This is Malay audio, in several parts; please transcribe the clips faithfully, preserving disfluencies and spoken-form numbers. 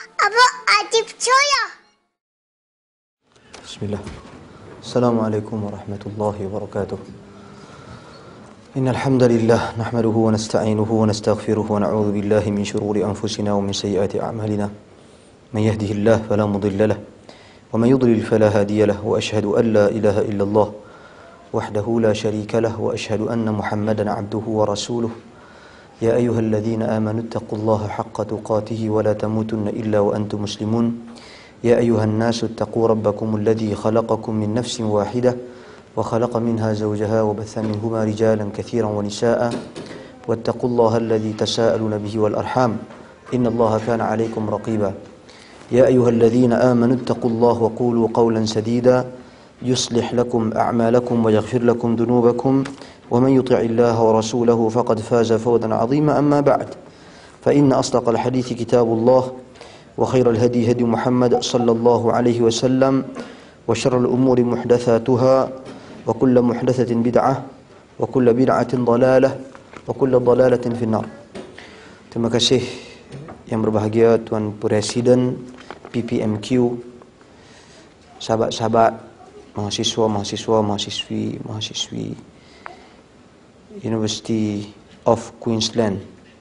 Apa Adib Joya? Bismillah. Assalamualaikum warahmatullahi wabarakatuh. Innal hamdalillah nahmaduhu wa nasta'inuhu wa nastaghfiruhu wa na'udzu billahi min shururi anfusina wa min sayyiati a'malina. Man yahdihillahu fala mudilla lahu wa man yudlil fala hadiya lahu wa ashhadu an la ilaha illallah wahdahu la sharika lahu wa ashhadu anna Muhammadan 'abduhu wa rasuluh. يا أيها الذين آمنوا اتقوا الله حق تقاته ولا تموتن إلا وأنتم مسلمون يا أيها الناس اتقوا ربكم الذي خلقكم من نفس واحدة وخلق منها زوجها وبث منهما رجالا كثيرا ونساء واتقوا الله الذي تساءلون به والأرحام إن الله كان عليكم رقيبا يا أيها الذين آمنوا اتقوا الله وقولوا قولا سديدا يصلح لكم أعمالكم ويغفر لكم ذنوبكم ومن يطع الله ورسوله فقد فاز فوزا عظيما أما بعد فإن أصدق الحديث كتاب الله وخير الهدي هدي محمد صلى الله عليه وسلم وشر الأمور محدثاتها وكل محدثة بدعة وكل بدعة ضلالة وكل ضلالة في النار. Terima kasih yang berbahagia Tuan Presiden P P M Q, sahabat-sahabat, mahasiswa, mahasiswa, mahasiswi, mahasiswi University of Queensland,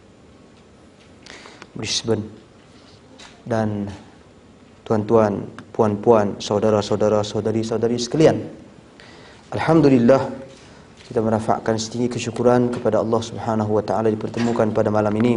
Brisbane, dan tuan-tuan, puan-puan, saudara-saudara, saudari-saudari sekalian. Alhamdulillah, kita merafakkan setinggi kesyukuran kepada Allah Subhanahu wa taala dipertemukan pada malam ini.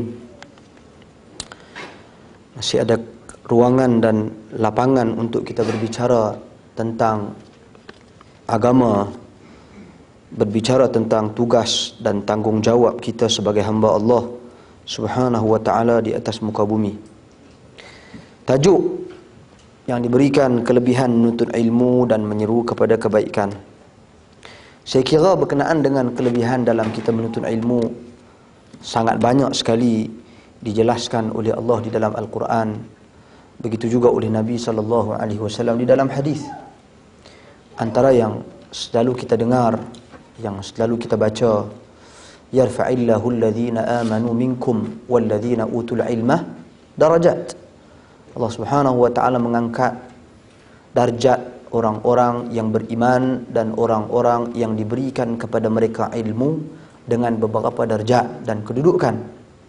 Masih ada ruangan dan lapangan untuk kita berbicara tentang agama, berbicara tentang tugas dan tanggungjawab kita sebagai hamba Allah Subhanahu wa taala di atas muka bumi. Tajuk yang diberikan kelebihan menuntut ilmu dan menyeru kepada kebaikan. Saya kira berkenaan dengan kelebihan dalam kita menuntut ilmu sangat banyak sekali dijelaskan oleh Allah di dalam Al-Quran. Begitu juga oleh Nabi sallallahu alaihi wasallam di dalam hadis. Antara yang selalu kita dengar, yang selalu kita baca, yarfa'illahu alladhina amanu minkum walladhina utul ilma darajat. Allah Subhanahu wa taala mengangkat darjat orang-orang yang beriman dan orang-orang yang diberikan kepada mereka ilmu dengan beberapa darjat dan kedudukan.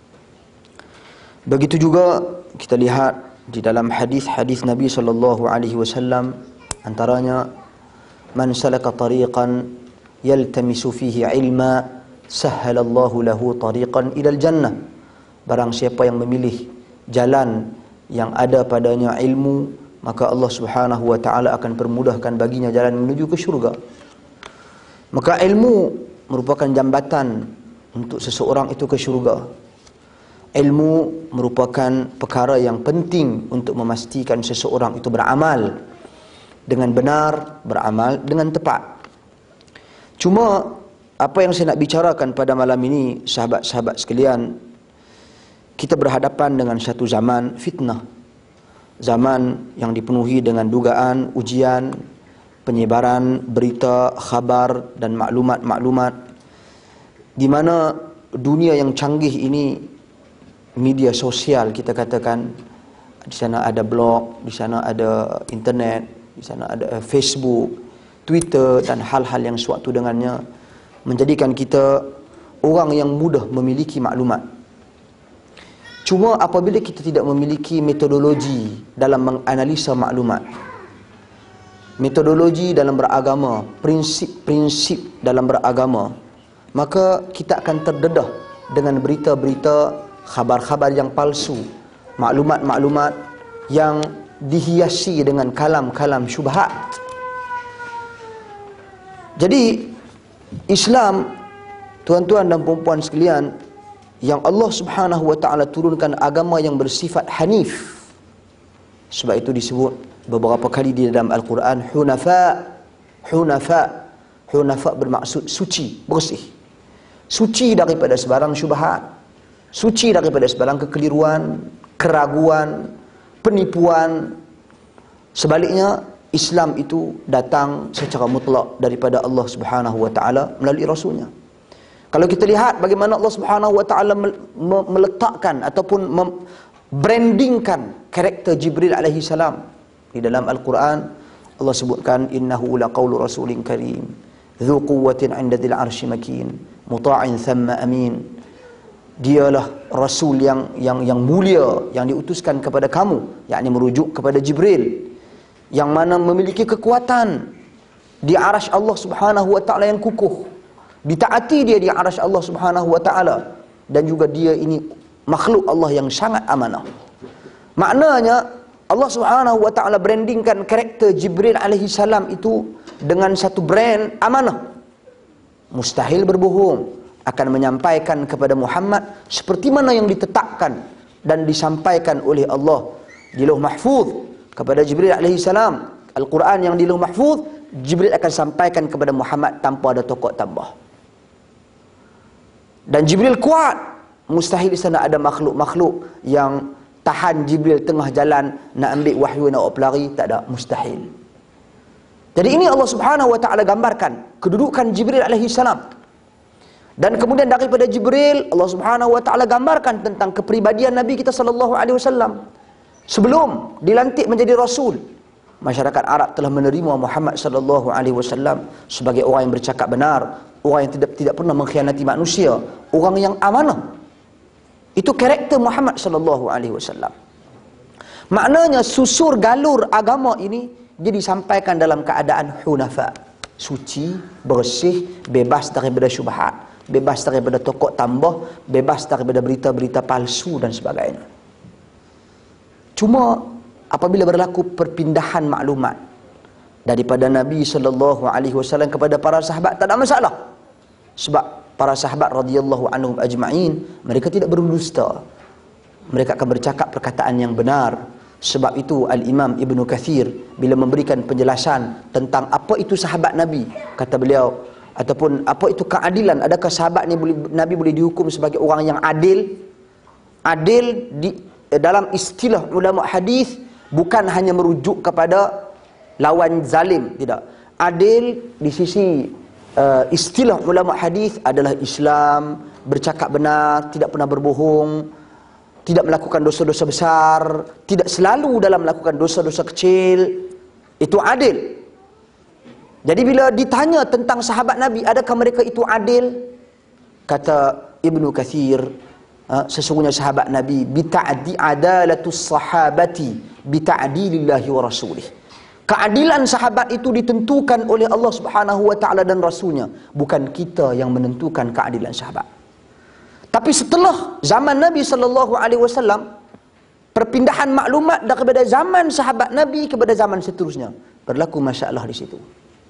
Begitu juga kita lihat di dalam hadis-hadis Nabi sallallahu alaihi wasallam, antaranya man salaka tariqan yaltamisu fihi ilma sahhalallahu lahu tariqan ilal jannah. Barang siapa yang memilih jalan yang ada padanya ilmu, maka Allah Subhanahu wa taala akan permudahkan baginya jalan menuju ke syurga. Maka ilmu merupakan jambatan untuk seseorang itu ke syurga. Ilmu merupakan perkara yang penting untuk memastikan seseorang itu beramal dengan benar, beramal dengan tepat. Cuma apa yang saya nak bicarakan pada malam ini, sahabat-sahabat sekalian, kita berhadapan dengan satu zaman fitnah. Zaman yang dipenuhi dengan dugaan, ujian, penyebaran berita, khabar dan maklumat-maklumat, di mana dunia yang canggih ini, media sosial kita katakan, di sana ada blog, di sana ada internet, di sana ada Facebook, Twitter dan hal-hal yang sewaktu dengannya, menjadikan kita orang yang mudah memiliki maklumat. Cuma apabila kita tidak memiliki metodologi dalam menganalisa maklumat, metodologi dalam beragama, prinsip-prinsip dalam beragama, maka kita akan terdedah dengan berita-berita, khabar-khabar yang palsu, maklumat-maklumat yang dihiasi dengan kalam-kalam syubhat. Jadi Islam, tuan-tuan dan puan-puan sekalian, yang Allah Subhanahu wa taala turunkan agama yang bersifat hanif. Sebab itu disebut beberapa kali di dalam Al-Quran hunafa. Hunafa. Hunafa bermaksud suci, bersih. Suci daripada sebarang syubhat, suci daripada sebarang kekeliruan, keraguan, penipuan. Sebaliknya, Islam itu datang secara mutlak daripada Allah Subhanahu wa taala melalui rasulnya. Kalau kita lihat bagaimana Allah Subhanahu wa taala meletakkan ataupun brandingkan karakter Jibril alaihi salam. Di dalam Al-Quran Allah sebutkan innahu laqaulu rasulin karim dzu quwwatin 'inda dzil 'arsy makin muta'in thamma amin. Dialah rasul yang yang yang mulia yang diutuskan kepada kamu, yakni merujuk kepada Jibril, yang mana memiliki kekuatan di arasy Allah Subhanahu wa taala yang kukuh. Ditaati dia di arasy Allah Subhanahu wa taala, dan juga dia ini makhluk Allah yang sangat amanah. Maknanya Allah Subhanahu wa taala brandingkan karakter Jibril alaihi salam itu dengan satu brand amanah. Mustahil berbohong, akan menyampaikan kepada Muhammad seperti mana yang ditetapkan dan disampaikan oleh Allah di Lauh Mahfuz kepada Jibril alaihi salam. Al-Quran yang di Lauh Mahfuz, Jibril akan sampaikan kepada Muhammad tanpa ada tokok tambah. Dan Jibril kuat, mustahil di sana ada makhluk-makhluk yang tahan Jibril tengah jalan nak ambil wahyu nak pelari, tak ada, mustahil. Jadi ini Allah Subhanahu wa taala gambarkan kedudukan Jibril alaihi salam. Dan kemudian daripada Jibril Allah Subhanahu wa taala gambarkan tentang kepribadian Nabi kita sallallahu alaihi wasallam. Sebelum dilantik menjadi rasul, masyarakat Arab telah menerima Muhammad sallallahu alaihi wasallam sebagai orang yang bercakap benar, orang yang tidak tidak pernah mengkhianati manusia, orang yang amanah. Itu karakter Muhammad sallallahu alaihi wasallam. Maknanya susur galur agama ini dia disampaikan dalam keadaan hunafa, suci, bersih, bebas daripada syubhat, bebas daripada tokok tambah, bebas daripada berita-berita palsu dan sebagainya. Cuma apabila berlaku perpindahan maklumat daripada Nabi sallallahu alaihi wasallam kepada para sahabat, tak ada masalah. Sebab para sahabat radhiyallahu anhum ajma'in, mereka tidak berdusta. Mereka akan bercakap perkataan yang benar. Sebab itu Al-Imam Ibn Kathir bila memberikan penjelasan tentang apa itu sahabat Nabi, kata beliau, ataupun apa itu keadilan, adakah sahabat ni boleh, Nabi boleh dihukum sebagai orang yang adil? Adil di dalam istilah ulama hadis bukan hanya merujuk kepada lawan zalim, tidak. Adil di sisi uh, istilah ulama hadis adalah Islam, bercakap benar, tidak pernah berbohong, tidak melakukan dosa-dosa besar, tidak selalu dalam melakukan dosa-dosa kecil. Itu adil. Jadi bila ditanya tentang sahabat Nabi, adakah mereka itu adil? Kata Ibnu Katsir, sesungguhnya sahabat Nabi bita'di adalatus sahabati bita'dilillahi wa rasulih. Keadilan sahabat itu ditentukan oleh Allah Subhanahu wa taala dan rasulnya, bukan kita yang menentukan keadilan sahabat. Tapi setelah zaman Nabi sallallahu alaihi wasallam, perpindahan maklumat daripada zaman sahabat Nabi kepada zaman seterusnya, berlaku masalah di situ.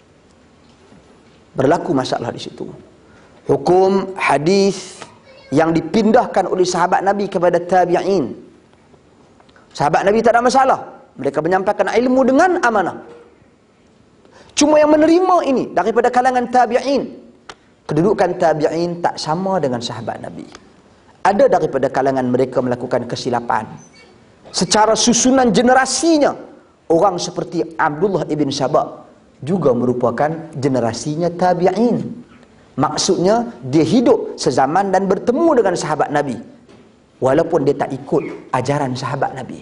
Berlaku masalah di situ. Hukum hadis yang dipindahkan oleh sahabat Nabi kepada tabi'in. Sahabat Nabi tak ada masalah. Mereka menyampaikan ilmu dengan amanah. Cuma yang menerima ini daripada kalangan tabi'in, kedudukan tabi'in tak sama dengan sahabat Nabi. Ada daripada kalangan mereka melakukan kesilapan. Secara susunan generasinya, orang seperti Abdullah ibn Sabah juga merupakan generasinya tabi'in. Maksudnya dia hidup sezaman dan bertemu dengan sahabat Nabi, walaupun dia tak ikut ajaran sahabat Nabi.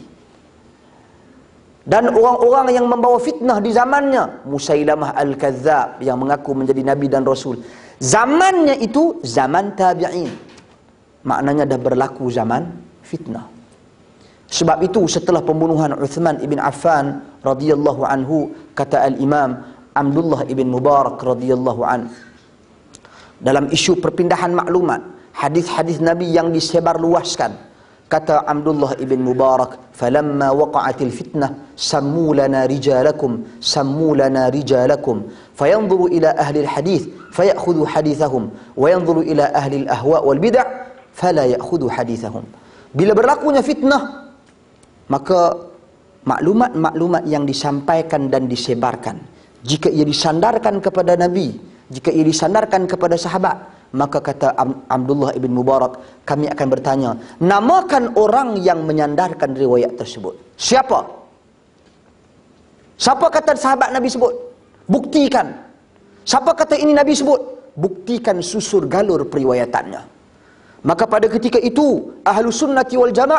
Dan orang-orang yang membawa fitnah di zamannya, Musailamah al-Kadzdzab yang mengaku menjadi Nabi dan Rasul, zamannya itu zaman tabi'in. Maknanya dah berlaku zaman fitnah. Sebab itu setelah pembunuhan Uthman ibn Affan radhiyallahu anhu, kata Al-Imam Abdullah ibn Mubarak radhiyallahu an, dalam isu perpindahan maklumat, hadis-hadis Nabi yang disebarluaskan, kata Abdullah ibn Mubarak, falamma waqa'atil fitnah sammu lana rijalakum sammu lana rijalakum fayanzuru ila ahli alhadith fayakhudhu hadithahum wa yanzuru ila ahli alahwa wal bid'ah fala ya'khudhu hadithahum. Bila berlakunya fitnah, maka maklumat-maklumat yang disampaikan dan disebarkan, jika ia disandarkan kepada Nabi, jika ia disandarkan kepada sahabat, maka kata Abdullah ibn Mubarak, kami akan bertanya, namakan orang yang menyandarkan riwayat tersebut. Siapa? Siapa kata sahabat Nabi sebut? Buktikan. Siapa kata ini Nabi sebut? Buktikan susur galur periwayatannya. Maka pada ketika itu Ahlus Sunnati wal Jamaah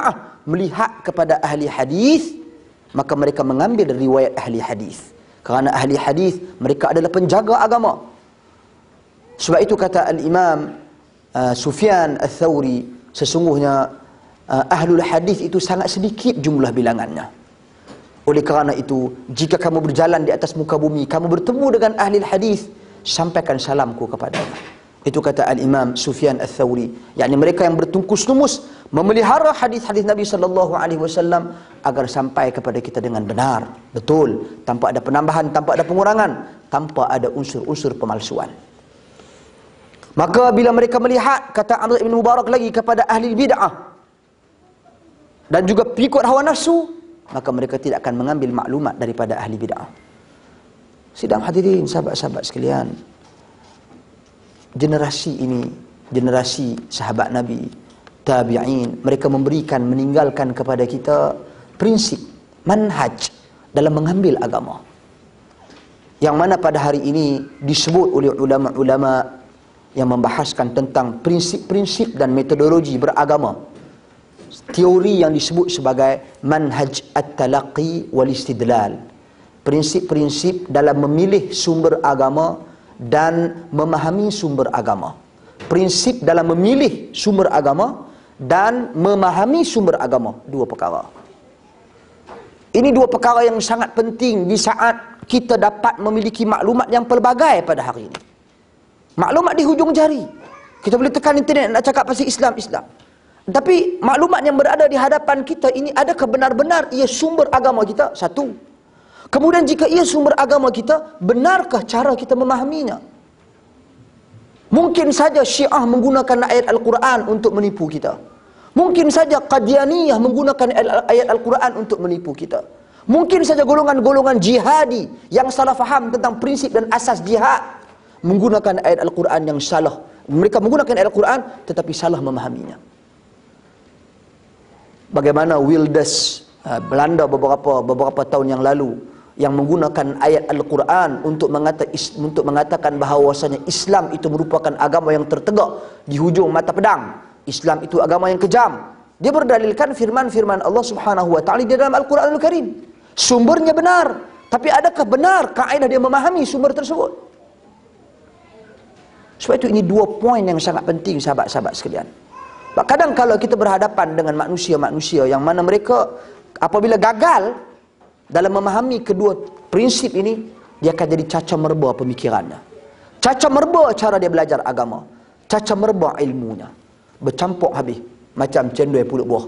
melihat kepada ahli hadis, maka mereka mengambil riwayat ahli hadis. Kerana ahli hadis mereka adalah penjaga agama. Sebab itu kata al-Imam uh, Sufyan Ats-Tsauri, sesungguhnya uh, ahlul hadis itu sangat sedikit jumlah bilangannya. Oleh kerana itu, jika kamu berjalan di atas muka bumi, kamu bertemu dengan ahli hadis, sampaikan salamku kepadanya. Itu kata al-Imam Sufyan Ats-Tsauri, yakni mereka yang bertungkus lumus memelihara hadis-hadis Nabi sallallahu alaihi wasallam agar sampai kepada kita dengan benar, betul, tanpa ada penambahan, tanpa ada pengurangan, tanpa ada unsur-unsur pemalsuan. Maka bila mereka melihat, kata Abdullah bin Mubarak lagi, kepada ahli bid'ah dan juga pengikut hawa nafsu, maka mereka tidak akan mengambil maklumat daripada ahli bid'ah. Sidang hadirin, sahabat-sahabat sekalian, generasi ini, generasi sahabat Nabi, tabi'in, mereka memberikan, meninggalkan kepada kita prinsip, manhaj dalam mengambil agama. Yang mana pada hari ini disebut oleh ulama-ulama yang membahaskan tentang prinsip-prinsip dan metodologi beragama. Teori yang disebut sebagai manhaj at-talaqi wal istidlal. Prinsip-prinsip dalam memilih sumber agama dan memahami sumber agama. Prinsip dalam memilih sumber agama dan memahami sumber agama. Dua perkara. Ini dua perkara yang sangat penting di saat kita dapat memiliki maklumat yang pelbagai pada hari ini. Maklumat di hujung jari. Kita boleh tekan internet nak cakap pasal Islam, Islam. Tapi maklumat yang berada di hadapan kita ini, adakah benar-benar ia sumber agama kita? Satu. Kemudian jika ia sumber agama kita, benarkah cara kita memahaminya? Mungkin saja Syiah menggunakan ayat Al-Quran untuk menipu kita. Mungkin saja Qadianiyah menggunakan ayat Al-Quran untuk menipu kita. Mungkin saja golongan-golongan jihadi yang salah faham tentang prinsip dan asas jihad menggunakan ayat Al-Quran yang salah. Mereka menggunakan ayat Al-Quran tetapi salah memahaminya. Bagaimana Wilders Belanda beberapa beberapa tahun yang lalu yang menggunakan ayat Al-Quran untuk mengatakan untuk mengatakan bahawasanya Islam itu merupakan agama yang tertegak di hujung mata pedang. Islam itu agama yang kejam. Dia berdalilkan firman-firman Allah Subhanahu wa taala di dalam Al-Quranul Karim. Sumbernya benar, tapi adakah benar kaedah dia memahami sumber tersebut? Sebab itu ini dua poin yang sangat penting, sahabat-sahabat sekalian. Kadang kalau kita berhadapan dengan manusia-manusia yang mana mereka apabila gagal dalam memahami kedua prinsip ini, dia akan jadi caca merba pemikirannya. Caca merba cara dia belajar agama. Caca merba ilmunya. Bercampur habis. Macam cendol pulut buah.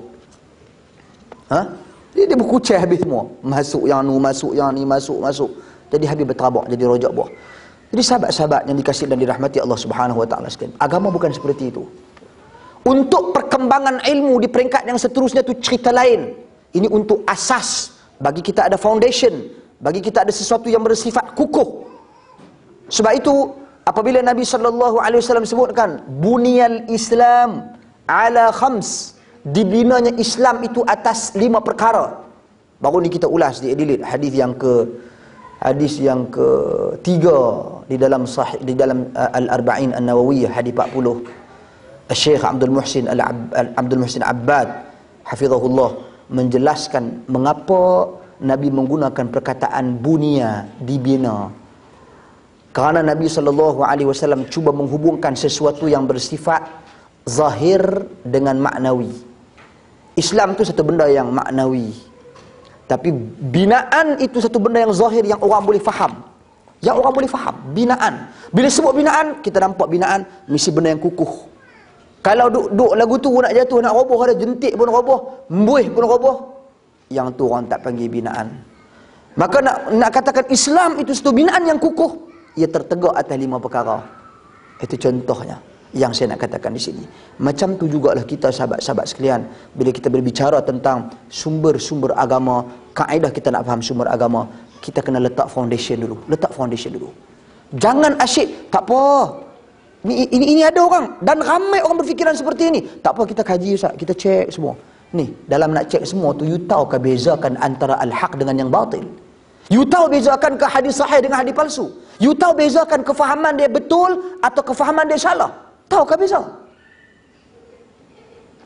Ha? Dia, dia berkucai habis semua. Masuk yang ni, masuk yang ni, masuk, masuk. Jadi habis berterabak, jadi rojak buah. Jadi sahabat-sahabat yang dikasihi dan dirahmati Allah Subhanahu wa taala sekalian, agama bukan seperti itu. Untuk perkembangan ilmu di peringkat yang seterusnya itu cerita lain. Ini untuk asas, bagi kita ada foundation, bagi kita ada sesuatu yang bersifat kukuh. Sebab itu apabila Nabi sallallahu alaihi wasallam sebutkan bunyal Islam ala khams, dibinanya Islam itu atas lima perkara. Baru ni kita ulas di edilit hadis yang ke hadis yang ketiga di dalam sahih di dalam uh, Al-Arba'in An-Nawawiyah, hadis empat puluh. Syekh Abdul Muhsin Abdul Muhsin Abbad hafizahullah menjelaskan mengapa Nabi menggunakan perkataan bunia, dibina. Kerana Nabi sallallahu alaihi wasallam cuba menghubungkan sesuatu yang bersifat zahir dengan maknawi. Islam itu satu benda yang maknawi. Tapi binaan itu satu benda yang zahir yang orang boleh faham. Yang orang boleh faham, binaan. Bila sebut binaan, kita nampak binaan mesti benda yang kukuh. Kalau duk, duk lagu tu nak jatuh, nak roboh, ada jentik pun roboh, embuih pun roboh, yang tu orang tak panggil binaan. Maka nak nak katakan Islam itu satu binaan yang kukuh, ia tertegak atas lima perkara. Itu contohnya yang saya nak katakan di sini. Macam tu jugalah kita sahabat-sahabat sekalian, bila kita berbicara tentang sumber-sumber agama, kaedah kita nak faham sumber agama, kita kena letak foundation dulu. Letak foundation dulu. Jangan asyik, tak apa. Ini, ini, ini ada orang, dan ramai orang berfikiran seperti ini. Tak apa, kita kaji Ustaz, kita cek semua. Ni, dalam nak cek semua tu, you tahu ke bezakan antara al-haq dengan yang batil? You tahu bezakan ke hadis sahih dengan hadis palsu? You tahu bezakan kefahaman dia betul atau kefahaman dia salah? Tahu ke beza?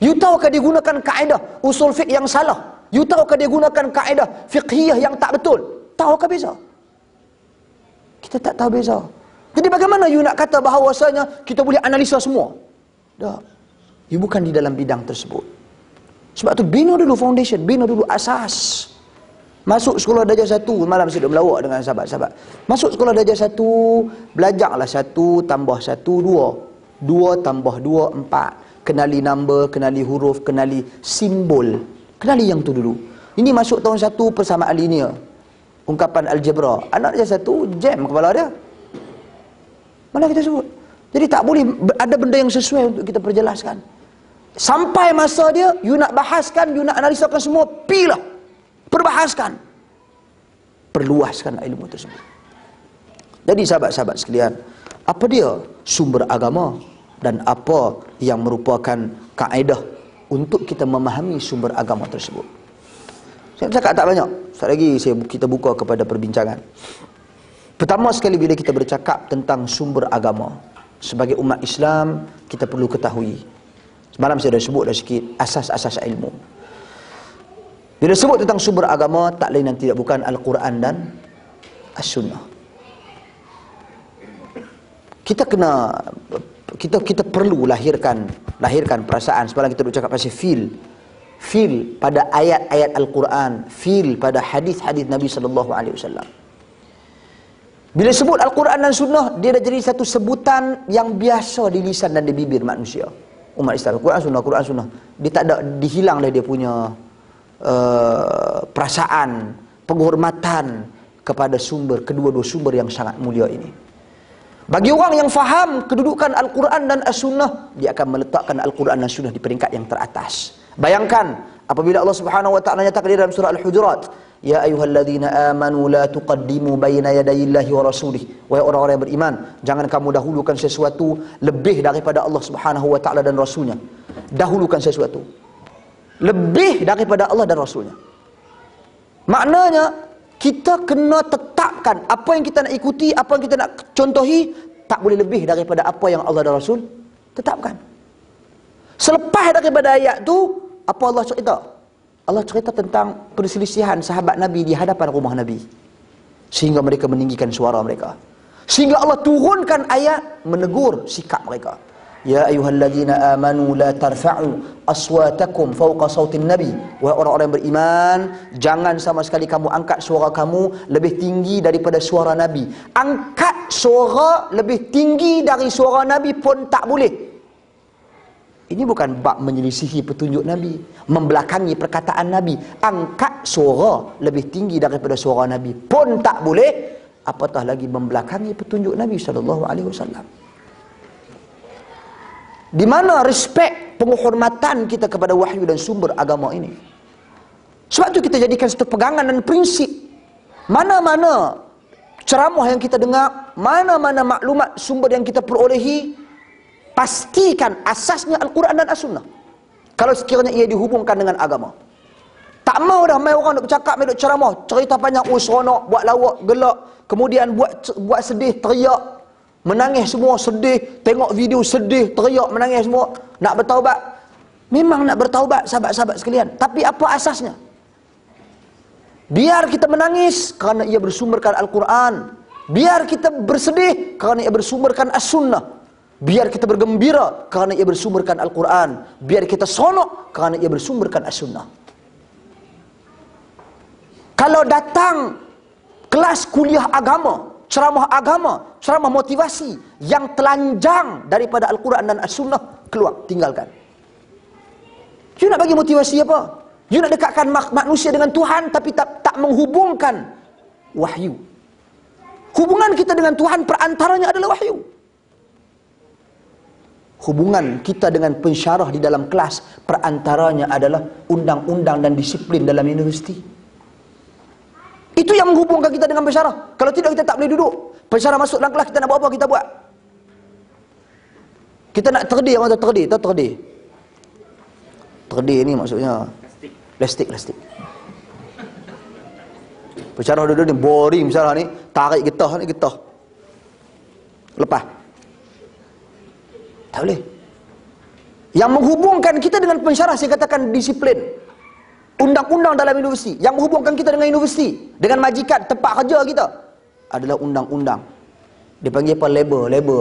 You tahukah dia gunakan kaedah usul fiqh yang salah? You tahukah dia gunakan kaedah fiqhiyah yang tak betul? Tahukah beza? Kita tak tahu beza. Jadi bagaimana you nak kata bahawasanya kita boleh analisa semua? Tak. You bukan di dalam bidang tersebut. Sebab tu bina dulu foundation, bina dulu asas. Masuk sekolah darjah satu, malam saya duduk melawak dengan sahabat-sahabat. Masuk sekolah darjah satu, belajarlah satu tambah satu, dua. Dua tambah dua, empat. Kenali number, kenali huruf, kenali simbol. Kenali yang tu dulu. Ini masuk tahun satu persamaan linear. Ungkapan algebra. Anak darjah satu, jam kepala dia. Mana kita sebut? Jadi tak boleh ada benda yang sesuai untuk kita perjelaskan. Sampai masa dia, you nak bahaskan, you nak analisakan semua, pilah. Perbahaskan. Perluaskan ilmu tersebut. Jadi sahabat-sahabat sekalian, apa dia sumber agama dan apa yang merupakan kaedah untuk kita memahami sumber agama tersebut? Saya cakap tak banyak. Sekali lagi saya, kita buka kepada perbincangan. Pertama sekali bila kita bercakap tentang sumber agama, sebagai umat Islam kita perlu ketahui. Semalam saya dah sebut dah sikit asas-asas ilmu. Bila sebut tentang sumber agama, tak lain dan tidak bukan Al-Quran dan As-Sunnah. Kita kena kita kita perlu lahirkan lahirkan perasaan. Semalam kita duk cakap pasal feel. Feel pada ayat-ayat Al-Quran, feel pada hadis-hadis Nabi sallallahu alaihi wasallam. Bila sebut Al-Quran dan Sunnah, dia dah jadi satu sebutan yang biasa di lisan dan di bibir manusia. Umat Islam, Al-Quran, Sunnah, Al-Quran, Sunnah. Dia tak ada, dihilang dah dia punya uh, perasaan, penghormatan kepada sumber, kedua-dua sumber yang sangat mulia ini. Bagi orang yang faham kedudukan Al-Quran dan As-Sunnah, dia akan meletakkan Al-Quran dan Sunnah di peringkat yang teratas. Bayangkan, apabila Allah Subhanahu Wa Taala nyatakan di dalam surah Al-Hujurat, Ya ayyuhalladzina amanu la tuqaddimu baina yadayillahi wa rasulih. Wahai orang-orang yang beriman, jangan kamu dahulukan sesuatu lebih daripada Allah Subhanahu wa taala dan rasulnya. Dahulukan sesuatu lebih daripada Allah dan rasulnya. Maknanya kita kena tetapkan apa yang kita nak ikuti, apa yang kita nak contohi, tak boleh lebih daripada apa yang Allah dan Rasul tetapkan. Selepas daripada ayat tu, apa Allah cerita? Allah cerita tentang perselisihan sahabat Nabi di hadapan rumah Nabi, sehingga mereka meninggikan suara mereka, sehingga Allah turunkan ayat menegur sikap mereka. Ya ayyuhalladzina amanu la tarfa'u aswatakum fawqa sautin nabi. Wahai orang-orang yang beriman, jangan sama sekali kamu angkat suara kamu lebih tinggi daripada suara Nabi. Angkat suara lebih tinggi dari suara Nabi pun tak boleh. Ini bukan bab menyelisihi petunjuk Nabi, membelakangi perkataan Nabi. Angkat suara lebih tinggi daripada suara Nabi pun tak boleh, apatah lagi membelakangi petunjuk Nabi sallallahu alaihi wasallam. Di mana respek, penghormatan kita kepada wahyu dan sumber agama ini? Sebab itu kita jadikan satu pegangan dan prinsip. Mana-mana ceramah yang kita dengar, mana-mana maklumat sumber yang kita perolehi, pastikan asasnya Al-Quran dan As-Sunnah. Kalau sekiranya ia dihubungkan dengan agama. Tak mau dah mai orang nak bercakap, mai nak ceramah, cerita panjang, oh seronok, buat lawak, gelak, kemudian buat buat sedih, teriak, menangis semua, sedih, tengok video sedih, teriak, menangis semua. Nak bertaubat. Memang nak bertaubat sahabat-sahabat sekalian. Tapi apa asasnya? Biar kita menangis kerana ia bersumberkan Al-Quran. Biar kita bersedih kerana ia bersumberkan As-Sunnah. Biar kita bergembira kerana ia bersumberkan Al-Quran. Biar kita sonok kerana ia bersumberkan As-Sunnah. Kalau datang kelas kuliah agama, ceramah agama, ceramah motivasi yang telanjang daripada Al-Quran dan As-Sunnah, keluar, tinggalkan. You nak bagi motivasi apa? You nak dekatkan mak- manusia dengan Tuhan tapi tak, tak menghubungkan wahyu. Hubungan kita dengan Tuhan perantaranya adalah wahyu. Hubungan kita dengan pensyarah di dalam kelas perantaranya adalah undang-undang dan disiplin dalam universiti. Itu yang menghubungkan kita dengan pensyarah. Kalau tidak, kita tak boleh duduk. Pensyarah masuk dalam kelas, kita nak buat apa, kita buat. Kita nak terdir, orang tu terdir, tahu terdir. Terdir ni maksudnya plastik, plastik. Pensyarah duduk ni boring, pensyarah ni tarik getah ni getah. Lepas. Tak boleh. Yang menghubungkan kita dengan pensyarah, saya katakan disiplin. Undang-undang dalam universiti, yang menghubungkan kita dengan universiti, dengan majikan, tempat kerja kita, adalah undang-undang. Dia panggil apa? Labor, labor.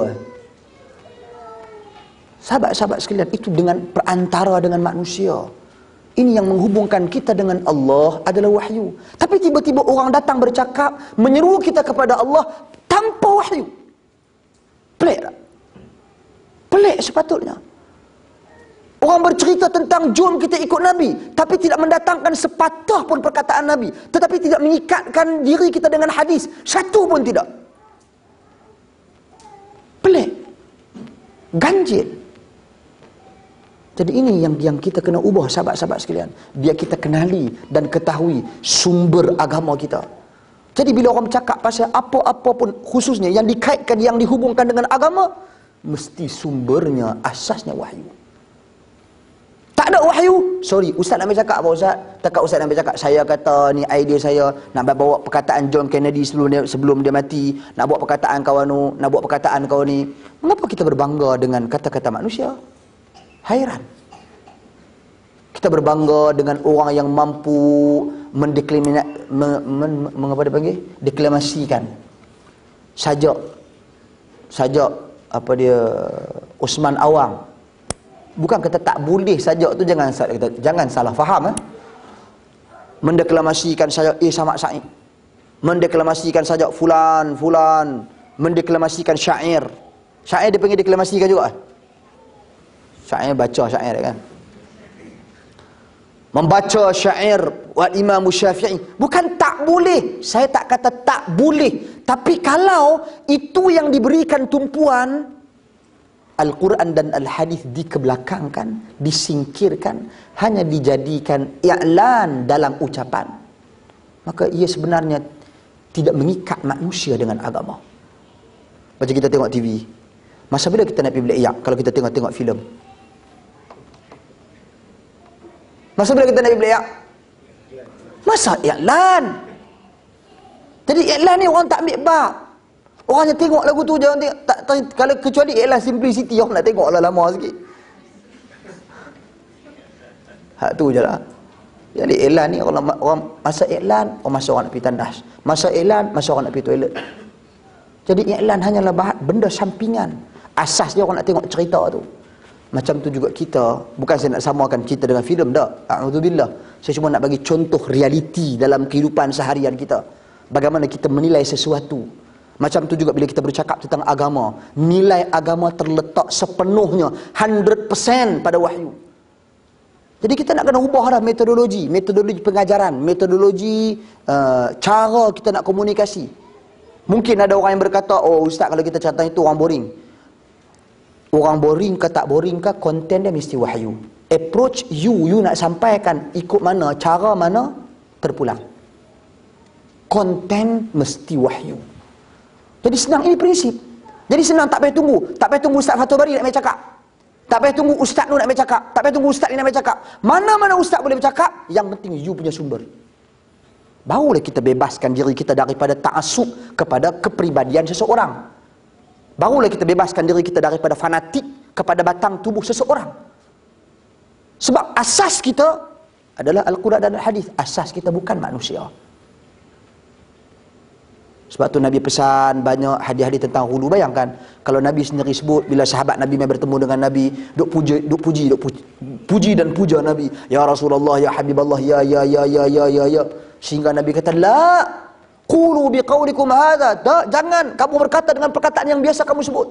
Sahabat-sahabat sekalian, itu dengan perantara dengan manusia. Ini yang menghubungkan kita dengan Allah adalah wahyu. Tapi tiba-tiba orang datang bercakap, menyeru kita kepada Allah tanpa wahyu. Pelik tak? Pelik sepatutnya. Orang bercerita tentang jom kita ikut Nabi, tapi tidak mendatangkan sepatah pun perkataan Nabi, tetapi tidak mengikatkan diri kita dengan hadis, satu pun tidak. Pelik. Ganjil. Jadi ini yang yang kita kena ubah, sahabat-sahabat sekalian. Biar kita kenali dan ketahui sumber agama kita. Jadi bila orang bercakap pasal apa-apa pun, khususnya yang dikaitkan, yang dihubungkan dengan agama, mesti sumbernya, asasnya wahyu. Tak ada wahyu, sorry, ustaz nak bercakap apa ustaz? Takkan ustaz nak bercakap, saya kata ni idea saya, nak bawa perkataan John Kennedy sebelum dia sebelum dia mati, nak bawa perkataan kawan tu, nak bawa perkataan kawan ni. Mengapa kita berbangga dengan kata-kata manusia? Hairan. Kita berbangga dengan orang yang mampu mendeklamasi, men, men, mengapa dia panggil? Deklamasikan. Sajak. Sajak apa dia, Osman Awang. Bukan kata tak boleh sajak tu, jangan jangan salah faham eh. Mendeklamasikan sajak eh Samad Said. Mendeklamasikan sajak fulan fulan, mendeklamasikan syair. Syair dia panggil deklamasikan juga. Syair baca syair kan. Membaca syair wa Imam Syafi'i. Bukan tak boleh. Saya tak kata tak boleh. Tapi kalau itu yang diberikan tumpuan, Al-Quran dan Al-Hadis dikebelakangkan, disingkirkan, hanya dijadikan i'lan dalam ucapan, maka ia sebenarnya tidak mengikat manusia dengan agama. Macam kita tengok T V. Masa bila kita nak pergi belayak kalau kita tengok-tengok filem? Masa bila kita nak pergi belayak? Masa i'lan. Jadi i'lan ni orang tak ambil bab. Orang yang tengok lagu tu jangan tengok, tak, tak, kalau kecuali ialah simplicity, orang nak tengok lah lama sikit. Hak tu je lah. Jadi iklan ni orang, orang masa iklan, orang masa orang nak pergi tandas. Masa iklan, masa orang nak pergi toilet. Jadi iklan hanyalah bahan, benda sampingan. Asasnya orang nak tengok cerita tu. Macam tu juga kita, bukan saya nak samakan kita dengan filem dah. A'udzubillah. Saya cuma nak bagi contoh realiti dalam kehidupan seharian kita. Bagaimana kita menilai sesuatu. Macam tu juga bila kita bercakap tentang agama, nilai agama terletak sepenuhnya one hundred percent pada wahyu. Jadi kita nak kena ubah dah metodologi, metodologi pengajaran, metodologi uh, cara kita nak komunikasi. Mungkin ada orang yang berkata, oh ustaz kalau kita cakap itu orang boring. Orang boring ke tak boring ke, konten dia mesti wahyu. Approach you, you nak sampaikan ikut mana, cara mana, terpulang. Konten mesti wahyu. Jadi senang, ini prinsip. Jadi senang, tak payah tunggu. Tak payah tunggu Ustaz Fatul Bari nak main cakap. Tak payah tunggu Ustaz tu nak main cakap. Tak payah tunggu Ustaz ni nak main cakap. Mana-mana Ustaz boleh bercakap, yang penting you punya sumber. Barulah kita bebaskan diri kita daripada ta'assub kepada kepribadian seseorang. Barulah kita bebaskan diri kita daripada fanatik kepada batang tubuh seseorang. Sebab asas kita adalah Al-Quran dan Al-Hadis. Asas kita bukan manusia. Sebab tu Nabi pesan banyak hadis-hadis tentang hulu. Bayangkan kalau Nabi sendiri sebut, bila sahabat Nabi mai bertemu dengan Nabi, duk puji, duk puji, duk puji, puji dan puja Nabi, ya Rasulullah, ya Habiballah, ya ya ya ya ya ya ya, sehingga Nabi kata, la qulu biqaulikum hadza, jangan kamu berkata dengan perkataan yang biasa kamu sebut,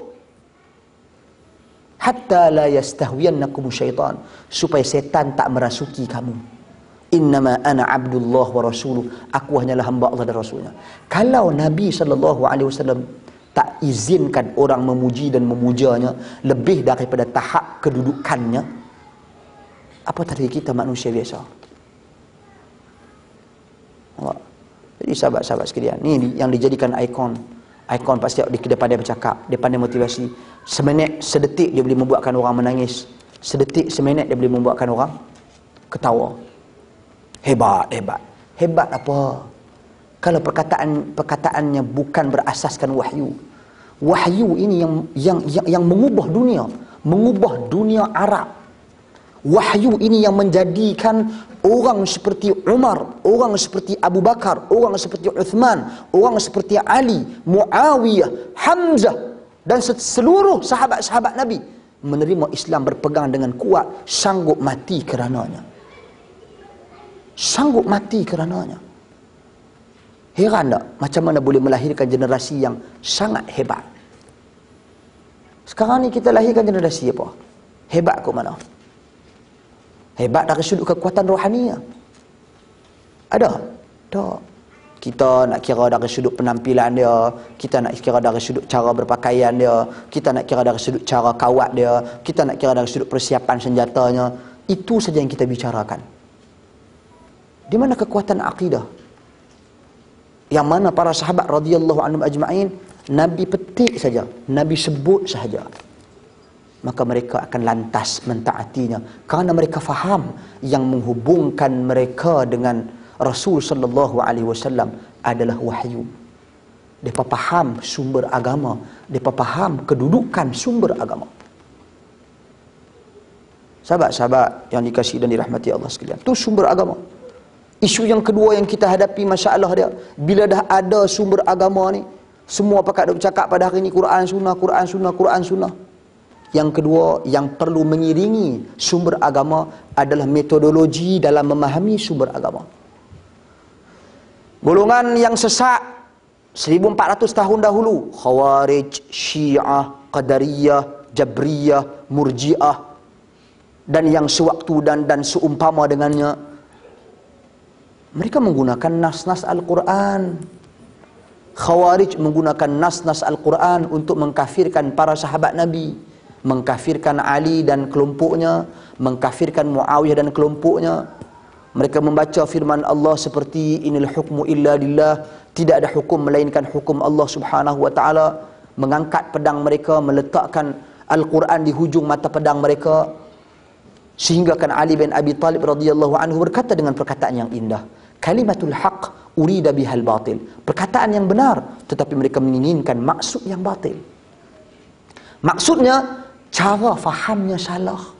hatta la yastahwiyannakum syaitan, supaya setan tak merasuki kamu. Innama ana abdullah wa rasuluh, aku hanyalah hamba Allah dan Rasulnya. Kalau Nabi sallallahu alaihi wasallam tak izinkan orang memuji dan memujanya lebih daripada tahap kedudukannya, apa tadi kita manusia biasa? Jadi sahabat-sahabat sekalian, ni yang dijadikan ikon. Ikon pasti di depan dia bercakap, dia pandai motivasi. Seminit, sedetik dia boleh membuatkan orang menangis. Sedetik, seminit dia boleh membuatkan orang ketawa. Hebat, hebat. Hebat apa? Kalau perkataan perkataannya bukan berasaskan wahyu. Wahyu ini yang yang yang, yang mengubah dunia, mengubah dunia Arab, Wahyu ini yang menjadikan orang seperti Umar, orang seperti Abu Bakar, orang seperti Uthman, orang seperti Ali, Muawiyah, Hamzah dan seluruh sahabat-sahabat Nabi menerima Islam, berpegang dengan kuat, sanggup mati kerananya. Sanggup mati kerananya. Heran tak macam mana boleh melahirkan generasi yang sangat hebat. Sekarang ni kita lahirkan generasi apa? Hebat ke mana? Hebat dari sudut kekuatan rohani. Ada? Tak. Kita nak kira dari sudut penampilan dia, kita nak kira dari sudut cara berpakaian dia, kita nak kira dari sudut cara kawat dia, kita nak kira dari sudut persiapan senjatanya. Itu saja yang kita bicarakan. Di mana kekuatan akidah? Yang mana para sahabat radhiyallahu anhum ajma'in, Nabi petik saja, Nabi sebut sahaja, maka mereka akan lantas mentaatinya kerana mereka faham yang menghubungkan mereka dengan Rasul sallallahu alaihi wasallam adalah wahyu. Mereka faham sumber agama, mereka faham kedudukan sumber agama. Sahabat-sahabat yang dikasihi dan dirahmati Allah sekalian, itu sumber agama. Isu yang kedua yang kita hadapi masalah dia, bila dah ada sumber agama ni, semua pakat duk cakap pada hari ni Quran sunnah, Quran sunnah, Quran sunnah. Yang kedua yang perlu mengiringi sumber agama adalah metodologi dalam memahami sumber agama. Golongan yang sesat seribu empat ratus tahun dahulu, Khawarij, Syiah, Qadariyah, Jabriyah, Murji'ah dan yang sewaktu dan dan seumpama dengannya, mereka menggunakan nas-nas Al-Quran. Khawarij menggunakan nas-nas Al-Quran untuk mengkafirkan para sahabat Nabi, mengkafirkan Ali dan kelompoknya, mengkafirkan Muawiyah dan kelompoknya. Mereka membaca firman Allah seperti inil hukmu illa lillah, tidak ada hukum melainkan hukum Allah Subhanahu wa taala. Mengangkat pedang mereka, meletakkan Al-Quran di hujung mata pedang mereka, sehingga kan Ali bin Abi Talib radhiyallahu anhu berkata dengan perkataan yang indah, kalimatul haq urida bihal batil. Perkataan yang benar, tetapi mereka menginginkan maksud yang batil. Maksudnya, cara fahamnya salah.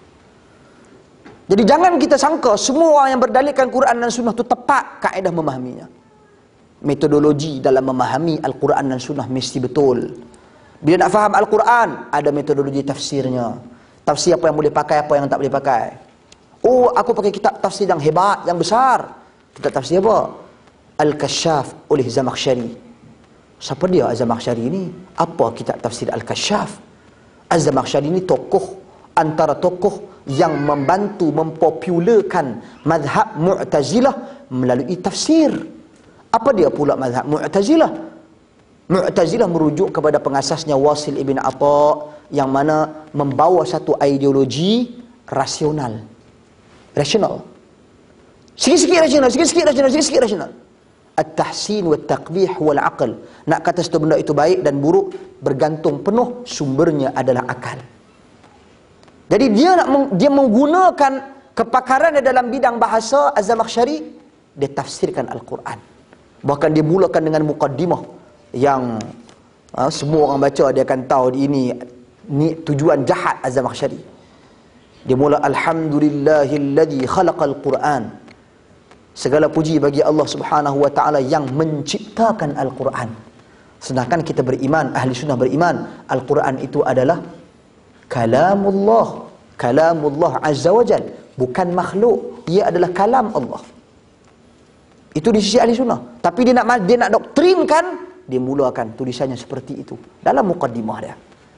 Jadi jangan kita sangka semua orang yang berdalilkan Quran dan Sunnah itu tepat kaedah memahaminya. Metodologi dalam memahami Al-Quran dan Sunnah mesti betul. Bila nak faham Al-Quran, ada metodologi tafsirnya. Tafsir apa yang boleh pakai, apa yang tak boleh pakai. Oh, aku pakai kitab tafsir yang hebat, yang besar. Kitab tafsir apa? Al-Kashaf oleh Zamakhsyari. Siapa dia Az-Zamakhsyari ini? Apa kitab tafsir Al-Kashaf? Az-Zamakhsyari ini tokoh antara tokoh yang membantu mempopularkan mazhab Mu'tazilah melalui tafsir. Apa dia pula mazhab Mu'tazilah? Mu'tazilah merujuk kepada pengasasnya Wasil ibn Atha, yang mana membawa satu ideologi rasional. Rasional. Sikit-sikit rasional, sikit-sikit rasional, sikit-sikit rasional. At-tahsin wa at-taqbih wal aql. Nak kata satu benda itu baik dan buruk bergantung penuh sumbernya adalah akal. Jadi dia nak dia menggunakan kepakaran dalam bidang bahasa Az-Zamakhsyari, dia tafsirkan Al-Quran. Bahkan dia mulakan dengan muqaddimah yang ha, semua orang baca dia akan tahu ini ni tujuan jahat Az-Zamakhsyari. Dia mula alhamdulillahilladzi khalaqal Quran. Segala puji bagi Allah Subhanahu wa taala yang menciptakan Al-Quran. Sedangkan kita beriman, ahli sunnah beriman, Al-Quran itu adalah kalamullah, kalamullah azza wajal, bukan makhluk, ia adalah kalam Allah. Itu di sisi ahli sunnah. Tapi dia nak dia nak doktrinkan, dia mulakan tulisannya seperti itu dalam muqaddimah dia.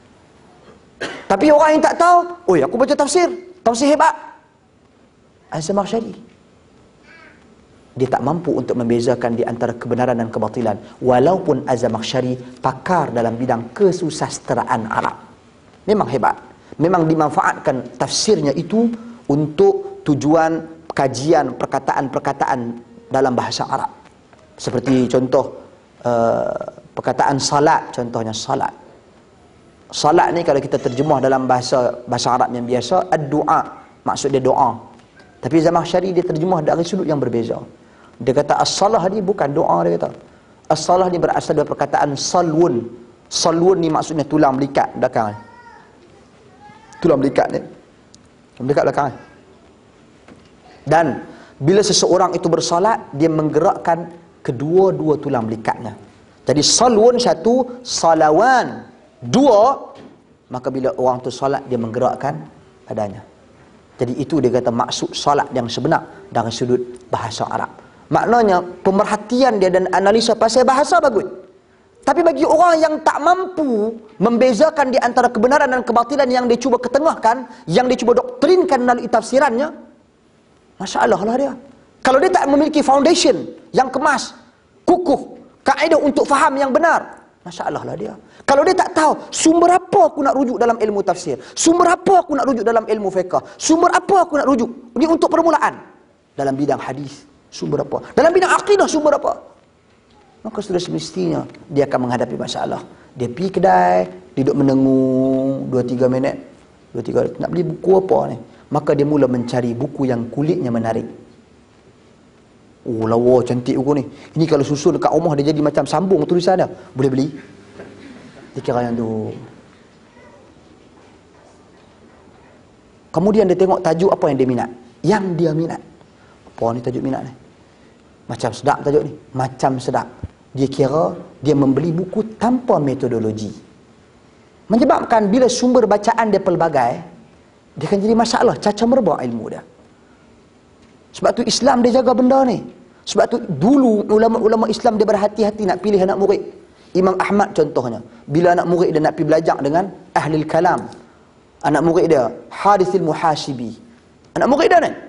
Tapi orang yang tak tahu, oh ya, aku baca tafsir, tafsir hebat Az-Zamakhsyari. Dia tak mampu untuk membezakan di antara kebenaran dan kebatilan, walaupun Az-Zamakhsyari pakar dalam bidang kesusasteraan Arab. Memang hebat. Memang dimanfaatkan tafsirnya itu untuk tujuan kajian perkataan-perkataan dalam bahasa Arab. Seperti contoh uh, perkataan salat, contohnya salat. Salat ni kalau kita terjemah dalam bahasa bahasa Arab yang biasa, ad-du'a, maksud dia doa. Tapi Zamakhsyari dia terjemah dari sudut yang berbeza. Dia kata as-salah ni bukan doa, dia kata. As-salah ni berasal dari perkataan salwun. Salwun ni maksudnya tulang belikat belakang. Tulang belikat ni. Tulang belikat belakang. Dan bila seseorang itu bersolat, dia menggerakkan kedua-dua tulang belikatnya. Jadi salwun satu, salawan dua, maka bila orang tu solat, dia menggerakkan badannya. Jadi itu dia kata maksud solat yang sebenar dari sudut bahasa Arab. Maknanya pemerhatian dia dan analisa pasal bahasa bagus. Tapi bagi orang yang tak mampu membezakan di antara kebenaran dan kebatilan yang dia cuba ketengahkan, yang dia cuba doktrinkan melalui tafsirannya, masalah lah dia. Kalau dia tak memiliki foundation yang kemas, kukuh, kaedah untuk faham yang benar, masalah lah dia. Kalau dia tak tahu sumber apa aku nak rujuk dalam ilmu tafsir, sumber apa aku nak rujuk dalam ilmu fiqh, sumber apa aku nak rujuk, ini untuk permulaan. Dalam bidang hadis, sumber apa? Dalam bidang akidah, sumber apa? Maka sudah semestinya dia akan menghadapi masalah. Dia pergi kedai, duduk mendengung dua tiga minit, dua tiga nak beli buku apa ni? Maka dia mula mencari buku yang kulitnya menarik. Oh lawa cantik buku ni. Ini kalau susun dekat rumah dia jadi macam sambung tulisan dia. Boleh beli. Dia kira yang tu. Kemudian dia tengok tajuk apa yang dia minat. Yang dia minat. Apa ni tajuk minat ni? Macam sedap tajuk ni. Macam sedap. Dia kira dia membeli buku tanpa metodologi. Menyebabkan bila sumber bacaan dia pelbagai, dia akan jadi masalah, caca merbak ilmu dia. Sebab tu Islam dia jaga benda ni. Sebab tu dulu ulama-ulama Islam dia berhati-hati nak pilih anak murid. Imam Ahmad contohnya, bila anak murid dia nak pergi belajar dengan ahli kalam, anak murid dia Harithil Muhasibi, anak murid dia ni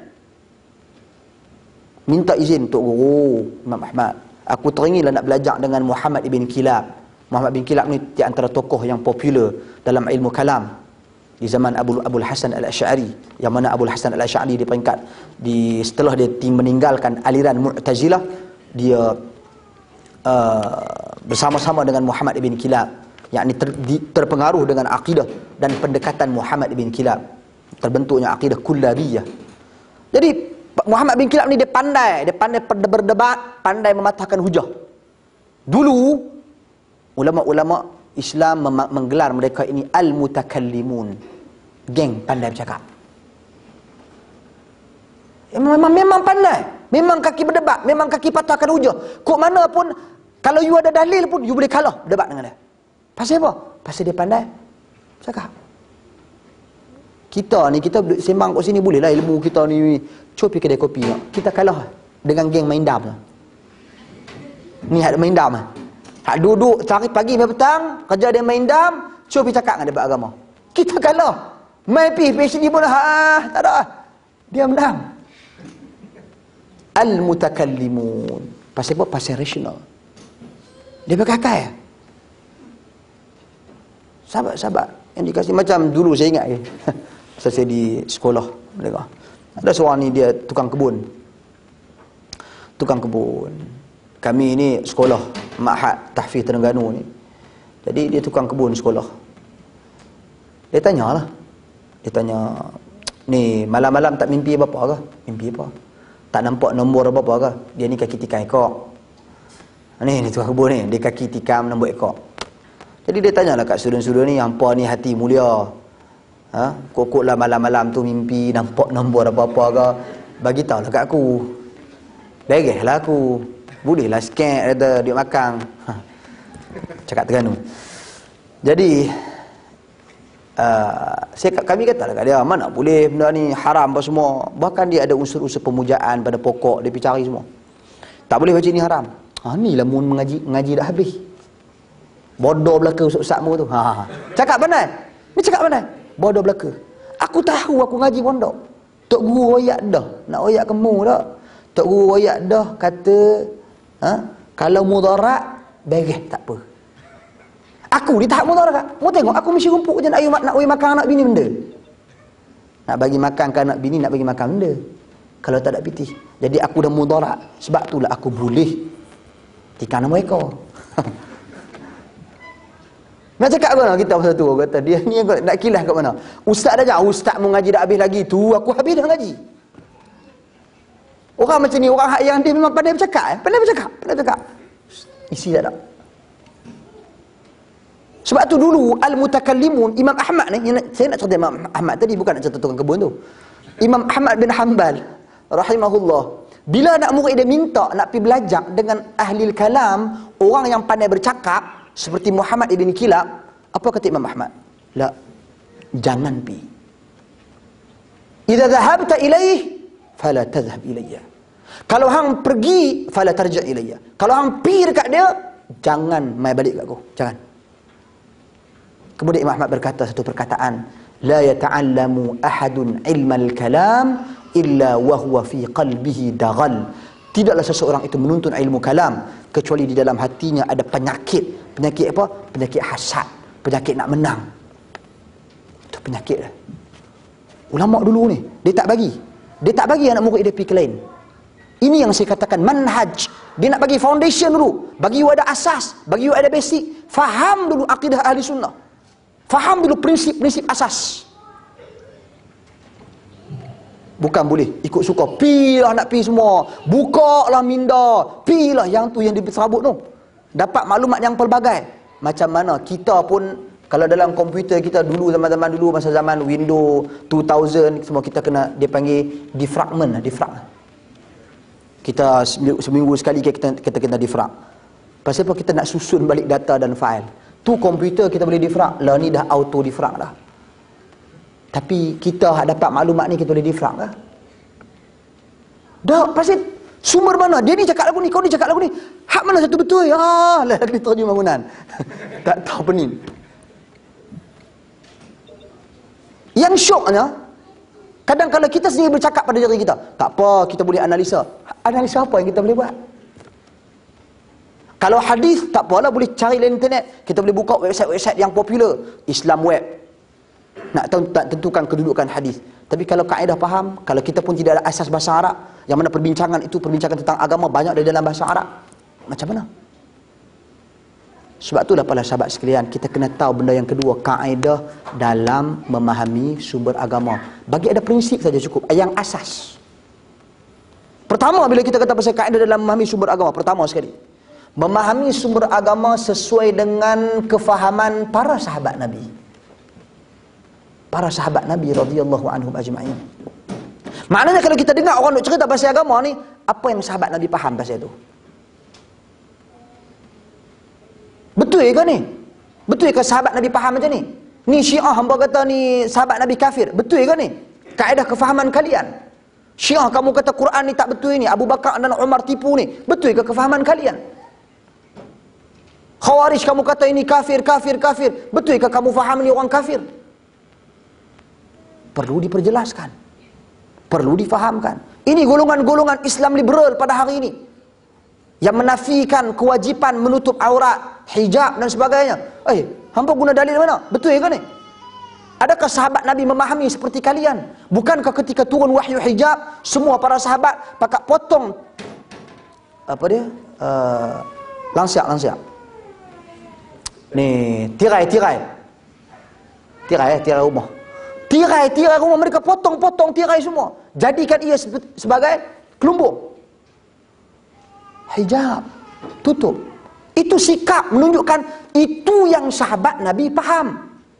minta izin untuk guru Imam Ahmad, aku teringinlah nak belajar dengan Muhammad ibn Kilab. Muhammad bin Kilab ni di antara tokoh yang popular dalam ilmu kalam di zaman Abu Abul Hasan Al-Asy'ari, yang mana Abul Hasan Al-Asy'ari di peringkat di setelah dia meninggalkan aliran Mu'tazilah, dia uh, bersama-sama dengan Muhammad ibn Kilab, yakni ter, di, terpengaruh dengan akidah dan pendekatan Muhammad ibn Kilab, terbentuknya akidah kullabiyah. Jadi Muhammad bin Kilab ni dia pandai, dia pandai berdebat, pandai mematahkan hujah. Dulu ulama-ulama Islam menggelar mereka ini al-mutakallimun, geng pandai bercakap. Memang memang pandai, memang kaki berdebat, memang kaki patahkan hujah. Kok mana pun kalau you ada dalil pun you boleh kalah berdebat dengan dia. Pasal apa? Pasal dia pandai bercakap. Kita ni, kita duduk sembang kat sini bolehlah ilmu kita ni. Cuba pergi kedai kopi tak? Kita kalah dengan geng main dam lah. Ni hak main dam lah. Hak duduk cari pagi sampai petang, kerja dia main dam, cuba pergi cakap dengan debat agama. Kita kalah. Main pergi P H D pun ha, tak ada. Dia menang. Al-mutakallimun. Pasal apa? Pasal rasional. Dia berkakak ya? Sahabat-sahabat yang dikasih macam dulu saya ingat eh. Saya di sekolah mereka. Ada seorang ni dia tukang kebun. Tukang kebun. Kami ni sekolah Ma'had Tahfiz Terengganu ni. Jadi dia tukang kebun sekolah. Dia tanyalah. Dia tanya, ni malam-malam tak mimpi apa-apa ke? Mimpi apa? Tak nampak nombor apa-apa ke? Dia ni kaki tikam ekor. Ni, ni tukang kebun ni, dia kaki tikam nombor ekor. Jadi dia tanyalah kat sudut-sudut ni, hampa ni hati mulia. Ha? Kokoklah malam-malam tu mimpi nampak nombor apa-apa ke? Bagi tahulah kat aku. Bereslah aku. Bolehlah sikit kata dia makan. Ha. Cakap Terengganu. Jadi uh, saya kami katalah kat dia, mana boleh benda ni haram apa semua. Bahkan dia ada unsur-unsur pemujaan pada pokok, dia pergi cari semua. Tak boleh baca ni haram. Ha ni lah mun mengaji mengaji dah habis. Bodoh belaka ustaz-ustaz mu tu. Ha. Cakap pandai. Ni cakap pandai. Bodoh belaka. Aku tahu aku ngaji pondok. Tok guru royak dah. Nak royak kamu dak. Tok guru royak dah kata, ha, kalau mudarat beres tak apa. Aku di tahap mudarat. Mu tengok aku mesti rumput je nak ayu nak oi makan anak bini benda. Nak bagi makan ke anak bini, nak bagi makan benda. Kalau tak ada pitih. Jadi aku dah mudarat. Sebab itulah aku boleh tikam nama ekor. Nak cakap apa nak kita pasal tu? Kata dia ni nak kilas kat mana? Ustaz dah jauh, ustaz mau ngaji dah habis lagi tu, aku habis dah ngaji. Orang macam ni, orang hak yang dia memang pandai bercakap, eh? pandai bercakap, pandai bercakap. Isi tak ada. Sebab tu dulu al-mutakallimun Imam Ahmad ni, saya nak cerita Imam Ahmad tadi, bukan nak cerita tukang kebun tu. Imam Ahmad bin Hanbal rahimahullah, bila nak murid dia minta nak pergi belajar dengan ahli kalam, orang yang pandai bercakap seperti Muhammad ibn Kilab, apa kata Imam Ahmad? La, jangan pi. Idza dhahabta ilaih fala tadhhab ilayya. Kalau hang pergi fala tarji' ilayya. Kalau hang pi dekat dia, jangan mai balik kat aku. Jangan. Kemudian Imam Ahmad berkata satu perkataan, la yata'allamu ahadun ilmal kalam illa wa huwa fi qalbihi daghal. Tidaklah seseorang itu menuntut ilmu kalam kecuali di dalam hatinya ada penyakit. Penyakit apa? Penyakit hasad, penyakit nak menang. Itu penyakit lah. Ulama dulu ni, dia tak bagi. Dia tak bagi anak murid dia pergi ke lain. Ini yang saya katakan manhaj. Dia nak bagi foundation dulu, bagi you ada asas, bagi you ada basic. Faham dulu akidah ahli sunnah. Faham dulu prinsip-prinsip asas. Bukan boleh ikut suka. Pilah nak pi semua. Buka lah minda. Pilah yang tu yang diserabut tu. Dapat maklumat yang pelbagai. Macam mana kita pun, kalau dalam komputer kita dulu, zaman-zaman dulu, masa zaman Windows dua ribu, semua kita kena, dia panggil defragment. Defrag. Kita seminggu sekali kita, kita kena defrag. Pasal apa? Kita nak susun balik data dan file. Tu komputer kita boleh defrag. Lah ni dah auto defrag dah. Tapi kita dapat maklumat ni kita boleh defrag lah. Dah, pasal sumber mana? Dia ni cakap lagu ni, kau ni cakap lagu ni. Hak mana satu betul? Ah, lah ni terjemah bangunan. Tak tahu apa ni. Yang syoknya, kadang kalau kita sendiri bercakap pada diri kita, tak apa, kita boleh analisa. Analisa apa yang kita boleh buat? Kalau hadis, tak apalah, boleh cari di internet. Kita boleh buka website-website yang popular. Islam Web. Nak tahu, tak tentukan kedudukan hadis. Tapi kalau kaedah faham, kalau kita pun tidak ada asas bahasa Arab, yang mana perbincangan itu, perbincangan tentang agama banyak dari dalam bahasa Arab, macam mana? Sebab itulah para sahabat sekalian, kita kena tahu benda yang kedua, kaedah dalam memahami sumber agama. Bagi ada prinsip saja cukup, yang asas. Pertama, bila kita kata pasal kaedah dalam memahami sumber agama, pertama sekali, memahami sumber agama sesuai dengan kefahaman para sahabat Nabi. Para sahabat Nabi radhiyallahu anhum ajma'in. Maknanya kalau kita dengar orang nak cerita pasal agama ni, apa yang sahabat Nabi faham pasal itu? Betul ke ni? Betul ke sahabat Nabi faham macam ni? Ni Syiah hamba kata ni sahabat Nabi kafir. Betul ke ni? Kaedah kefahaman kalian. Syiah kamu kata Quran ni tak betul ni, Abu Bakar dan Umar tipu ni. Betul ke kefahaman kalian? Khawarij kamu kata ini kafir, kafir, kafir. Betul ke kamu faham ni orang kafir? Perlu diperjelaskan. Perlu difahamkan. Ini golongan-golongan Islam liberal pada hari ini, yang menafikan kewajipan menutup aurat, hijab dan sebagainya. Eh, hampa guna dalil mana? Betul ke ni? Adakah sahabat Nabi memahami seperti kalian? Bukankah ketika turun wahyu hijab, semua para sahabat pakai potong apa dia? Uh, langsiak, langsiak. Ni, tirai-tirai. Tirai, tirai rumah. Tirai-tirai rumah mereka potong-potong tirai semua. Jadikan ia sebagai kelumbung. Hijab, tutup. Itu sikap menunjukkan itu yang sahabat Nabi faham.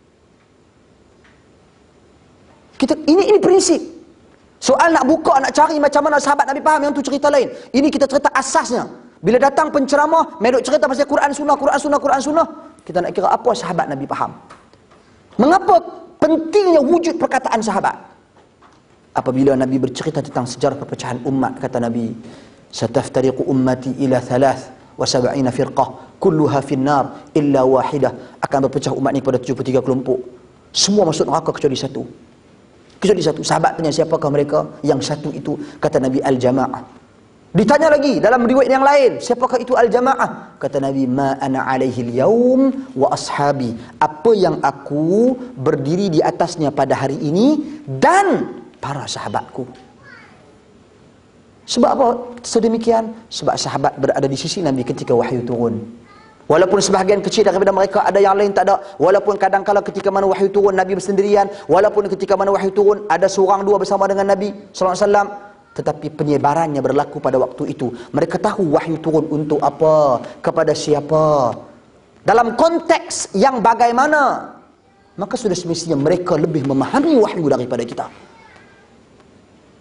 Kita ini ini prinsip. Soal nak buka, nak cari macam mana sahabat Nabi faham, yang tu cerita lain. Ini kita cerita asasnya. Bila datang penceramah, medok cerita pasal Quran Sunnah, Quran Sunnah, Quran Sunnah, kita nak kira apa sahabat Nabi faham. Mengapa pentingnya wujud perkataan sahabat? Apabila Nabi bercerita tentang sejarah perpecahan umat, kata Nabi, sataftariqu ummati ila thalath wa sab'ina firqah kulluha finnar illa wahidah. Akan berpecah umat ni pada tujuh puluh tiga kelompok. Semua masuk neraka kecuali satu. Kecuali satu. Sahabat tanya, siapakah mereka? Yang satu itu, kata Nabi, al-jamaah. Ditanya lagi dalam riwayat yang lain, siapakah itu al-jamaah? Kata Nabi, ma ana alaihi al-yaum wa ashabi. Apa yang aku berdiri di atasnya pada hari ini dan para sahabatku. Sebab apa sedemikian? Sebab sahabat berada di sisi Nabi ketika wahyu turun. Walaupun sebahagian kecil daripada mereka ada yang lain tak ada. Walaupun kadang-kala ketika mana wahyu turun Nabi bersendirian. Walaupun ketika mana wahyu turun ada seorang dua bersama dengan Nabi sallallahu alaihi wasallam. Tetapi penyebarannya berlaku pada waktu itu. Mereka tahu wahyu turun untuk apa, kepada siapa, dalam konteks yang bagaimana. Maka sudah semestinya mereka lebih memahami wahyu daripada kita.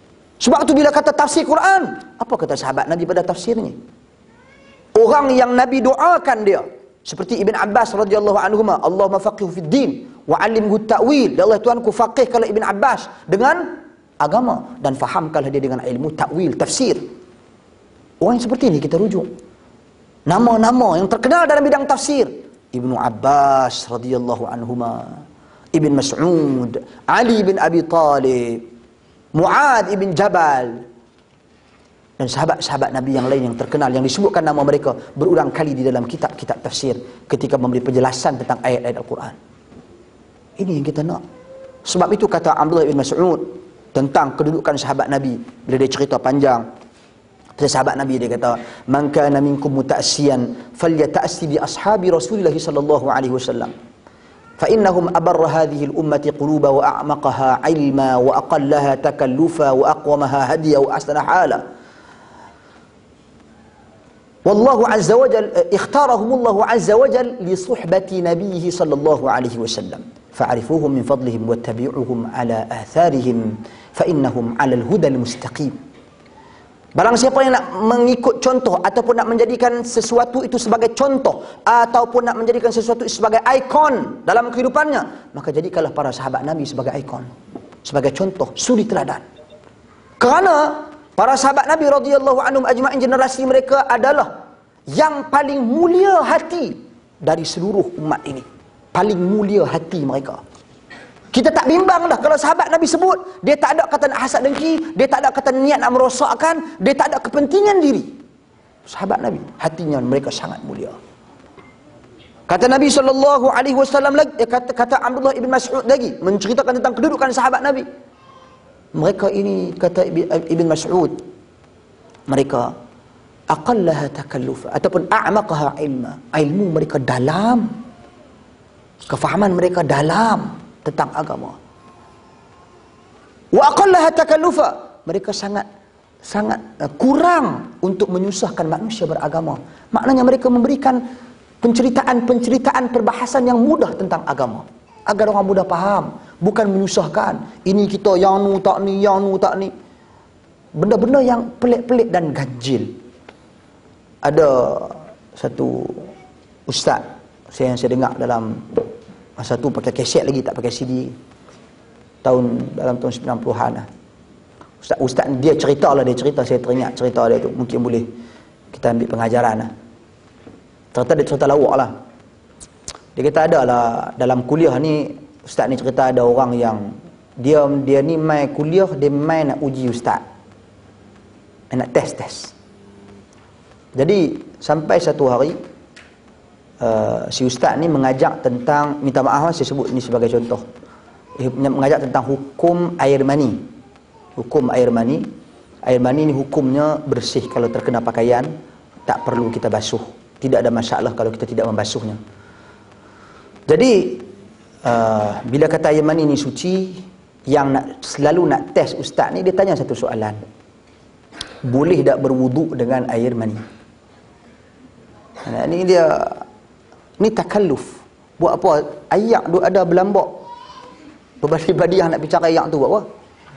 Sebab tu bila kata tafsir Quran, apa kata sahabat Nabi pada tafsirnya? Orang yang Nabi doakan dia, seperti Ibn Abbas radhiyallahu anhuma, Allahumma faqihhu fid din wa 'allimhu ta'wil. Ya Allah Tuhanku, faqihkanlah Ibn Abbas dengan agama dan fahamkanlah dia dengan ilmu takwil, tafsir. Orang yang seperti ini kita rujuk. Nama-nama yang terkenal dalam bidang tafsir, Ibnu Abbas radhiyallahu anhuma, Ibn Mas'ud, Ali bin Abi Talib, Mu'ad ibn Jabal, dan sahabat-sahabat Nabi yang lain yang terkenal, yang disebutkan nama mereka berulang kali di dalam kitab-kitab tafsir ketika memberi penjelasan tentang ayat-ayat Al-Quran. Ini yang kita nak. Sebab itu kata Abdullah bin Mas'ud tentang kedudukan sahabat Nabi, bila dia cerita panjang tentang sahabat Nabi, dia kata, man kana minkum muta'assiyan falyata'assi bi ashabi Rasulillah sallallahu alaihi wasallam, fa innahum abarra hadhihi al-ummati quluba wa a'maqaha 'ilma wa aqallaha takallufa wa aqwamaha hadiya wa ahsana hala. Wallahu azza wa jalla ikhtarahumullahu azza wa jalla li suhbati nabiyhi sallallahu alaihi wasallam. Fa'rifuhum min fadlihim wattabi'uhum ala atharihim fa innahum 'ala al-huda al-mustaqim. Barang siapa yang nak mengikut contoh ataupun nak menjadikan sesuatu itu sebagai contoh ataupun nak menjadikan sesuatu itu sebagai ikon dalam kehidupannya, maka jadikanlah para sahabat Nabi sebagai ikon, sebagai contoh, suri teladan. Kerana para sahabat Nabi radhiyallahu anhum ajma'in, generasi mereka adalah yang paling mulia hati dari seluruh umat ini. Paling mulia hati mereka. Kita tak bimbang dah kalau sahabat Nabi sebut, dia tak ada kata nak hasad dengki, dia tak ada kata niat nak merosakkan, dia tak ada kepentingan diri. Sahabat Nabi, hatinya mereka sangat mulia. Kata Nabi sallallahu alaihi wasallam lagi, eh, kata kata Abdullah ibn Mas'ud lagi menceritakan tentang kedudukan sahabat Nabi. Mereka ini, kata Ibn Mas'ud, mereka aqallaha takallufa ataupun a'maqaha ilma. Ilmu mereka dalam, kefahaman mereka dalam tentang agama. Wa aqallaha takallufa, mereka sangat sangat uh, kurang untuk menyusahkan manusia beragama. Maknanya mereka memberikan penceritaan-penceritaan perbahasan yang mudah tentang agama agar orang mudah faham, bukan menyusahkan. Ini kita yang nu tak ni, yang nu tak ni. Benda-benda yang pelik-pelik dan ganjil. Ada satu ustaz saya yang saya dengar dalam masa tu pakai kaset lagi, tak pakai C D, tahun dalam tahun sembilan puluhan lah. Ustaz, ustaz dia cerita lah, dia cerita, saya teringat cerita dia tu, mungkin boleh kita ambil pengajaran lah. Cerita dia cerita lawak lah. Dia kata ada lah dalam kuliah ni, ustaz ni cerita ada orang yang dia dia ni main kuliah, dia main nak uji ustaz, nak test-test. Jadi sampai satu hari uh, si ustaz ni mengajak tentang, minta maaf saya sebut ni sebagai contoh, mengajak tentang hukum air mani. Hukum air mani. Air mani ni hukumnya bersih kalau terkena pakaian, tak perlu kita basuh. Tidak ada masalah kalau kita tidak membasuhnya. Jadi uh, bila kata air mani ni suci, yang nak selalu nak test ustaz ni, dia tanya satu soalan, boleh tak berwuduk dengan air mani? Nah, ni dia, ni takalluf. Buat apa? Ayak duk ada berlambak, berbadi-badi yang nak bicara ayak tu buat apa?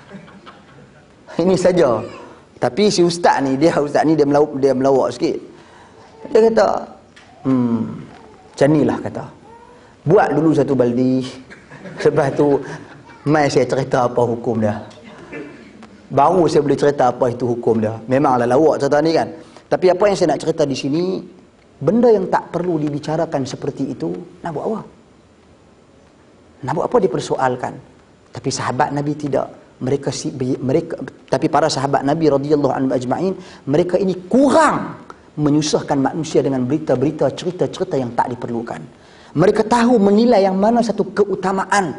Ini saja. Tapi si ustaz ni, dia ustaz ni dia melawak, dia melawak sikit. Dia kata, hmm, macam ni lah kata, buat dulu satu baldi, lepas tu mai saya cerita apa hukum dia. Baru saya boleh cerita apa itu hukum dia. Memanglah lawak cerita ni kan. Tapi apa yang saya nak cerita di sini, benda yang tak perlu dibicarakan seperti itu, nak buat apa? Nak buat apa dipersoalkan? Tapi sahabat Nabi tidak. Mereka si mereka tapi para sahabat Nabi radhiyallahu anhum ajma'in, mereka ini kurang menyusahkan manusia dengan berita-berita, cerita-cerita yang tak diperlukan. Mereka tahu menilai yang mana satu keutamaan.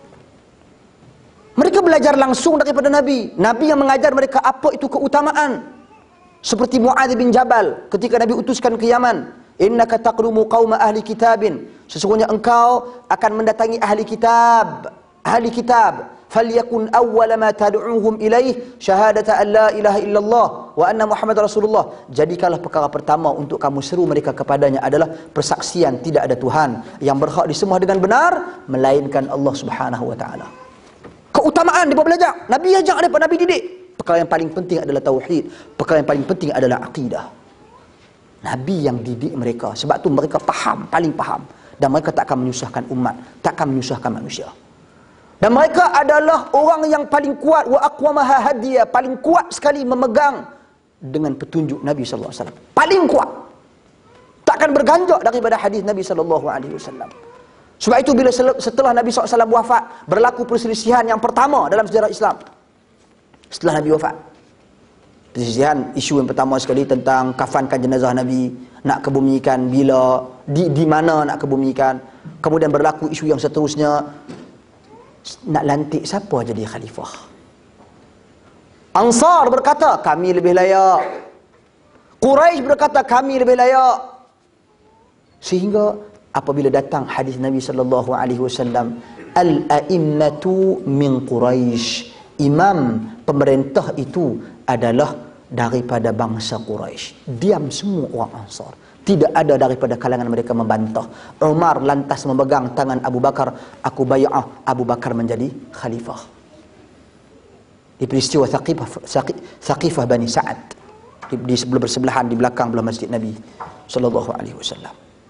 Mereka belajar langsung daripada Nabi. Nabi yang mengajar mereka apa itu keutamaan. Seperti Mu'ad bin Jabal ketika Nabi utuskan ke Yaman, innaka taqrumu qauma ahli kitabin, sesungguhnya engkau akan mendatangi ahli kitab. Ahli kitab, falyakun awwala ma tad'uuhum ilaih syahadata an la ilaha illallah wa anna Muhammad Rasulullah. Jadikanlah perkara pertama untuk kamu seru mereka kepadanya adalah persaksian tidak ada Tuhan yang berhak disembah dengan benar melainkan Allah Subhanahu wa taala. Keutamaan dia belajar. Nabi ajak mereka, Nabi didik. Perkara yang paling penting adalah tauhid. Perkara yang paling penting adalah akidah. Nabi yang didik mereka. Sebab tu mereka faham, paling faham. Dan mereka tak akan menyusahkan umat, tak akan menyusahkan manusia. Dan mereka adalah orang yang paling kuat, wa aqwamaha hadiya, paling kuat sekali memegang dengan petunjuk Nabi sallallahu alaihi wasallam. Paling kuat. Takkan berganjak daripada hadis Nabi sallallahu alaihi wasallam. Sebab itu bila setelah Nabi sallallahu alaihi wasallam wafat, berlaku perselisihan yang pertama dalam sejarah Islam. Setelah Nabi wafat. Perselisihan, isu yang pertama sekali tentang kafankan jenazah Nabi, nak kebumikan bila, di di mana nak kebumikan. Kemudian berlaku isu yang seterusnya, nak lantik siapa jadi khalifah. Ansar berkata, kami lebih layak. Quraisy berkata, kami lebih layak. Sehingga apabila datang hadis Nabi sallallahu alaihi wasallam, al-a'immatu min Quraisy, imam pemerintah itu adalah daripada bangsa Quraisy. Diam semua orang Ansar. Tidak ada daripada kalangan mereka membantah. Umar lantas memegang tangan Abu Bakar, aku bay'ah Abu Bakar menjadi khalifah. Di peristiwa Thaqifah, Thaqifah Bani Sa'ad, di, di bersebelahan di belakang belah masjid Nabi sallallahu alaihi wasallam.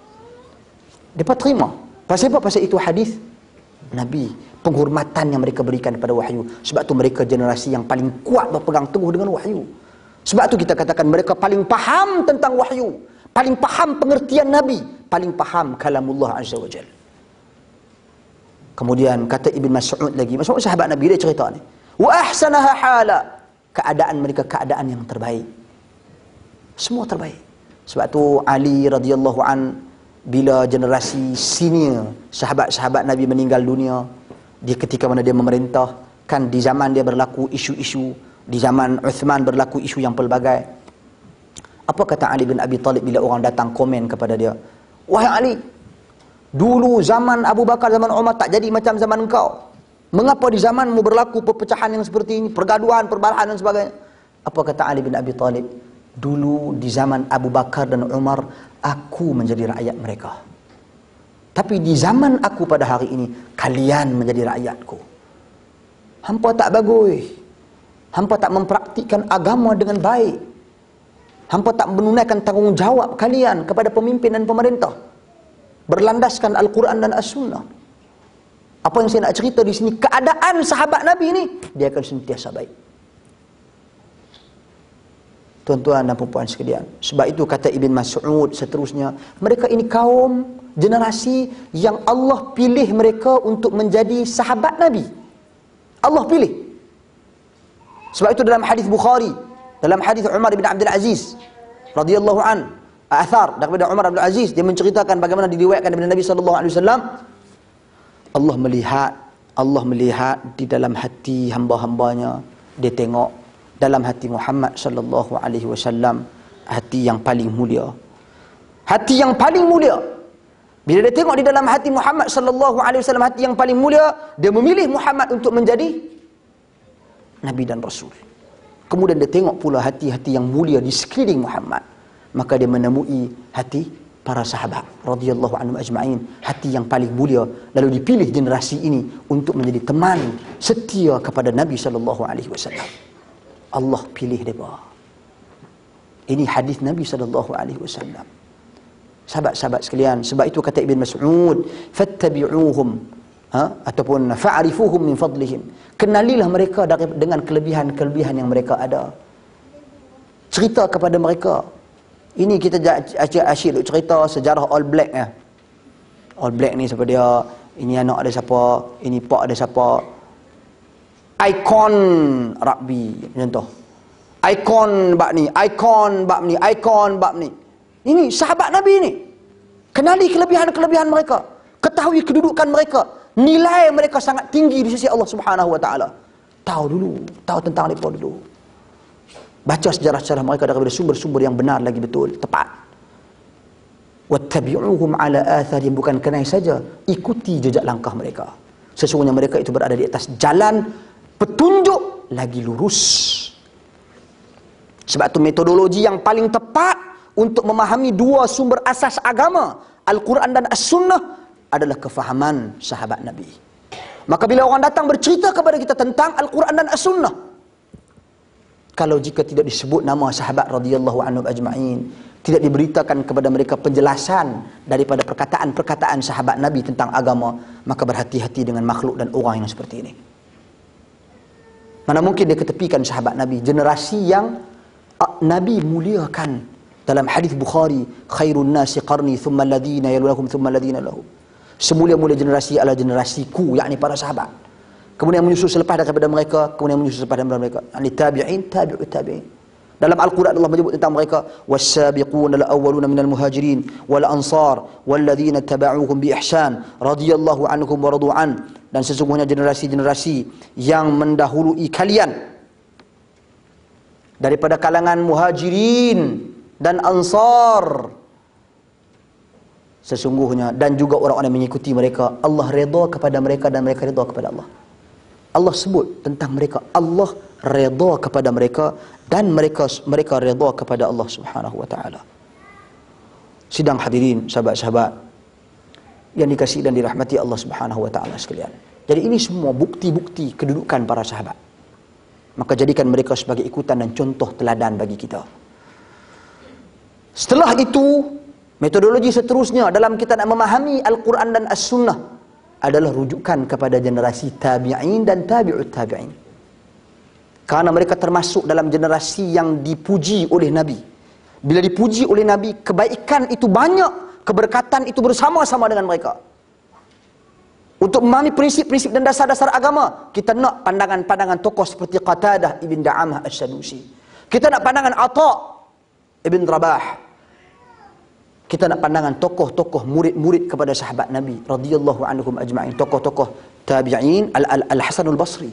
Mereka terima. Pasal apa? Pasal itu hadis Nabi, penghormatan yang mereka berikan kepada wahyu. Sebab tu mereka generasi yang paling kuat berpegang teguh dengan wahyu. Sebab tu kita katakan mereka paling faham tentang wahyu, paling faham pengertian Nabi, paling faham kalamullah azza wa jalla. Kemudian kata Ibn Mas'ud lagi, Mas'ud sahabat Nabi, dia cerita ni, wa ahsanaha hala, keadaan mereka keadaan yang terbaik. Semua terbaik. Sebab tu Ali radhiyallahu an, bila generasi senior sahabat-sahabat Nabi meninggal dunia, di ketika mana dia memerintah, kan di zaman dia berlaku isu-isu, di zaman Uthman berlaku isu yang pelbagai. Apa kata Ali bin Abi Talib bila orang datang komen kepada dia, wahai Ali, dulu zaman Abu Bakar, zaman Umar tak jadi macam zaman engkau. Mengapa di zamanmu berlaku perpecahan yang seperti ini, pergaduhan, perbalahan dan sebagainya? Apa kata Ali bin Abi Talib? Dulu di zaman Abu Bakar dan Umar, aku menjadi rakyat mereka. Tapi di zaman aku pada hari ini, kalian menjadi rakyatku. Hampa tak bagus. Hampa tak mempraktikkan agama dengan baik. Hampa tak menunaikan tanggungjawab kalian kepada pemimpin dan pemerintah, berlandaskan Al-Quran dan As-Sunnah. Apa yang saya nak cerita di sini, keadaan sahabat Nabi ini, dia akan sentiasa baik. Tuan-tuan dan puan-puan sekalian, sebab itu kata Ibn Mas'ud seterusnya, mereka ini kaum, generasi yang Allah pilih mereka untuk menjadi sahabat Nabi. Allah pilih. Sebab itu dalam hadis Bukhari, dalam hadis Umar bin Abdul Aziz radhiyallahu an, athar daripada Umar bin Abdul Aziz, dia menceritakan bagaimana diriwayatkan daripada Nabi sallallahu alaihi wasallam, Allah melihat, Allah melihat di dalam hati hamba-hambanya, dia tengok dalam hati Muhammad sallallahu alaihi wasallam hati yang paling mulia. Hati yang paling mulia. Bila dia tengok di dalam hati Muhammad sallallahu alaihi wasallam hati yang paling mulia, dia memilih Muhammad untuk menjadi Nabi dan Rasul. Kemudian dia tengok pula hati-hati yang mulia di sekeliling Muhammad, maka dia menemui hati para sahabat radhiyallahu anhum ajma'in, hati yang paling mulia. Lalu dipilih generasi ini untuk menjadi teman setia kepada Nabi sallallahu alaihi wasallam. Allah pilih mereka. Ini hadis Nabi sallallahu alaihi wasallam. Sahabat-sahabat sekalian, sebab itu kata Ibn Mas'ud, fattabi'uhum, ha? ataupun fa'rifuhum min fadlihim. Kenalilah mereka dengan kelebihan-kelebihan yang mereka ada. Cerita kepada mereka. Ini kita asyik duk cerita sejarah All Black ya. All Black ni siapa dia? Ini anak ada siapa? Ini pak ada siapa? Ikon rugby contoh. Ikon bab ni, ikon bab ni, ikon bab ni. Ini sahabat Nabi ni. Kenali kelebihan-kelebihan mereka, ketahui kedudukan mereka, nilai mereka sangat tinggi di sisi Allah Subhanahu wa taala. Tahu dulu, tahu tentang mereka dulu. Baca sejarah-sejarah mereka daripada sumber-sumber yang benar lagi betul, tepat. Wattabi'uhum ala atharihim, bukan kenai saja, ikuti jejak langkah mereka. Sesungguhnya mereka itu berada di atas jalan petunjuk lagi lurus. Sebab itu metodologi yang paling tepat untuk memahami dua sumber asas agama, Al-Quran dan As-Sunnah, adalah kefahaman sahabat Nabi. Maka bila orang datang bercerita kepada kita tentang Al-Quran dan As-Sunnah, kalau jika tidak disebut nama sahabat radhiyallahu anhum ajma'in, tidak diberitakan kepada mereka penjelasan daripada perkataan-perkataan sahabat Nabi tentang agama, maka berhati-hati dengan makhluk dan orang yang seperti ini. Mana mungkin dia ketepikan sahabat Nabi, generasi yang Nabi muliakan. Dalam hadis Bukhari, khairun nasi qarni thumma alladhina yalunahum thumma alladhina lahum. Semulia-mulia generasi adalah generasiku, yakni para sahabat. Kemudian menyusul selepas daripada mereka, kemudian menyusul selepas daripada mereka, yakni tabi'in, tabi'ut tabi'in. Dalam Al-Quran Allah menyebut tentang mereka, was-sabiquna al-awwaluna minal muhajirin wal ansar walladzina tabauhum bi ihsan radhiyallahu anhum wa radu an. Dan sesungguhnya generasi-generasi yang mendahului kalian daripada kalangan muhajirin dan ansar, sesungguhnya dan juga orang-orang yang mengikuti mereka, Allah redha kepada mereka dan mereka redha kepada Allah. Allah sebut tentang mereka, Allah redha kepada mereka dan mereka mereka redha kepada Allah Subhanahu wa taala. Sidang hadirin, sahabat-sahabat yang dikasihi dan dirahmati Allah Subhanahu wa taala sekalian. Jadi ini semua bukti-bukti kedudukan para sahabat. Maka jadikan mereka sebagai ikutan dan contoh teladan bagi kita. Setelah itu, metodologi seterusnya dalam kita nak memahami Al-Quran dan As-Sunnah adalah rujukan kepada generasi tabi'in dan tabi'ut tabi'in. Karena mereka termasuk dalam generasi yang dipuji oleh Nabi. Bila dipuji oleh Nabi, kebaikan itu banyak, keberkatan itu bersama-sama dengan mereka. Untuk memahami prinsip-prinsip dan dasar-dasar agama, kita nak pandangan-pandangan tokoh seperti Qatadah ibn Da'amah As-Sadusi. Kita nak pandangan Atha ibn Rabah. Kita nak pandangan tokoh-tokoh murid-murid kepada sahabat Nabi radhiyallahu anhum ajma'in, tokoh-tokoh tabi'in, Al-Hasan Al-Basri,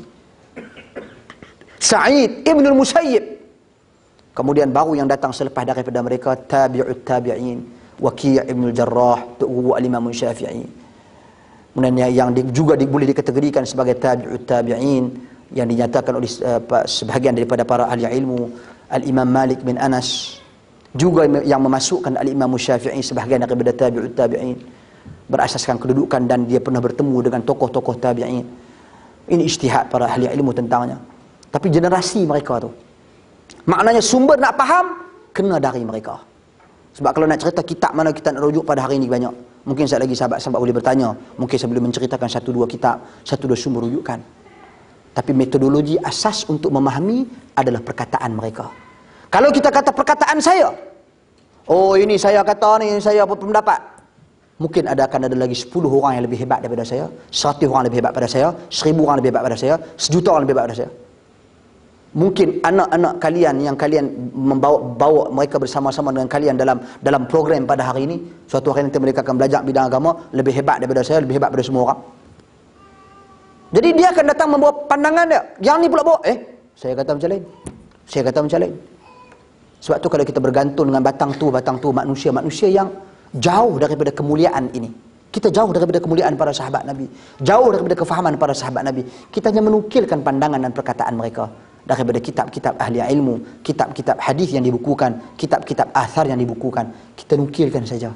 Sa'id ibn al-Musayyib. Kemudian baru yang datang selepas daripada mereka tabi'ut tabi'in, Waqi' ibn al-Jarrah, Tu'u al-Imam Syafi'i. Kemudian yang di, juga di, boleh dikategorikan sebagai tabi'ut tabi'in yang dinyatakan oleh uh, sebahagian daripada para ahli ilmu, Al-Imam Malik bin Anas, juga yang memasukkan Al-Imam Syafi'i sebahagian daripada tabi'ut tabi'in, berasaskan kedudukan dan dia pernah bertemu dengan tokoh-tokoh tabi'in. Ini ijtihad para ahli ilmu tentangnya. Tapi generasi mereka tu, maknanya sumber nak faham kena dari mereka. Sebab kalau nak cerita kitab mana kita nak rujuk pada hari ini banyak. Mungkin sekali lagi sahabat-sahabat boleh bertanya, mungkin saya boleh menceritakan satu dua kitab, satu dua sumber rujukan. Tapi metodologi asas untuk memahami adalah perkataan mereka. Kalau kita kata perkataan saya, oh ini saya kata ni, saya apa pendapat, mungkin ada akan ada lagi sepuluh orang yang lebih hebat daripada saya, seratus orang lebih hebat daripada saya, seribu orang lebih hebat daripada saya, sejuta orang lebih hebat daripada saya. Mungkin anak-anak kalian yang kalian membawa bawa mereka bersama-sama dengan kalian dalam dalam program pada hari ini, suatu hari nanti mereka akan belajar bidang agama lebih hebat daripada saya, lebih hebat daripada semua orang. Jadi dia akan datang membawa pandangan dia. Yang ni pula bawa, eh, saya kata macam lain. Saya kata macam lain. Sebab tu kalau kita bergantung dengan batang tu, batang tu manusia-manusia yang jauh daripada kemuliaan ini. Kita jauh daripada kemuliaan para sahabat Nabi, jauh daripada kefahaman para sahabat Nabi. Kita hanya menukilkan pandangan dan perkataan mereka daripada kitab-kitab ahli ilmu, kitab-kitab hadis yang dibukukan, kitab-kitab athar yang dibukukan. Kita nukilkan saja.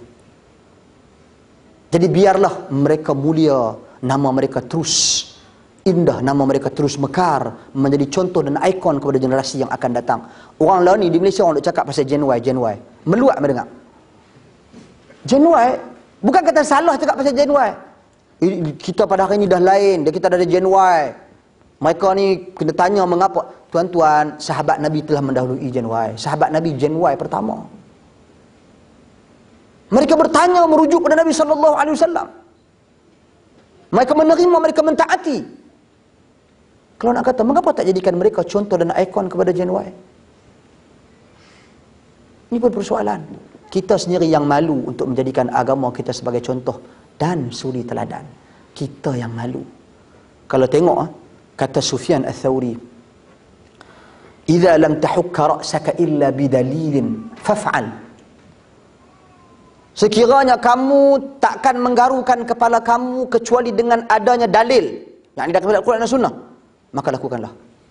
Jadi biarlah mereka mulia, nama mereka terus indah, nama mereka terus mekar, menjadi contoh dan ikon kepada generasi yang akan datang. Orang lain ni di Malaysia orang nak cakap pasal Gen Y, Gen Y. Meluat mendengar. Gen Y, bukan kata salah cakap pasal Gen Y. Kita pada hari ini dah lain, kita dah ada Gen Y. Mereka ni kena tanya mengapa. Tuan-tuan, sahabat Nabi telah mendahului Gen Y. Sahabat Nabi Gen Y pertama. Mereka bertanya merujuk pada Nabi sallallahu alaihi wasallam. Mereka menerima, mereka mentaati. Kalau nak kata, mengapa tak jadikan mereka contoh dan ikon kepada Gen Y? Ini pun persoalan. Kita sendiri yang malu untuk menjadikan agama kita sebagai contoh dan suri teladan. Kita yang malu. Kalau tengok, kata Sufyan Ats-Tsauri, "Idza lam tahukka ra'saka illa bidalilin faf'al." Sekiranya kamu takkan menggarukan kepala kamu kecuali dengan adanya dalil yang daripada Al-Quran dan Sunnah, maka lakukanlah.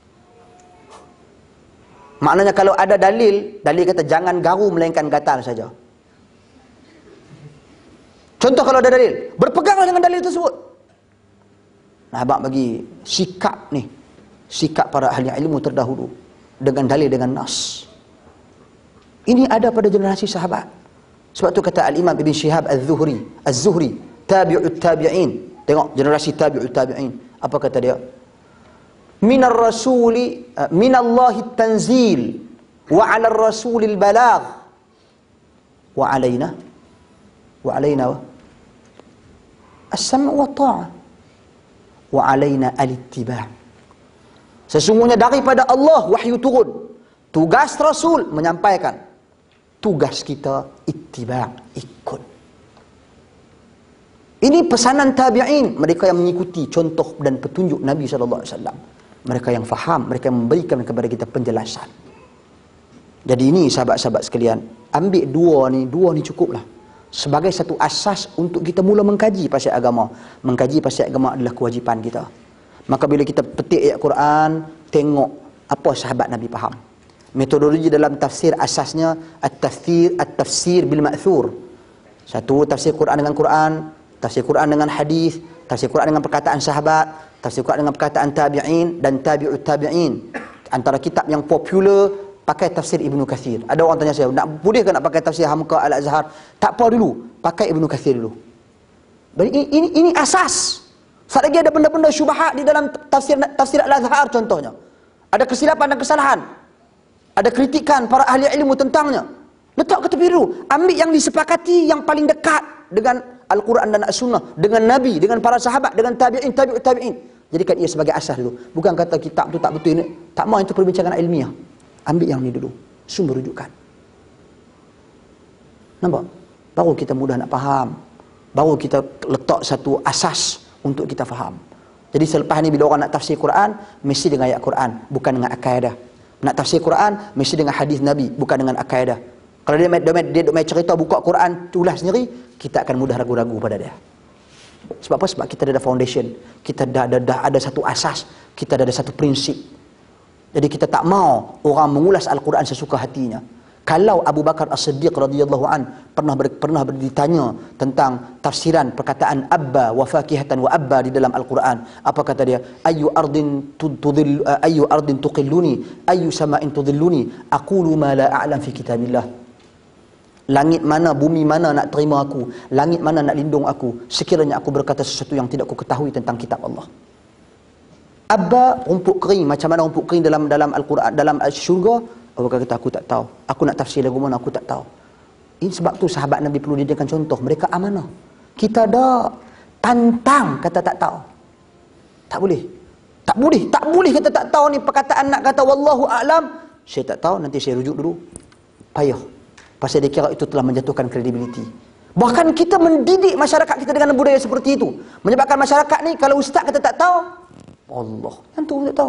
Maknanya kalau ada dalil, dalil kata jangan garu melainkan gatal saja. Contoh kalau ada dalil, berpeganglah dengan dalil tersebut. Nah, abang bagi sikap ni, sikap para ahli ilmu terdahulu. dengan dalil, dengan nas. Ini ada pada generasi sahabat. Sebab tu kata Al-Imam Ibn Shihab Az-Zuhri, Az-Zuhri, tabi'ut tabi'in. Tengok generasi tabi'ut tabi'in. Apa kata dia? Minar rasuli, minallahi tanzil, wa 'ala ar-rasulil balagh, wa 'alaina, wa 'alaina as-sam' wa ta'ah, wa 'alaina al-ittiba'. Sesungguhnya daripada Allah wahyu turun. Tugas Rasul menyampaikan. Tugas kita ittiba', ikut. Ini pesanan tabi'in, mereka yang mengikuti contoh dan petunjuk Nabi sallallahu alaihi wasallam. Mereka yang faham, mereka yang memberikan kepada kita penjelasan. Jadi ini sahabat-sahabat sekalian, ambil dua ni, dua ni cukuplah. Sebagai satu asas untuk kita mula mengkaji pasal agama. Mengkaji pasal agama adalah kewajipan kita. Maka bila kita petik ayat Quran, tengok apa sahabat Nabi faham. Metodologi dalam tafsir asasnya at-tafsir at-tafsir bil ma'thur. Satu, tafsir Quran dengan Quran, tafsir Quran dengan hadis, tafsir Quran dengan perkataan sahabat, tafsir Quran dengan perkataan tabi'in dan tabi'ut tabi'in. Antara kitab yang popular pakai tafsir Ibnu Katsir. Ada orang tanya saya, nak boleh ke nak pakai tafsir Hamka Al-Azhar? Tak apa dulu, pakai Ibnu Katsir dulu. Ini, ini ini asas. Sekali lagi ada benda-benda syubhat di dalam tafsir tafsir Al-Azhar contohnya. Ada kesilapan dan kesalahan. Ada kritikan para ahli ilmu tentangnya. Letak ke tepi dulu. Ambil yang disepakati yang paling dekat dengan Al-Quran dan As-Sunnah, dengan Nabi, dengan para sahabat, dengan tabi'in, tabi'ut tabi'in. Jadikan ia sebagai asas dulu. Bukan kata kitab tu tak betul ini. Tak mahu itu perbincangan ilmiah. Ambil yang ni dulu. Sumber rujukan. Nampak? Baru kita mudah nak faham. Baru kita letak satu asas untuk kita faham. Jadi selepas ni bila orang nak tafsir Quran, mesti dengan ayat Quran, bukan dengan akaidah. Nak tafsir Quran, mesti dengan hadis Nabi, bukan dengan akaidah. Kalau dia dia, dia, dia main cerita buka Quran, tulis sendiri, kita akan mudah ragu-ragu pada dia. Sebab apa? Sebab kita dah ada foundation. Kita dah, dah, dah ada satu asas. Kita dah ada satu prinsip. Jadi kita tak mau orang mengulas Al-Quran sesuka hatinya. Kalau Abu Bakar As-Siddiq radhiyallahu an pernah ber, pernah ditanya tentang tafsiran perkataan abba wa fakihatan wa abba di dalam Al-Quran, apa kata dia? Ayu ardin tudhil ayu ardin tuqilluni ayu sama'in tudhilluni aqulu ma la a'lam fi kitabillah. Langit mana, bumi mana nak terima aku, langit mana nak lindung aku, sekiranya aku berkata sesuatu yang tidak aku ketahui tentang kitab Allah. Abba, rumput kering, macam mana rumput kering dalam dalam Al-Quran, dalam syurga. Abu Bakar kata, aku tak tahu. Aku nak tafsir lagu mana, aku tak tahu. Ini sebab tu sahabat Nabi perlu dijadikan contoh. Mereka amanah. Kita dah tantang kata tak tahu. Tak boleh. Tak boleh. Tak boleh kata tak tahu ni perkataan nak kata wallahu a'lam. Saya tak tahu, nanti saya rujuk dulu. Payah. Pasal dia kira itu telah menjatuhkan kredibiliti. Bahkan kita mendidik masyarakat kita dengan budaya seperti itu. Menyebabkan masyarakat ni kalau ustaz kata tak tahu, Allah, yang tu tak tahu.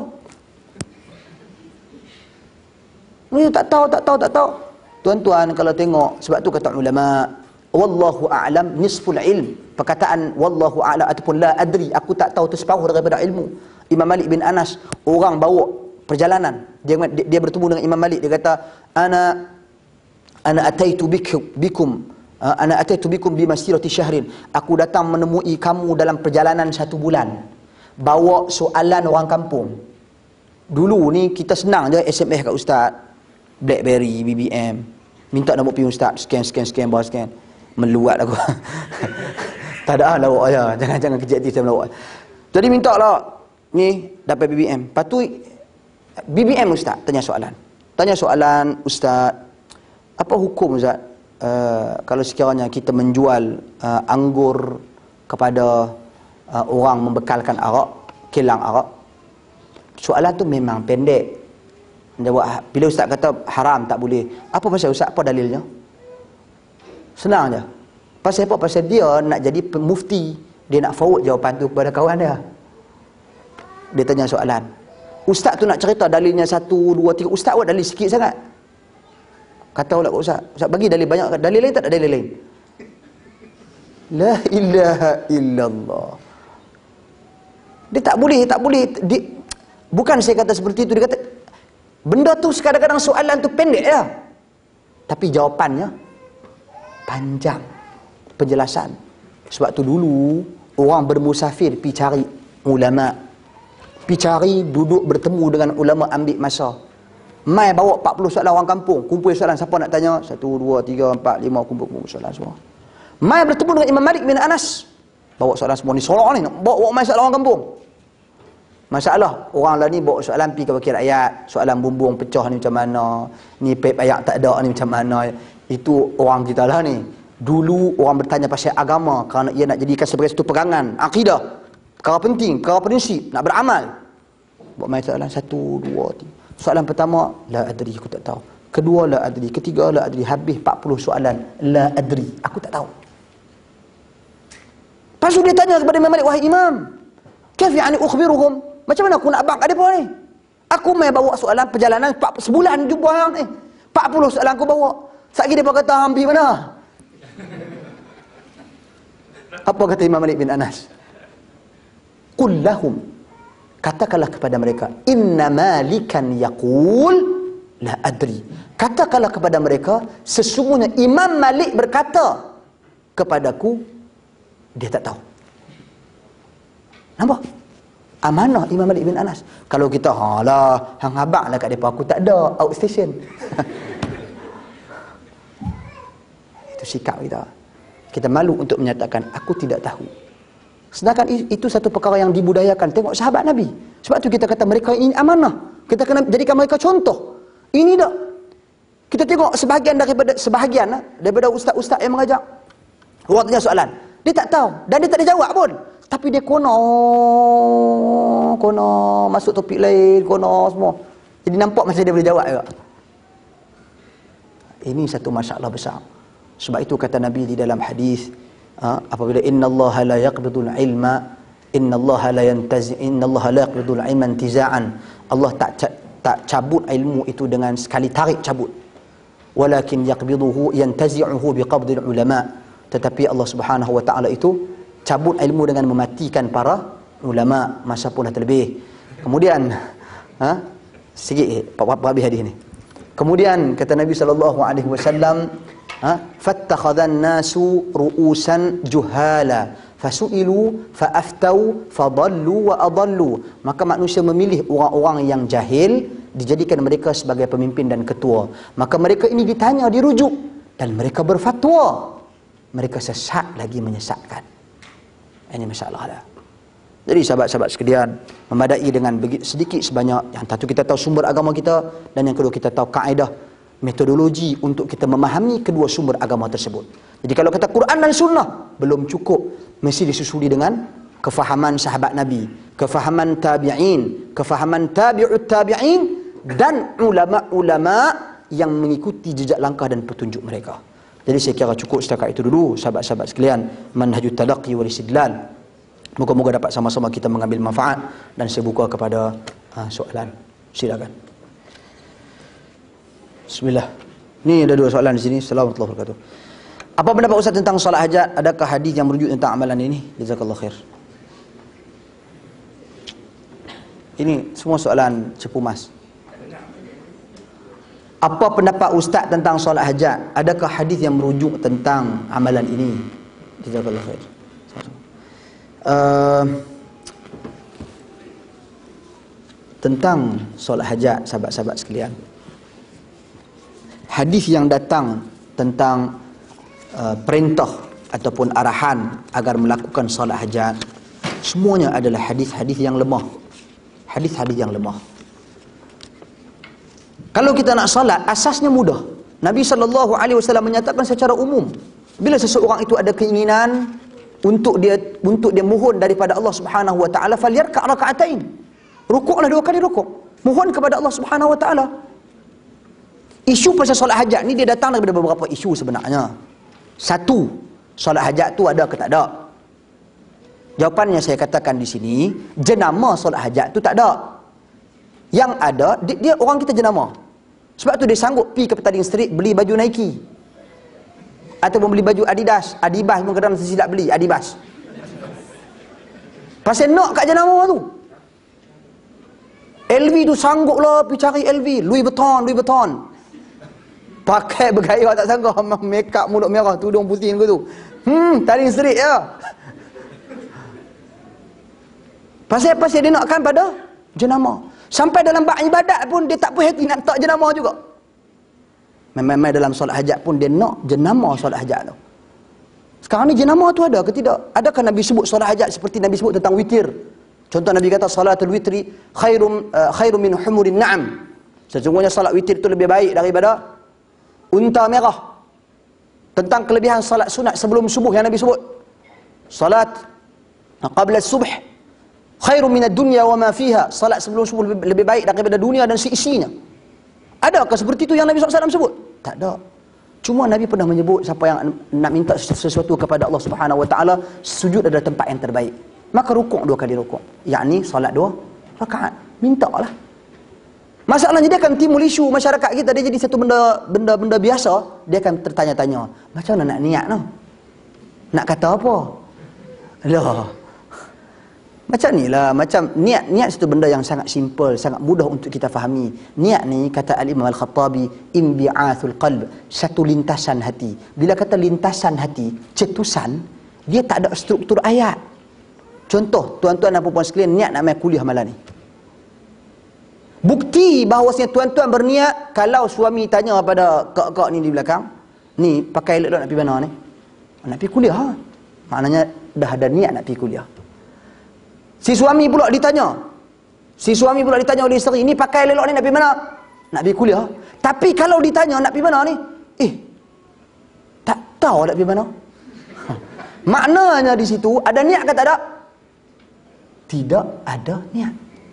Ni tak tahu, tak tahu, tak tahu. Tuan-tuan kalau tengok, sebab tu kata ulama, wallahu a'lam nisful ilm. Perkataan wallahu a'lam ataupun la adri, aku tak tahu, itu separuh daripada ilmu. Imam Malik bin Anas, orang bawa perjalanan, dia dia bertemu dengan Imam Malik, dia kata, ana ana ataitu bikum bikum ana ataitu bikum bi masirati syahrin. Aku datang menemui kamu dalam perjalanan satu bulan. Bawa soalan orang kampung. Dulu ni kita senang je S M S kat ustaz, BlackBerry, B B M, minta nombor pergi ustaz, scan scan scan bawa scan, meluat aku. Tak ada lah lawak aja, jangan jangan kejap hati saya melawak. Jadi minta lah ni dapat B B M. Lepas tu B B M ustaz tanya soalan. Tanya soalan, ustaz, apa hukum ustaz uh, kalau sekiranya kita menjual uh, anggur kepada uh, orang membekalkan arak, kilang arak? Soalan tu memang pendek. Jawab, bila ustaz kata haram tak boleh, apa pasal ustaz, apa dalilnya? Senang je. Pasal apa? Pasal dia nak jadi mufti, dia nak forward jawapan tu kepada kawan dia. Dia tanya soalan, ustaz tu nak cerita dalilnya satu, dua, tiga, ustaz buat dalil sikit sangat. Kata pula ustaz, ustaz bagi dalil banyak, dalil lain tak ada dalil lain. La ilaha illallah. Dia tak boleh, tak boleh. Dia, bukan saya kata seperti itu, dia kata benda tu kadang-kadang soalan tu pendek ya, tapi jawapannya panjang, penjelasan. Sebab tu dulu orang bermusafir pi cari ulama, pi cari duduk bertemu dengan ulama, ambil masa. Mai bawa empat puluh soalan orang kampung, kumpul soalan, siapa nak tanya? satu, dua, tiga, empat, lima, kumpul-kumpul soalan semua. Mai bertemu dengan Imam Malik bin Anas. Bawa soalan semua ni, solok ni, bawa, bawa mai soalan orang kampung. Masalah, orang lah ni bawa soalan pergi ke wakil rakyat, soalan bumbung pecah ni macam mana, ni pep ayak tak ada ni macam mana. Itu orang kita lah ni. Dulu orang bertanya pasal agama kerana ia nak jadikan sebagai satu pegangan, akidah, perkara penting, perkara prinsip, nak beramal. Bawa mai soalan satu, dua, tiga. Soalan pertama, la adri, aku tak tahu. Kedua, la adri. Ketiga, la adri. Habis empat puluh soalan, la adri, aku tak tahu. Lepas tu dia tanya kepada Imam Malik, wahai Imam, kaif yani ukhbiruhum? Macam mana aku nak abang kat mereka ni? Aku main bawa soalan perjalanan sebulan jumpa hang ni. empat puluh soalan aku bawa. Satgi depa kata hang pergi mana? Apa kata Imam Malik bin Anas? Qul lahum, katakanlah kepada mereka, inna malikan yaqul la adri. Katakanlah kepada mereka, sesungguhnya Imam Malik berkata kepadaku, dia tak tahu. Nampak? Amanah Imam Malik bin Anas. Kalau kita, halah, hang abang lah kat depa, aku tak ada, outstation. Itu sikap kita. Kita malu untuk menyatakan, aku tidak tahu. Sedangkan itu satu perkara yang dibudayakan. Tengok sahabat Nabi. Sebab tu kita kata mereka ini amanah. Kita kena jadikan mereka contoh. Ini tak. Kita tengok sebahagian daripada, sebahagian daripada ustaz-ustaz yang mengajar. Orang tanya soalan, dia tak tahu. Dan dia tak ada jawab pun. Tapi dia kono, kono, masuk topik lain, kono semua. Jadi nampak macam dia boleh jawab juga. Ini satu masalah besar. Sebab itu kata Nabi di dalam hadis, ha, apabila innallaha la yaqbidul ilma, innallaha la yantazi, innallaha la yaqbidul ilma intiza'an. Allah tak tak cabut ilmu itu dengan sekali tarik cabut. Walakin yaqbiduhu yantazi'uhu biqabdil ulama. Tetapi Allah Subhanahu wa taala itu cabut ilmu dengan mematikan para ulama, masa pun dah terlebih. Kemudian ha, sikit habis hadis ni. Kemudian kata Nabi sallallahu alaihi wasallam, ha, fattakhadhan nasu ru'usan juhala fasu'ilu fa'aftau fadallu wa adallu. Maka manusia memilih orang-orang yang jahil, dijadikan mereka sebagai pemimpin dan ketua. Maka mereka ini ditanya, dirujuk, dan mereka berfatwa. Mereka sesat lagi menyesatkan. Ini masalah dah. Jadi sahabat-sahabat sekalian, memadai dengan sedikit sebanyak. Yang satu kita tahu sumber agama kita, dan yang kedua kita tahu kaedah, metodologi untuk kita memahami kedua sumber agama tersebut. Jadi kalau kata Quran dan Sunnah belum cukup, mesti disusuli dengan kefahaman sahabat Nabi, kefahaman tabi'in, kefahaman tabi'ut tabi'in, dan ulama-ulama yang mengikuti jejak langkah dan petunjuk mereka. Jadi saya kira cukup setakat itu dulu sahabat-sahabat sekalian, manhajut talaqqi wal istidlal. Moga-moga dapat sama-sama kita mengambil manfaat, dan saya buka kepada ha, soalan. Silakan. Bismillah. Ni ada dua soalan di sini. Assalamualaikum warahmatullahi wabarakatuh. Apa pendapat Ustaz tentang solat hajat? Adakah hadis yang merujuk tentang amalan ini? Jazakallah khair. Ini semua soalan cepu mas. Apa pendapat Ustaz tentang solat hajat? Adakah hadis yang merujuk tentang amalan ini? Jazakallah khair. Uh, tentang solat hajat, sahabat-sahabat sekalian, hadis yang datang tentang uh, perintah ataupun arahan agar melakukan solat hajat, semuanya adalah hadis-hadis yang lemah. Hadis-hadis yang lemah. Kalau kita nak salat, asasnya mudah. Nabi sallallahu alaihi wasallam menyatakan secara umum, bila seseorang itu ada keinginan untuk dia untuk dia mohon daripada Allah Subhanahu wa taala, falyarka' raka'atain. Rukuklah dua kali rukuk. Mohon kepada Allah Subhanahu wa taala. Isu pasal solat hajat ni dia datang daripada beberapa isu sebenarnya. Satu, solat hajat tu ada ke tak ada? Jawapannya saya katakan di sini, jenama solat hajat tu tak ada. Yang ada, dia, dia orang kita jenama. Sebab tu dia sanggup pergi ke Petaling Street beli baju Nike. Ataupun beli baju Adidas. Adibas pun kadang mesti silap beli, Adibas. Pasal nak kat jenama tu. L V tu sanggup lah pergi cari L V. Louis Vuitton, Louis Vuitton. Pakai bergaya tak sanggup. Make up mulut merah, tudung putih tu. Hmm, Petaling Street ya. Pasal-pasal dia nakkan pada jenama. Sampai dalam bab ibadat pun dia tak puas hati nak letak jenamah juga. Memang dalam solat hajat pun dia nak jenamah solat hajat tu. Sekarang ni jenamah tu ada ke tidak? Adakah Nabi sebut solat hajat seperti Nabi sebut tentang witir? Contoh Nabi kata salatul witri khairum uh, khairum min humurin na'am. Sesungguhnya salat witir itu lebih baik daripada unta merah. Tentang kelebihan salat sunat sebelum subuh yang Nabi sebut. Salat qabla subh khairum minad dunya wa ma fiha. Salat sebelum subuh lebih, lebih baik daripada dunia dan seisinya. Adakah seperti itu yang Nabi sallallahu alaihi wasallam sebut? Tak ada. Cuma Nabi pernah menyebut siapa yang nak minta sesuatu kepada Allah Subhanahu wa taala, sujud adalah tempat yang terbaik. Maka rukuk dua kali rukuk. Yakni solat dua rakaat. Mintalah. Masalahnya dia akan timbul isu masyarakat kita, dia jadi satu benda benda benda biasa, dia akan tertanya-tanya, macam mana nak niat noh? Nak kata apa? Lah. Macam ni lah, macam niat niat satu benda yang sangat simple, sangat mudah untuk kita fahami. Niat ni kata Al-Imam Al-Khattabi, imbi'athul qalb, satu lintasan hati. Bila kata lintasan hati, cetusan, dia tak ada struktur ayat. Contoh, tuan-tuan dan puan-puan sekalian niat nak main kuliah malam ni. Bukti bahawasanya tuan-tuan berniat, kalau suami tanya pada kak-kak ni di belakang, ni pakai elok nak pergi mana ni? Nak pergi kuliah. Ha? Maknanya dah ada niat nak pergi kuliah. Si suami pula ditanya. Si suami pula ditanya oleh isteri, ni pakai elok ni nak pergi mana? Nak pergi kuliah. Tapi kalau ditanya nak pergi mana ni? Eh, tak tahu nak pergi mana. Ha. Maknanya di situ ada niat ke tak ada? Tidak ada niat.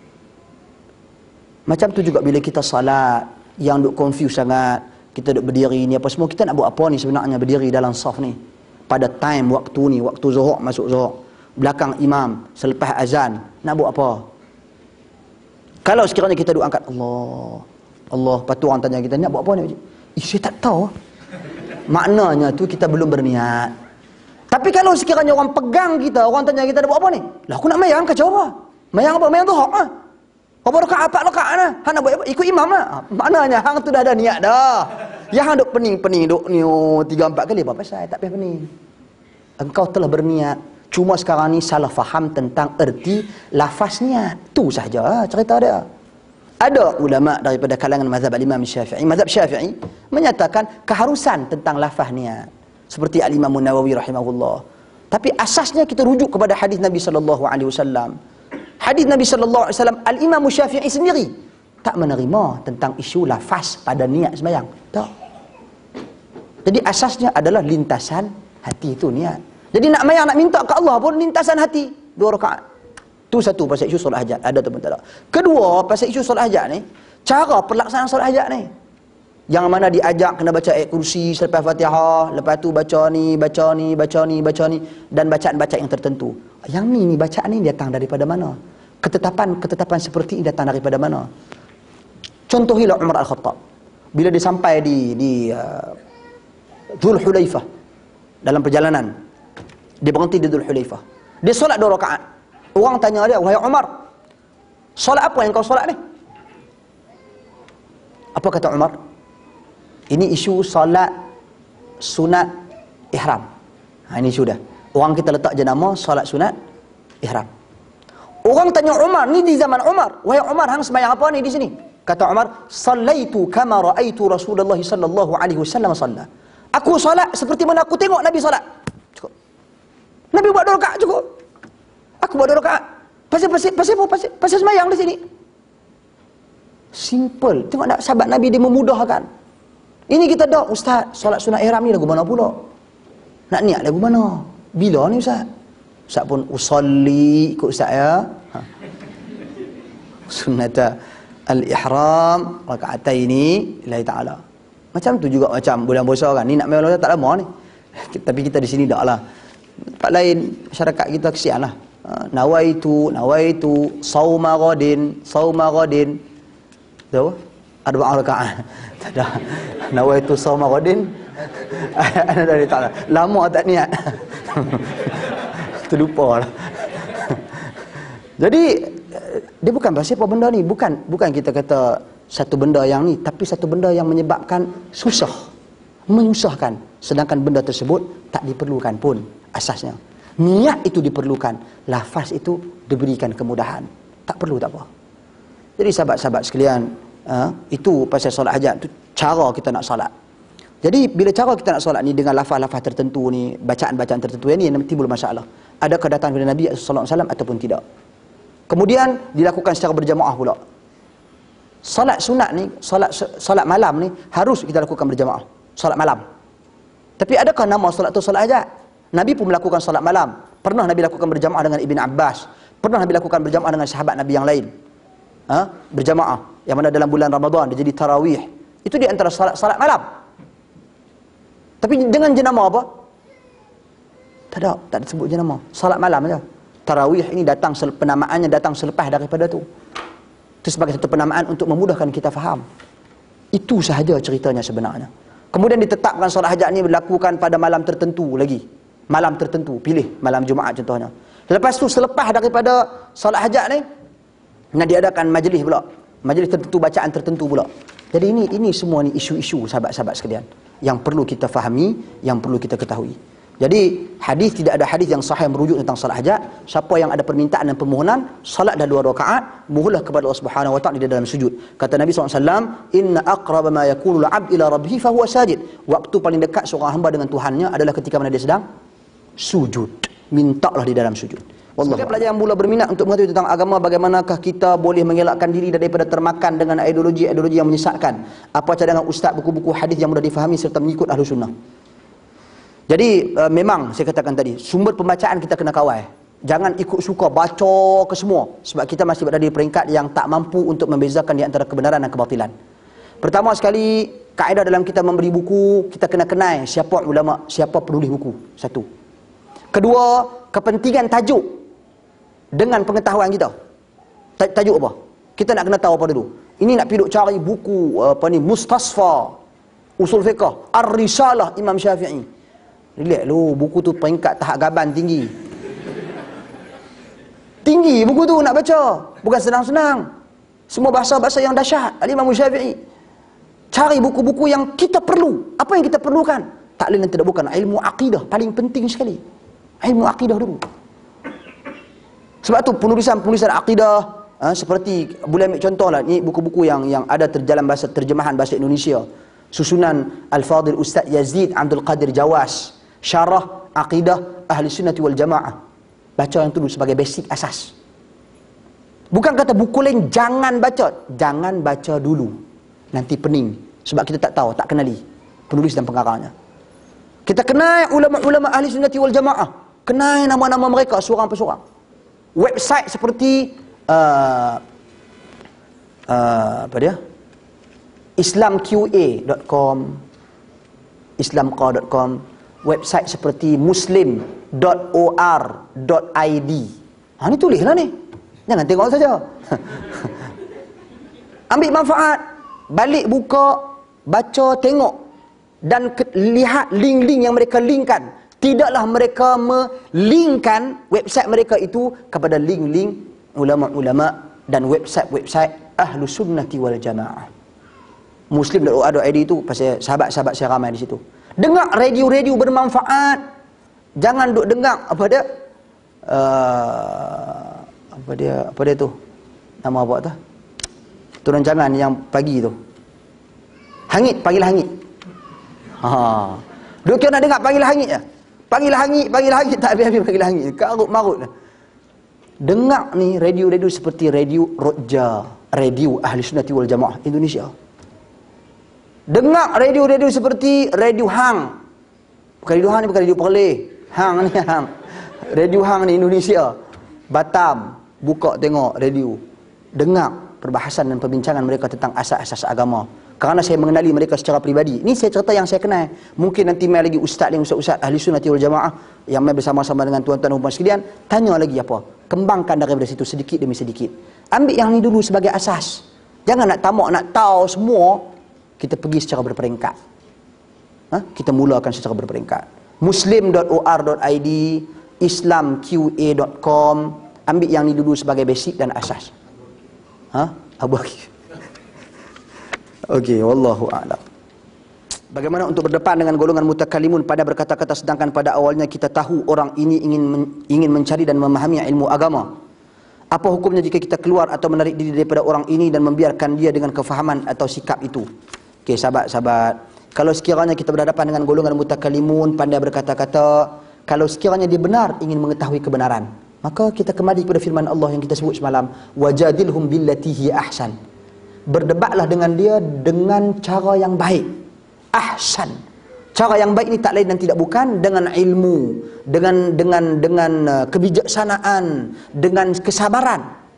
Macam tu juga bila kita salat, yang duk confuse sangat, kita duk berdiri ni apa semua, kita nak buat apa ni sebenarnya berdiri dalam saf ni? Pada time waktu ni, waktu zuhur masuk zuhur, belakang imam, selepas azan, nak buat apa? Kalau sekiranya kita duk angkat Allah, Allah, lepas tu orang tanya kita, nak buat apa ni? Eh, saya tak tahu. Maknanya tu kita belum berniat. Tapi kalau sekiranya orang pegang kita, orang tanya kita nak buat apa ni? Lah aku nak mayang kacau apa? Mayang apa? Mayang zuhur ah. Apa rakaat apa rakaat nah? Hang nak buat apa? Ikut imam lah. Maknanya hang tu dah ada niat dah. Yang hang duk pening-pening duk ni oh tiga empat kali apa pasal tak payah pening. Engkau telah berniat. Cuma sekarang ni salah faham tentang erti lafaz niat. Tu sahaja cerita dia. Ada ulama daripada kalangan mazhab Imam Syafi'i, mazhab Syafi'i menyatakan keharusan tentang lafaz niat. Seperti Al-Imam Nawawi rahimahullah. Tapi asasnya kita rujuk kepada hadis Nabi sallallahu alaihi wasallam. Hadis Nabi sallallahu alaihi wasallam, Al-Imam Syafi'i sendiri tak menerima tentang isu lafaz pada niat sembahyang. Tak. Jadi asasnya adalah lintasan hati itu niat. Jadi nak mayang nak minta ke Allah pun lintasan hati, dua rakaat. Tu satu pasal isu solat hajat, ada ataupun tak ada. Kedua pasal isu solat hajat ni, cara pelaksanaan solat hajat ni. Yang mana diajak kena baca ayat kursi selepas Fatihah, lepas tu baca ni, baca ni, baca ni, baca ni, dan bacaan-bacaan yang tertentu. Yang ni ni bacaan ni datang daripada mana? Ketetapan-ketetapan seperti ini datang daripada mana? Contohilah Umar Al-Khattab. Bila dia sampai di di uh, Dhul Hulaifah dalam perjalanan, dia berhenti di Dhul Hulaifah. Dia solat dua rakaat. Orang tanya dia, "Wahai Umar, solat apa yang kau solat ni?" Apa kata Umar? Ini isu solat sunat ihram. Ha, ini sudah. Orang kita letak je nama solat sunat ihram. Orang tanya Umar, ni di zaman Umar. "Wahai Umar, hang sembahyang apa ni di sini?" Kata Umar, "Sallaitu kama raaitu Rasulullah sallallahu alaihi wasallam shalla." Aku solat seperti mana aku tengok Nabi solat. Cukup. Nabi buat dua rakaat cukup. Aku buat dua rakaat. Pasal pasal pasal apa? Pasal, pasal sembahyang di sini. Simple. Tengok tak sahabat Nabi dia memudahkan. Ini kita dah, Ustaz, solat sunat ihram ni lagu mana pula? Nak niat lagu mana? Bila ni Ustaz? Ustaz pun usalli ikut Ustaz ya. Ha. Sunnata al-ihram raka'ataini lillahi ta'ala. Macam tu juga macam bulan puasa kan. Ni nak main tak lama ni. Tapi kita di sini dak lah. Tempat lain masyarakat kita kesianlah. Ha, nawaitu nawaitu sauma ghadin sauma ghadin. Tahu? Arba'a rakaat. Tak ada. Nawaitu sauma ghadin. Ana dari ta'ala. Lama tak niat. Terlupa lah. Jadi dia bukan pasal apa benda ni, bukan bukan kita kata satu benda yang ni, tapi satu benda yang menyebabkan susah, menyusahkan, sedangkan benda tersebut tak diperlukan pun asasnya. Niat itu diperlukan, lafaz itu diberikan kemudahan. Tak perlu tak apa. Jadi sahabat-sahabat sekalian, ha, itu pasal solat hajat, itu cara kita nak solat. Jadi bila cara kita nak solat ni dengan lafaz-lafaz tertentu ni, bacaan-bacaan tertentu yang ni yang timbul masalah. Adakah datang daripada Nabi sallallahu alaihi wasallam ataupun tidak? Kemudian dilakukan secara berjamaah pula. Solat sunat ni, solat solat malam ni harus kita lakukan berjamaah. Solat malam. Tapi adakah nama solat tu solat hajat? Nabi pun melakukan solat malam. Pernah Nabi lakukan berjamaah dengan Ibn Abbas. Pernah Nabi lakukan berjamaah dengan sahabat Nabi yang lain. Ha? Berjamaah. Yang mana dalam bulan Ramadan dia jadi tarawih. Itu di antara solat-solat malam. Tapi dengan jenama apa? Tak ada, tak disebut jenama. Solat malam saja. Tarawih ini datang, penamaannya datang selepas daripada tu. Itu sebagai satu penamaan untuk memudahkan kita faham. Itu sahaja ceritanya sebenarnya. Kemudian ditetapkan solat hajat ni dilakukan pada malam tertentu lagi. Malam tertentu, pilih malam Jumaat contohnya. Lepas tu selepas daripada solat hajat ni, nak diadakan majlis pula. Majlis tertentu, bacaan tertentu pula. Jadi ini ini semua ni isu-isu sahabat-sahabat sekalian yang perlu kita fahami, yang perlu kita ketahui. Jadi hadis, tidak ada hadis yang sahih merujuk tentang salat hajat. Siapa yang ada permintaan dan permohonan, salat dah dua rakaat, mohonlah kepada Allah Subhanahu wa taala di dalam sujud. Kata Nabi sallallahu alaihi wasallam, "Inna aqraba ma yakunu al-'abd ila rabbih fa huwa sajid." Waktu paling dekat seorang hamba dengan Tuhannya adalah ketika mana dia sedang sujud. Mintalah di dalam sujud. Wallahu. Sebagai pelajar yang mula berminat untuk mengetahui tentang agama, bagaimanakah kita boleh mengelakkan diri daripada termakan dengan ideologi-ideologi yang menyesatkan? Apa cadangan ustaz buku-buku hadis yang mudah difahami serta mengikut ahlu sunnah? Jadi uh, memang saya katakan tadi, sumber pembacaan kita kena kawal. Jangan ikut suka baca ke semua, sebab kita masih berada di peringkat yang tak mampu untuk membezakan di antara kebenaran dan kebatilan. Pertama sekali, kaedah dalam kita memberi buku, kita kena kenal siapa ulama, siapa penulis buku. Satu. Kedua, kepentingan tajuk dengan pengetahuan kita. Tajuk apa? Kita nak kena tahu apa dulu. Ini nak pergi cari buku apa ni, Mustasfa Usul Fiqh, Ar-Risalah Imam Syafi'i. Relax lu, buku tu peringkat tahap gaban tinggi. Tinggi buku tu nak baca. Bukan senang-senang. Semua bahasa-bahasa yang dahsyat Al-Imam Syafi'i. Cari buku-buku yang kita perlu. Apa yang kita perlukan? Tak lain dan tidak bukan ilmu akidah, paling penting sekali. Ilmu akidah dulu. Sebab tu penulisan-penulisan akidah, ha, seperti boleh ambil contoh lah, ni buku-buku yang yang ada terjalan bahasa terjemahan bahasa Indonesia. Susunan Al-Fadhil Ustaz Yazid Abdul Qadir Jawas, Syarah Aqidah Ahli Sunnati wal Jamaah. Baca yang tu dulu sebagai basic asas. Bukan kata buku lain jangan baca, jangan baca dulu. Nanti pening sebab kita tak tahu, tak kenali penulis dan pengarangnya. Kita kenal ulama-ulama Ahli Sunnati wal Jamaah, kenal nama-nama mereka seorang persorang. Website seperti uh, uh, apa dia? islam q a dot com, islamqa dot com, website seperti muslim dot or dot i d. Ha, ni tulislah ni. Jangan tengok saja. Ambil manfaat, balik buka, baca, tengok dan ke, lihat link-link yang mereka linkkan. Tidaklah mereka melinkkan website mereka itu kepada link-link ulama-ulama dan website-website Ahlu Sunnati wal Jamaah. muslim dot or dot i d itu pasal sahabat-sahabat saya ramai di situ. Dengar radio-radio bermanfaat. Jangan duk dengar apa dia? Uh, apa dia? Apa dia tu? Nama apa tu? Turun jangan yang pagi tu. Hangit, panggil hangit. Ha. Duk kira nak dengar panggil hangit je. Panggil hangit, panggil hangit, tak habis-habis panggil hangit. Karut marut. Dengar ni radio-radio seperti radio Roja, radio Ahli Sunnati wal Jamaah Indonesia. Dengar radio-radio seperti radio Hang. Bukan radio Hang ni, bukan radio Perleh. Hang ni Hang. Radio Hang ni Indonesia. Batam. Buka tengok radio. Dengar perbahasan dan perbincangan mereka tentang asas-asas agama. Kerana saya mengenali mereka secara pribadi. Ini saya cerita yang saya kenal. Mungkin nanti mai lagi ustaz ni, ustaz-ustaz Ahli Sunnati wal Jamaah yang mai bersama-sama dengan tuan-tuan dan puan sekalian, tanya lagi apa. Kembangkan daripada situ sedikit demi sedikit. Ambil yang ni dulu sebagai asas. Jangan nak tamak, nak tahu semua. Kita pergi secara berperingkat. Ha? Kita mulakan secara berperingkat. muslim dot or dot i d, islam q a dot com. Ambil yang ni dulu sebagai basic dan asas. Ha? Abu Akhi. Okey, wallahu a'lam. Bagaimana untuk berdepan dengan golongan mutakallimun pada berkata-kata sedangkan pada awalnya kita tahu orang ini ingin men, ingin mencari dan memahami ilmu agama? Apa hukumnya jika kita keluar atau menarik diri daripada orang ini dan membiarkan dia dengan kefahaman atau sikap itu? Okey, sahabat-sahabat, kalau sekiranya kita berhadapan dengan golongan mutakalimun, pandai berkata-kata, kalau sekiranya dia benar ingin mengetahui kebenaran, maka kita kembali kepada firman Allah yang kita sebut semalam, wajadilhum billati hiya ahsan. Berdebatlah dengan dia dengan cara yang baik. Ahsan. Cara yang baik ini tak lain dan tidak bukan dengan ilmu, dengan dengan dengan uh, kebijaksanaan, dengan kesabaran.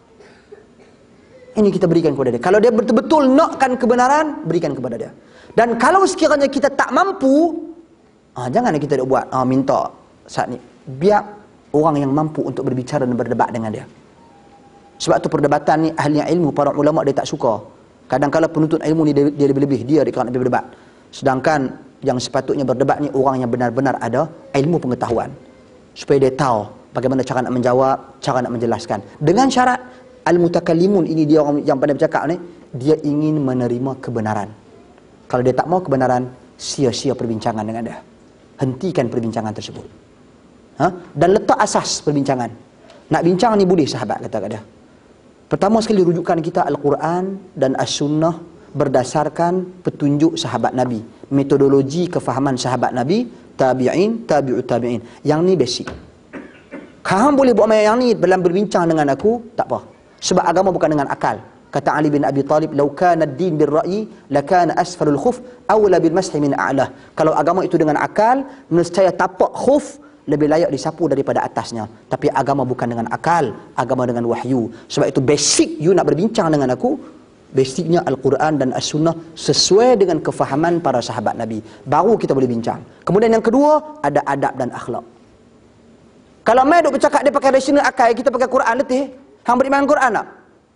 Ini kita berikan kepada dia. Kalau dia betul-betul nakkan kebenaran, berikan kepada dia. Dan kalau sekiranya kita tak mampu, ah, jangan kita buat ah, minta saat ni. Biar orang yang mampu untuk berbicara dan berdebat dengan dia. Sebab tu perdebatan ni ahli ilmu, para ulama dia tak suka. Kadang-kadang penuntut ilmu ni dia, dia lebih-lebih, dia dia kerana dia berdebat. Sedangkan yang sepatutnya berdebat ni orang yang benar-benar ada ilmu pengetahuan, supaya dia tahu bagaimana cara nak menjawab, cara nak menjelaskan. Dengan syarat al-mutakallimun ini, dia orang yang pandai bercakap ni, dia ingin menerima kebenaran. Kalau dia tak mau kebenaran, sia-sia perbincangan dengan dia. Hentikan perbincangan tersebut. Ha? Dan letak asas perbincangan. Nak bincang ni boleh, sahabat kata kat dia. Pertama sekali rujukan kita Al-Quran dan As-Sunnah berdasarkan petunjuk sahabat Nabi, metodologi kefahaman sahabat Nabi, tabi'in, tabi'ut tabi'in. Yang ni basic. Hang boleh buat main yang ni dalam berbincang dengan aku, tak apa. Sebab agama bukan dengan akal. Kata Ali bin Abi Talib, "Lau kana ad-din bir-ra'yi, lakana asfalul khuf awla bil mashi min a'lah." Kalau agama itu dengan akal, nescaya tapak khuf lebih layak disapu daripada atasnya. Tapi agama bukan dengan akal, agama dengan wahyu. Sebab itu basic you nak berbincang dengan aku, basicnya Al-Quran dan As-Sunnah sesuai dengan kefahaman para sahabat Nabi. Baru kita boleh bincang. Kemudian yang kedua, ada adab dan akhlak. Kalau mai duk bercakap dia pakai rasional akal, kita pakai Quran letih. Hang beriman Quran tak?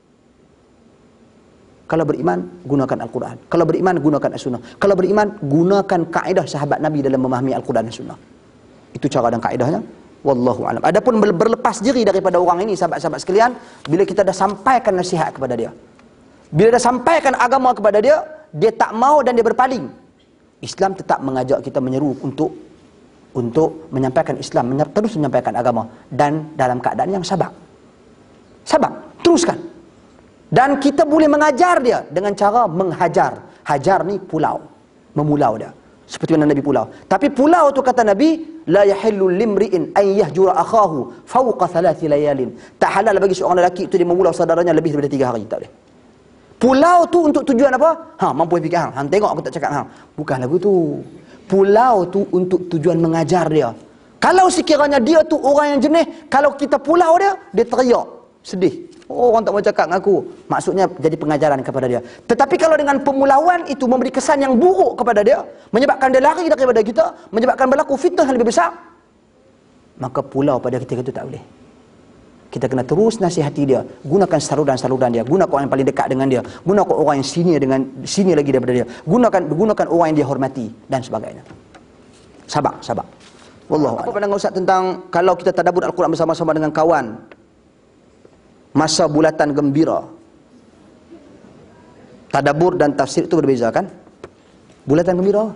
Kalau beriman, gunakan Al-Quran. Kalau beriman, gunakan As-Sunnah. Kalau beriman, gunakan kaedah sahabat Nabi dalam memahami Al-Quran dan Sunnah. Itu cara dan kaedahnya. Wallahu alam. Adapun berlepas diri daripada orang ini, sahabat-sahabat sekalian, bila kita dah sampaikan nasihat kepada dia, bila dah sampaikan agama kepada dia, dia tak mau dan dia berpaling, Islam tetap mengajak kita, menyeru untuk untuk menyampaikan Islam, terus menyampaikan agama, dan dalam keadaan yang sabar. Sabar, teruskan. Dan kita boleh mengajar dia dengan cara menghajar. Hajar ni pulau, memulau dia. Seperti mana Nabi pulau. Tapi pulau tu kata Nabi, la yahillu limri'in an yahjura akhahu fawqa thalathi layalin. Tak halal bagi seorang lelaki itu dia memulau saudaranya lebih daripada tiga hari, tak boleh. Pulau tu untuk tujuan apa? Ha, mampu fikir hang. Hang tengok aku tak cakap hang. Bukan lagu tu. Pulau tu untuk tujuan mengajar dia. Kalau sekiranya dia tu orang yang jenis, kalau kita pulau dia, dia teriak, sedih. Oh, orang tak mau cakap dengan aku. Maksudnya jadi pengajaran kepada dia. Tetapi kalau dengan pemulauan itu memberi kesan yang buruk kepada dia, menyebabkan dia lari daripada kita, menyebabkan berlaku fitnah yang lebih besar, maka pulau pada ketika itu tak boleh. Kita kena terus nasihati dia. Gunakan saluran-saluran dia. Gunakan orang yang paling dekat dengan dia. Gunakan orang yang senior dengan senior lagi daripada dia. Gunakan gunakan orang yang dia hormati dan sebagainya. Sabar, sabar. Wallahu a'lam. Apa pandangan Ustaz tentang kalau kita tadabbur Al-Quran bersama-sama dengan kawan, masa bulatan gembira? Tadabbur dan tafsir itu berbeza kan? Bulatan gembira,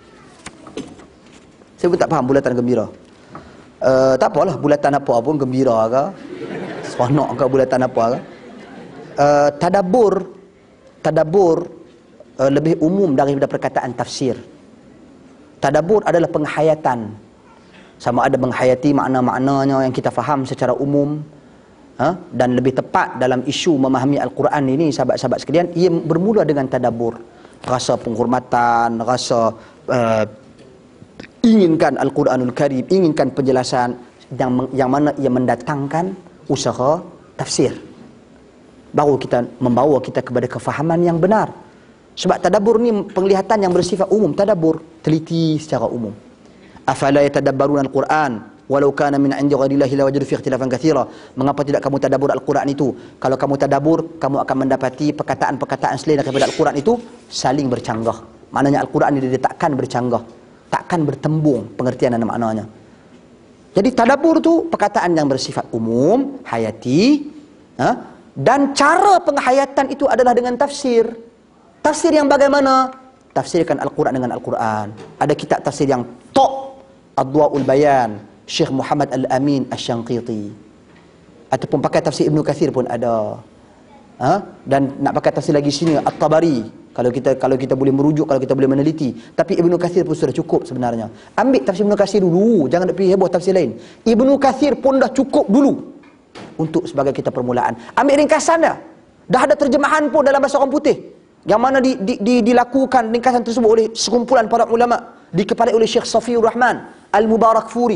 saya pun tak faham bulatan gembira. Uh, tak apalah, bulatan apa pun, gembira ke, seronok ke, bulatan apa ke. Uh, tadabbur, tadabbur uh, lebih umum daripada perkataan tafsir. Tadabbur adalah penghayatan. Sama ada menghayati makna-maknanya yang kita faham secara umum, ha? Dan lebih tepat dalam isu memahami Al-Quran ini, sahabat-sahabat sekalian, ia bermula dengan tadabbur. Rasa penghormatan, rasa uh, inginkan Al-Quranul Karim, inginkan penjelasan yang, yang mana ia mendatangkan usaha tafsir. Baru kita membawa kita kepada kefahaman yang benar. Sebab tadabbur ni penglihatan yang bersifat umum. Tadabbur, teliti secara umum. Afala yatadabbaruna al-Quran walau kana min 'indi ghairillahi lawajadu fi ikhtilafan katsira. Mengapa tidak kamu tadabbur Al-Quran itu? Kalau kamu tadabbur, kamu akan mendapati perkataan-perkataan selain daripada Al-Quran itu saling bercanggah. Maknanya Al-Quran ini dia takkan bercanggah, takkan bertembung pengertian dan maknanya. Jadi tadabbur tu perkataan yang bersifat umum, hayati, ha? Dan cara penghayatan itu adalah dengan tafsir. Tafsir yang bagaimana? Tafsirkan Al-Quran dengan Al-Quran. Ada kitab tafsir yang top, Adwa'ul Bayan, Syekh Muhammad Al-Amin Asy-Syanqiti. Ataupun pakai tafsir Ibnu Katsir pun ada. Ha? Dan nak pakai tafsir lagi sini At-Tabari, kalau kita kalau kita boleh merujuk, kalau kita boleh meneliti. Tapi Ibnu Katsir pun sudah cukup sebenarnya. Ambil tafsir Ibnu Katsir dulu, jangan nak pergi heboh tafsir lain. Ibnu Katsir pun dah cukup dulu untuk sebagai kita permulaan. Ambil ringkasan dah. Dah ada terjemahan pun dalam bahasa orang putih, yang mana di, di, di, dilakukan ringkasan tersebut oleh sekumpulan para ulama, dikepalai oleh Syekh Safiur Rahman Al-Mubarakfuri.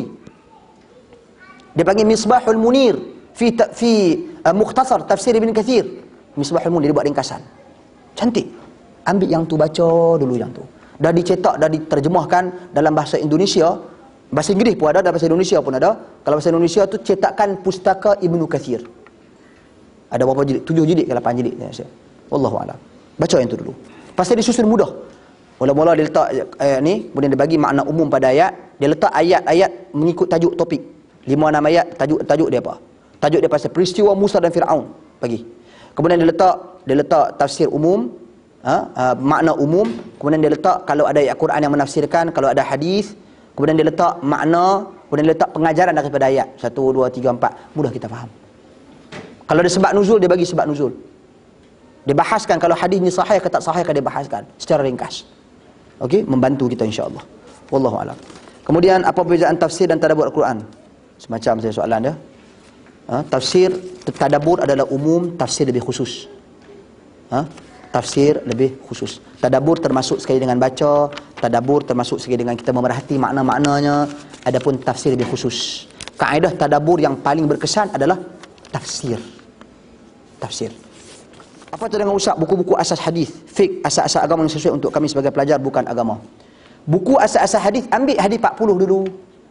Dia panggil Misbahul Munir fi fi uh, mukhtasar tafsir Ibn Katsir. Misbahul Munir, dia buat ringkasan cantik. Ambil yang tu, baca dulu yang tu. Dah dicetak, dah diterjemahkan dalam bahasa Indonesia. Bahasa Inggeris pun ada, dalam bahasa Indonesia pun ada. Kalau bahasa Indonesia tu cetakan Pustaka Ibnu Katsir. Ada berapa jilid? Tujuh jilid ke lapan jilid? Wallahu a'lam. Baca yang tu dulu. Pasal dia susun mudah. Mula-mula dia letak eh, ni, kemudian dia bagi makna umum pada ayat. Dia letak ayat-ayat mengikut tajuk topik. Lima enam ayat, tajuk tajuk dia apa? Tajuk dia pasal peristiwa Musa dan Firaun. Bagi. Kemudian dia letak dia letak tafsir umum, ha, uh, makna umum. Kemudian dia letak kalau ada ayat Quran yang menafsirkan, kalau ada hadis. Kemudian dia letak makna, kemudian dia letak pengajaran daripada ayat. Satu, dua, tiga, empat. Mudah kita faham. Kalau ada sebab nuzul, dia bagi sebab nuzul. Dia bahaskan kalau hadis ni sahih ke tak sahih, dia bahaskan secara ringkas. Okey, membantu kita insya-Allah. Wallahu a'lam. Kemudian apa perbezaan tafsir dan tadabbur Al-Quran? Semacam saya soalan dia. Ha, tafsir, tadabbur adalah umum, tafsir lebih khusus. Ha? Tafsir lebih khusus. Tadabbur termasuk sekali dengan baca, tadabbur termasuk sekali dengan kita memerhati makna-maknanya. Adapun tafsir lebih khusus. Kaedah tadabbur yang paling berkesan adalah tafsir. Tafsir. Apa tu dengan usap buku-buku asas hadis, fiqh, asas-asas agama yang sesuai untuk kami sebagai pelajar bukan agama. Buku asas-asas hadis, ambil hadis empat puluh dulu.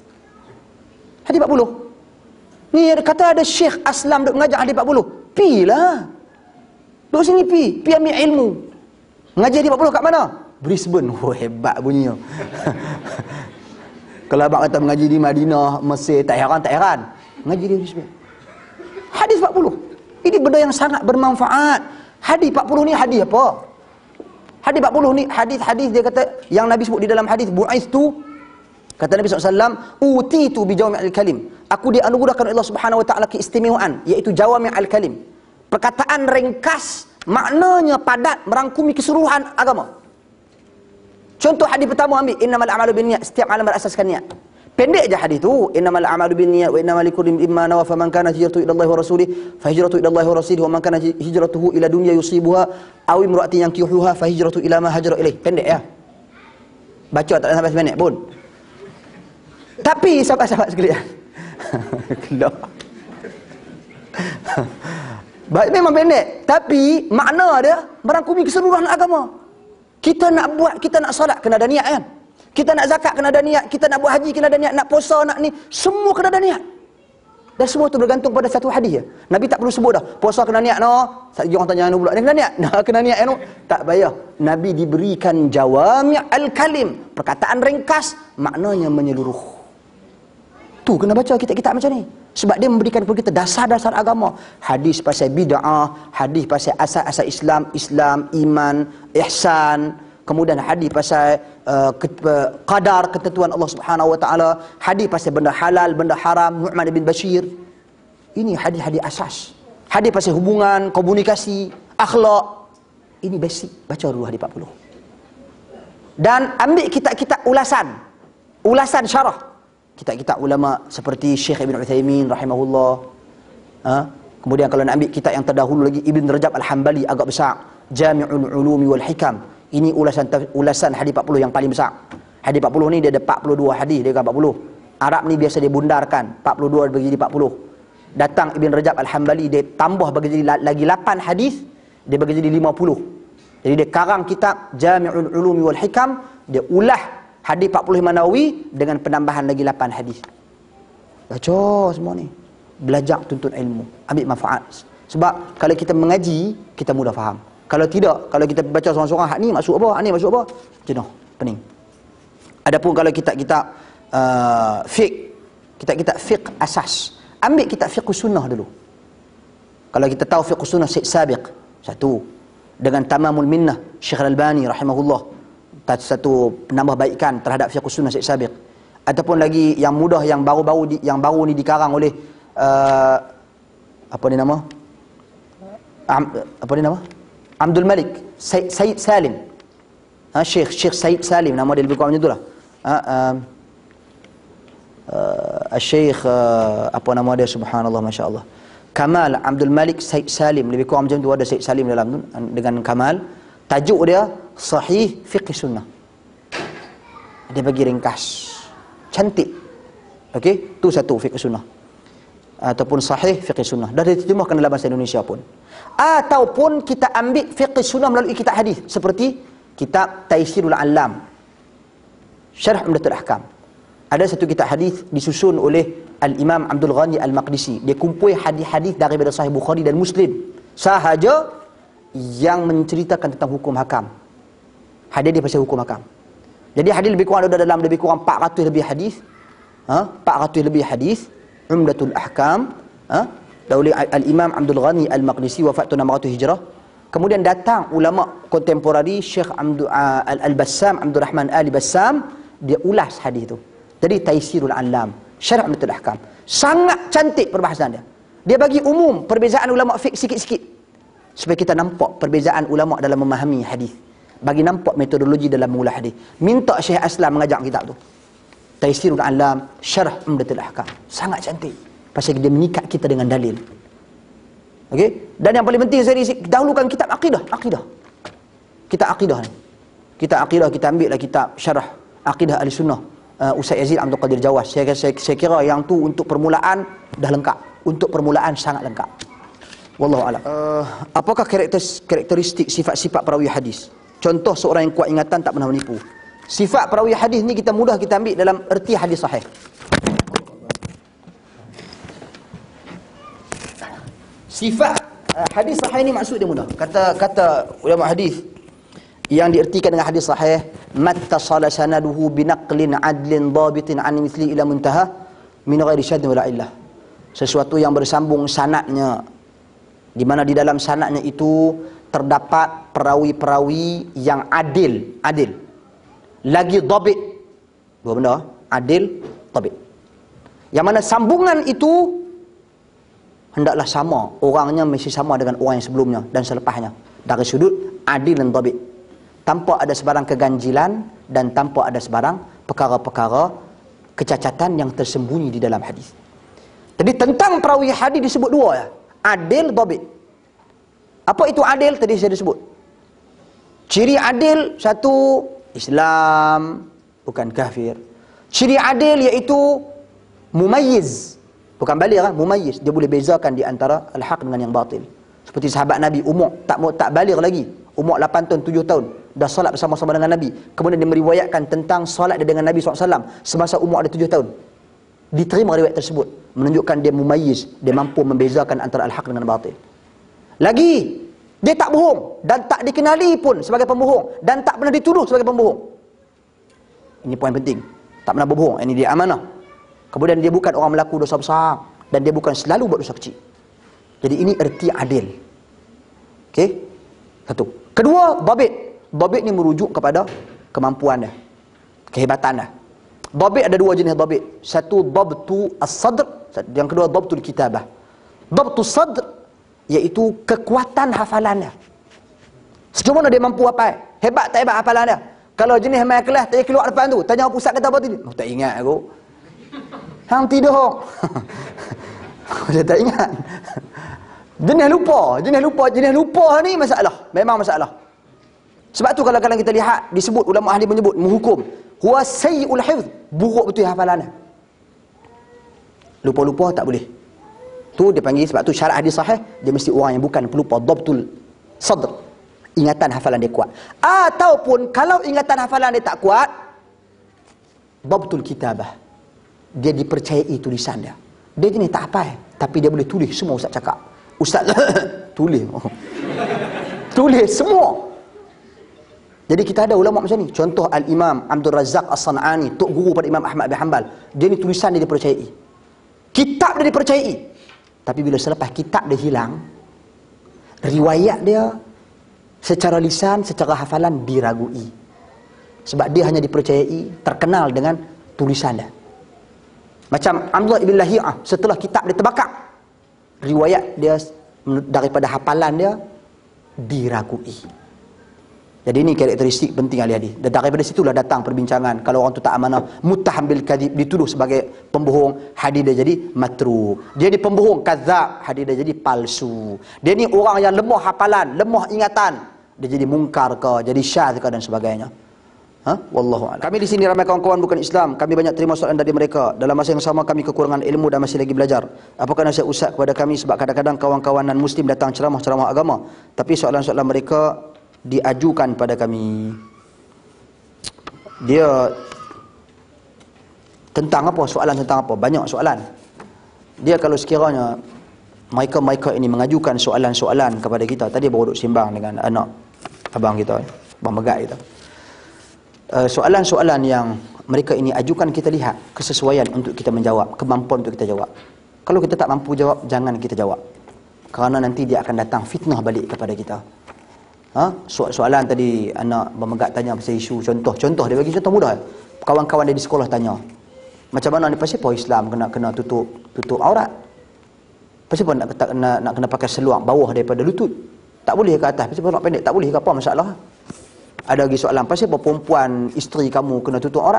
Hadis empat puluh. Ni kata ada Syekh Aslam duk mengajar hadis empat puluh. Pi lah. Duk sini pi, pi ambil ilmu. Mengajar hadis empat puluh kat mana? Brisbane. Oh, hebat bunyinya. Kalau abang kata mengaji di Madinah, Mesir, tak heran, tak heran. Mengaji di Brisbane. Hadis empat puluh. Ini benda yang sangat bermanfaat. Hadis empat puluh ni hadis apa? Hadis empat puluh ni hadis-hadis dia kata yang Nabi sebut di dalam hadis bu'aistu, kata Nabi sallallahu alaihi wasallam, utitu bi jawami'il kalim. Aku dianugerahkan oleh Allah Subhanahu wa taala keistimewaan, iaitu jawami'il kalim. Perkataan ringkas, maknanya padat, merangkumi keseluruhan agama. Contoh hadis pertama ambil, innamal a'malu binniyat, setiap amal berasaskan niat. Pendek je hadis tu, innamal a'malu binniyat wa innamal likulli imrin ma nawa, faman kana hijratuhu ila Allah wa rasulih fa hijratuhu ila Allah wa rasulih, wa man kana hijratuhu ila dunya yusibuha aw imra'atin yankihuha fa hijratuhu ila ma hajara ilaih. Pendek ya. Baca tak sampai seminit pun. Tapi sahabat-sahabat sekalian, kelak. Baik, memang pendek, tapi makna dia merangkumi keseluruhan agama. Kita nak buat, kita nak solat kena ada niat kan? Kita nak zakat kena ada niat, kita nak buat haji kena ada niat, nak puasa, nak ni, semua kena ada niat. Dan semua tu bergantung pada satu hadis je. Nabi tak perlu sebut dah, puasa kena niat no. Satu orang tanya anu pula, ni kena niat? Nah, kena niat anu. Tak payah. Nabi diberikan jawami' al-kalim, perkataan ringkas, maknanya menyeluruh. Tu kena baca kitab-kitab macam ni. Sebab dia memberikan kepada kita dasar-dasar agama. Hadis pasal bid'ah, hadis pasal asas-asas Islam, Islam, iman, ihsan. Kemudian hadis pasal uh, ke, uh, qadar, ketentuan Allah Subhanahu wa taala, hadis pasal benda halal, benda haram, Nu'man bin Bashir. Ini hadis-hadis asas. Hadis pasal hubungan, komunikasi, akhlak. Ini basic. Baca dulu hadis empat puluh. Dan ambil kitab-kitab ulasan. Ulasan syarah. Kitab-kitab ulama seperti Syekh Ibn Uthaymin rahimahullah. Ha? Kemudian kalau nak ambil kitab yang terdahulu lagi, Ibn Rajab Al-Hambali agak besar, Jami'ul Ulumi wal Hikam. Ini ulasan ulasan hadis empat puluh yang paling besar. Hadis empat puluh ni dia ada empat puluh dua hadis, dia kan empat puluh. Arab ni biasa dia bundarkan, empat puluh dua bagi jadi empat puluh. Datang Ibn Rajab Al-Hambali, dia tambah bagi jadi lagi lapan hadis, dia bagi jadi lima puluh. Jadi dia karang kitab Jami'ul Ulumi wal Hikam, dia ulah hadis empat puluh Nawawi dengan penambahan lagi lapan hadis. Baca semua ni. Belajar tuntut ilmu, ambil manfaat. Sebab kalau kita mengaji, kita mudah faham. Kalau tidak, kalau kita baca seorang-seorang, hak ni maksud apa, hak ni maksud apa, jenuh, pening. Adapun kalau kitab-kitab uh, fiqh, kitab-kitab fiqh asas, ambil kitab fiqh sunnah dulu. Kalau kita tahu fiqh sunnah Syekh Sabiq, satu. Dengan Tamamul Minnah, Syekh Al-Albani rahimahullah, satu penambahbaikan terhadap fiqh sunnah Syekh Sabiq. Ataupun lagi yang mudah, yang baru-baru yang baru ni dikarang oleh uh, apa ni nama? Am, apa ni nama? Abdul Malik Said, Said Salim. Ha, Syekh Syekh Said Salim nama dia lebih kurang macam itulah. Ha, um, uh, Syekh uh, apa nama dia, subhanallah, masya-Allah. Kamal Abdul Malik Said Salim, lebih kurang macam tu, ada Said Salim dalam tu dengan Kamal. Tajuk dia Sahih Fiqh Sunnah. Dia bagi ringkas. Cantik. Okey, tu satu fiqh sunnah. Ataupun sahih fiqh sunnah. Dah diterjemahkan dalam bahasa Indonesia pun. Ataupun kita ambil fiqh sunnah melalui kitab hadis seperti kitab Taisirul Alam, Syarh Umdatul Ahkam. Ada satu kitab hadis disusun oleh Al-Imam Abdul Ghani Al-Maqdisi. Dia kumpul hadis-hadis daripada Sahih Bukhari dan Muslim sahaja yang menceritakan tentang hukum hakam. Hadis dia pasal hukum hakam. Jadi hadis lebih kurang ada dalam lebih kurang empat ratus lebih hadis. Ha? empat ratus lebih hadis. Umdatul Ahkam. Ha? Oleh Al-Imam Abdul Ghani Al-Maqdisi, wafat tahun enam ratus Hijrah. Kemudian datang ulama kontemporari Syekh Abdul uh, Al-Bassam, Abdul Rahman Ali Bassam, dia ulas hadis itu. Jadi Taisirul Alam, Syarh Umdatul Ahkam. Sangat cantik perbahasan dia. Dia bagi umum perbezaan ulama fiqh sikit-sikit supaya kita nampak perbezaan ulama dalam memahami hadis. Bagi nampak metodologi dalam mengulas hadis. Minta Syekh Aslam mengajar kitab tu. Taisirul Alam, Syarh Umdatul Ahkam. Sangat cantik. Pasal dia mengikat kita dengan dalil. Okey? Dan yang paling penting saya dahulukan kitab akidah, akidah. Kitab akidah ni. Kitab akidah kita ambil lah kitab Syarah Akidah Ahlussunnah uh, Ustaz Yazid Abdul Qadir Jawas. Saya, saya, saya kira yang tu untuk permulaan dah lengkap. Untuk permulaan sangat lengkap. Wallahu a'lam. Uh, apakah karakteristik sifat-sifat perawi hadis? Contoh seorang yang kuat ingatan, tak pernah menipu. Sifat perawi hadis ni kita mudah kita ambil dalam erti hadis sahih. Sifat uh, hadis sahih ni maksud dia mudah. Kata kata ulama hadis yang diertikan dengan hadis sahih, mattasala sanaduhu binaqlin adlin dhabitin an mithli ila muntaha min ghairi syadin wala illah. Sesuatu yang bersambung sanadnya, di mana di dalam sanadnya itu terdapat perawi-perawi yang adil, adil. Lagi dhabit. Dua benda, adil, dhabit. Yang mana sambungan itu hendaklah sama, orangnya mesti sama dengan orang yang sebelumnya dan selepasnya. Dari sudut adil dan dhabit. Tanpa ada sebarang keganjilan dan tanpa ada sebarang perkara-perkara kecacatan yang tersembunyi di dalam hadis. Jadi tentang perawi hadis disebut dua ya. Adil, dhabit. Apa itu adil? Tadi saya disebut. Ciri adil, satu, Islam, bukan kafir. Ciri adil iaitu mumayyiz, bukan baligh, kan? Mumayyiz. Dia boleh bezakan di antara al-haq dengan yang batil. Seperti sahabat Nabi umur tak mau tak baligh lagi, umur lapan tahun, tujuh tahun, dah solat bersama-sama dengan Nabi. Kemudian dia meriwayatkan tentang solat dia dengan Nabi sallallahu alaihi wasallam semasa umur ada tujuh tahun. Diterima riwayat tersebut, menunjukkan dia mumayyiz, dia mampu membezakan antara al-haq dengan batil. Lagi, dia tak bohong dan tak dikenali pun sebagai pembohong dan tak pernah dituduh sebagai pembohong. Ini poin penting. Tak pernah berbohong, ini dia amanah. Kemudian dia bukan orang melaku dosa besar dan dia bukan selalu buat dosa kecil. Jadi ini erti adil. Okey? Satu. Kedua, dhabit. Dhabit ni merujuk kepada kemampuan dia, kehebatan dia. Dhabit ada dua jenis dhabit. Satu dhabtu as-sadr, yang kedua dhabtul kitabah. Dhabtu sadr iaitu kekuatan hafalan dia. Sejauh mana dia mampu hafal? Hebat tak hebat hafalan dia? Kalau jenis main kelas tak keluar depan tu, tanya pusat kata apa tadi? Oh, tak ingat aku. Hang tidur. Saya tak ingat. Jenis lupa, jenis lupa, jenis lupa ni masalah. Memang masalah. Sebab tu kalau kadang kita lihat disebut ulama ahli menyebut menghukum huwa sayyi'ul hifz, buruk betul hafalan dia. Lupa-lupa tak boleh. Tu dia panggil, sebab tu syarat hadis sahih dia mesti orang yang bukan pelupa, dhabtul sadr. Ingatan hafalan dia kuat. Ataupun kalau ingatan hafalan dia tak kuat, dhabtul kitabah. Dia dipercayai tulisan dia. Dia jenis tak hafal, tapi dia boleh tulis semua ustaz cakap. Ustaz tulis. Oh. Tulis semua. Jadi kita ada ulama macam ni. Contoh Al-Imam Abdul Razak As-San'ani, tok guru pada Imam Ahmad bin Hanbal. Dia ni tulisan dia dipercayai. Kitab dia dipercayai. Tapi bila selepas kitab dia hilang, riwayat dia secara lisan, secara hafalan diragui. Sebab dia hanya dipercayai, terkenal dengan tulisan dia. Macam Abdullah ibn Lahiyah, setelah kitab dia terbakar, riwayat dia daripada hafalan dia diragui. Jadi ini karakteristik penting ahli hadis. Dan daripada situlah datang perbincangan. Kalau orang tu tak amanah, muttaham bil kadhib, dituduh sebagai pembohong, hadis dia jadi matruk. Dia ni pembohong, kadzab, hadis dia jadi palsu. Dia ni orang yang lemah hafalan, lemah ingatan, dia jadi mungkar ke, jadi syadz ke dan sebagainya. Ha? Wallahu a'lam. Kami di sini ramai kawan-kawan bukan Islam. Kami banyak terima soalan dari mereka. Dalam masa yang sama kami kekurangan ilmu dan masih lagi belajar. Apakah nasihat Ustaz kepada kami, sebab kadang-kadang kawan-kawan non muslim datang ceramah-ceramah agama, tapi soalan-soalan mereka diajukan pada kami. Dia tentang apa? Soalan tentang apa? Banyak soalan. Dia kalau sekiranya mereka-mereka ini mengajukan soalan-soalan kepada kita. Tadi baru duduk simbang dengan anak abang kita, Abang Megat kita. Uh, soalan-soalan yang mereka ini ajukan, kita lihat kesesuaian untuk kita menjawab, kemampuan untuk kita jawab. Kalau kita tak mampu jawab, jangan kita jawab. Kerana nanti dia akan datang fitnah balik kepada kita. Ha? Soalan tadi anak Megat tanya pasal isu contoh. Contoh dia bagi contoh mudah. Kawan-kawan dia di sekolah tanya, macam mana ni pasal apa Islam kena kena tutup tutup aurat? Pasal apa nak nak, nak kena pakai seluar bawah daripada lutut? Tak boleh ke atas? Pasal apa nak pendek? Tak boleh ke apa masalah? Ada lagi soalan, pasal apa perempuan isteri kamu kena tutup aurat?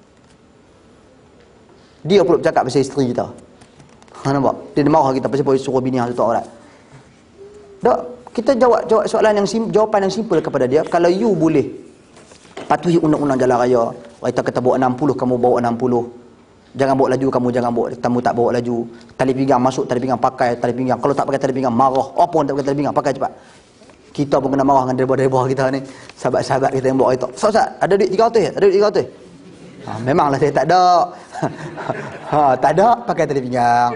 Dia pula bercakap pasal isteri kita. Ha, nampak? Dia marah kita pasal apa suruh bini tutup aurat. Tak, kita jawab jawab soalan yang sim, jawapan yang simple kepada dia. Kalau you boleh patuhi undang-undang jalan raya, kita kata bawa enam puluh, kamu bawa enam puluh. Jangan bawa laju, kamu jangan bawa, kamu tak bawa laju. Tali pinggang masuk, tali pinggang pakai tali pinggang. Kalau tak pakai tali pinggang marah. Apa pun tak pakai tali pinggang, pakai cepat. Kita pun kena marah dengan driver-driver kita ni. Sahabat-sahabat kita yang bawa kereta. Ustaz, Ustaz, ada duit tiga ratus? Ada duit tiga ratus? Ha, memanglah saya tak ada. Ha, tak ada, pakai tali pinggang.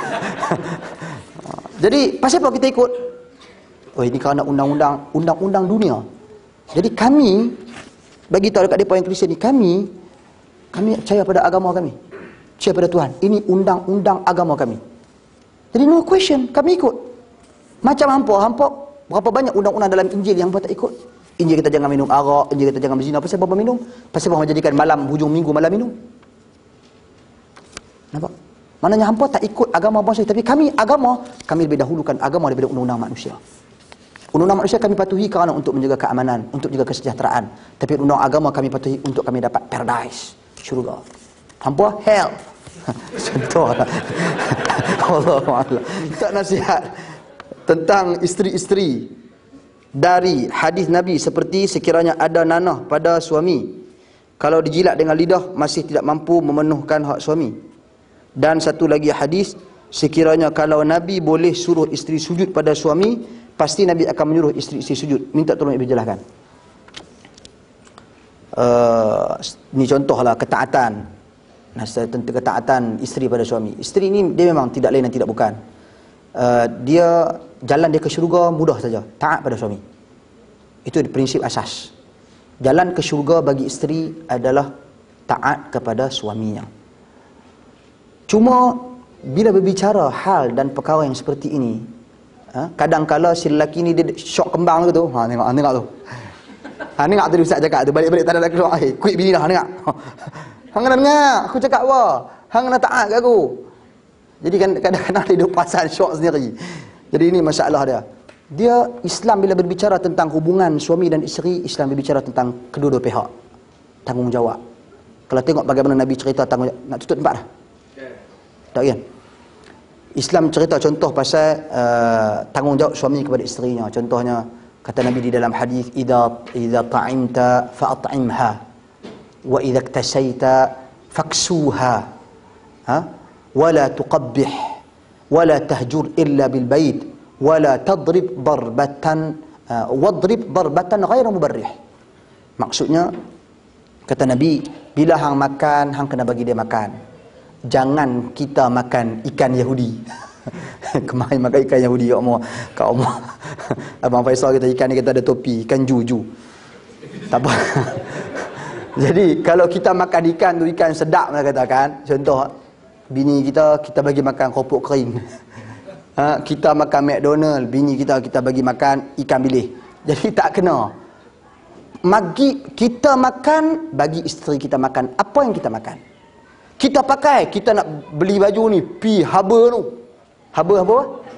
Jadi, pasal apa kita ikut? Oh, ini kerana undang-undang undang-undang dunia. Jadi kami bagi tahu dekat depa yang Kristian ni, kami kami percaya pada agama kami. Percaya pada Tuhan. Ini undang-undang agama kami. Jadi no question, kami ikut. Macam hampa, hampa berapa banyak undang-undang dalam Injil yang hampa tak ikut? Injil kita jangan minum arak, Injil kita jangan berzina. Pasal apa minum? Pasal apa menjadikan malam hujung minggu malam minum? Nampak? Maknanya hampa tak ikut agama bangsa, tapi kami agama, kami lebih dahulukan agama daripada undang-undang manusia. Undang-undang manusia kami patuhi kerana untuk menjaga keamanan, untuk menjaga kesejahteraan. Tapi undang agama kami patuhi untuk kami dapat paradise, syurga. Hampa hell. Contoh. Allah. Tak nasihat tentang isteri-isteri dari hadis Nabi seperti sekiranya ada nanah pada suami, kalau dijilat dengan lidah masih tidak mampu memenuhkan hak suami. Dan satu lagi hadis, sekiranya kalau Nabi boleh suruh isteri sujud pada suami, pasti Nabi akan menyuruh isteri-isteri sujud. Minta tolong Ibu jelaskan. Uh, ini contohlah ketaatan. Nah, tentang ketaatan isteri pada suami. Isteri ni dia memang tidak lain dan tidak bukan. Uh, dia jalan dia ke syurga mudah saja. Taat pada suami. Itu prinsip asas. Jalan ke syurga bagi isteri adalah taat kepada suaminya. Cuma bila berbicara hal dan perkara yang seperti ini, ha, kadang-kala si lelaki ni dia syok kembang tu. Ha, tengok, ha, tengok tu. Ha, tengok tadi Ustaz cakap tu, balik-balik tak ada lelaki keluar. Eh, kuit bini dah, tengok. Hang kena dengar, aku cakap apa? Hang kena taat kat aku. Jadi kan kadang-kadang dia perasan syok sendiri. Jadi ini masalah dia. Dia Islam bila berbicara tentang hubungan suami dan isteri, Islam berbicara tentang kedua-dua pihak. Tanggungjawab. Kalau tengok bagaimana Nabi cerita tanggungjawab, nak tutup tempat dah. Tak kan? Islam cerita contoh pasal uh, tanggungjawab suami kepada isterinya. Contohnya kata Nabi di dalam hadis, idza idza ta'imta fa'at'imha wa idza iktasaita faksuha, ha, wala tuqabbih wala tahjur illa bil bait wala tadrib darbatan uh, wadrib darbatan ghairu mubarrih. Maksudnya kata Nabi, bila hang makan, hang kena bagi dia makan. Jangan kita makan ikan Yahudi. Kemarin makan ikan Yahudi kat rumah. Kat rumah. Abang Faisal kita ikan ni kita ada topi, ikan juju. Tak apa. Jadi kalau kita makan ikan tu ikan sedap nak katakan. Contoh bini kita kita bagi makan keropok kering. Ha, kita makan McDonald, bini kita kita bagi makan ikan bilis. Jadi tak kena. Magi kita makan, bagi isteri kita makan apa yang kita makan. Kita pakai, kita nak beli baju ni, pi haba tu. Haba apa?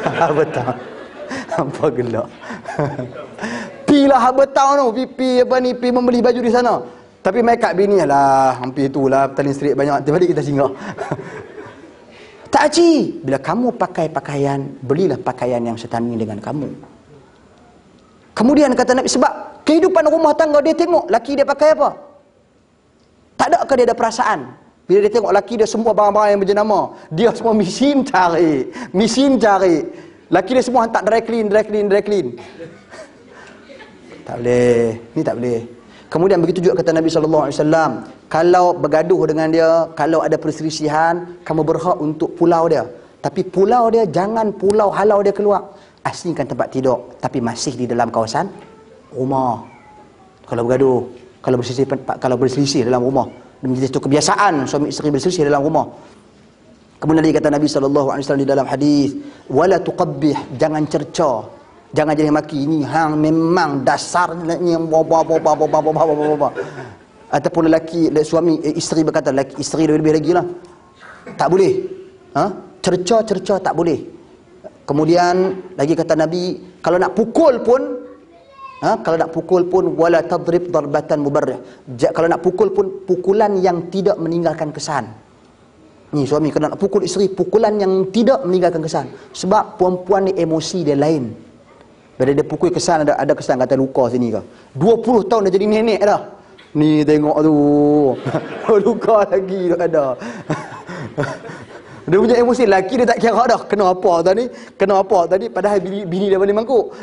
Habetau. Apa gelak? Pi lah habetau tu. Pi, pi apa ni? Pi membeli baju di sana. Tapi mai kat bini lah. Hampir itulah. Tali street banyak. Tiba-tiba kita singgah. Tak aci. Bila kamu pakai pakaian, belilah pakaian yang setanding dengan kamu. Kemudian kata Nabi, sebab kehidupan rumah tangga dia tengok laki dia pakai apa. Tak ada ke dia ada perasaan. Bila dia tengok laki dia semua barang-barang yang berjenama, dia semua mesin cari. Mesin cari. Laki dia semua hantar dry clean, dry clean, dry clean. Tak boleh. Ni tak boleh. Kemudian begitu juga kata Nabi sallallahu alaihi wasallam, kalau bergaduh dengan dia, kalau ada perselisihan, kamu berhak untuk pulau dia. Tapi pulau dia jangan pulau halau dia keluar. Asingkan tempat tidur, tapi masih di dalam kawasan rumah. Kalau bergaduh, kalau berselisih, kalau berselisih dalam rumah, menjadi satu kebiasaan suami isteri berselisih dalam rumah. Kemudian lagi kata Nabi sallallahu alaihi wasallam di dalam hadis, wala tuqabbih, jangan cerca, jangan jadi maki, ni hang memang dasarnya apa apa apa apa apa apa. Ataupun lelaki, suami isteri berkata, lelaki isteri lebih lagi lah, tak boleh. Ha? Cerca-cerca tak boleh. Kemudian lagi kata Nabi, kalau nak pukul pun, ha? kalau nak pukul pun wala tadrib darbatan mubarrih. Kalau nak pukul pun pukulan yang tidak meninggalkan kesan. Ni suami kena nak pukul isteri, pukulan yang tidak meninggalkan kesan. Sebab perempuan ni emosi dia lain. Bila dia pukul kesan, ada ada kesan kata luka sini ke. dua puluh tahun dah jadi nenek dah. Ni tengok tu. Luka lagi tu ada. Dia punya emosi, laki dia tak kira dah. Kena apa tadi? Kena apa tadi? Padahal bini, bini dia balik mangkuk.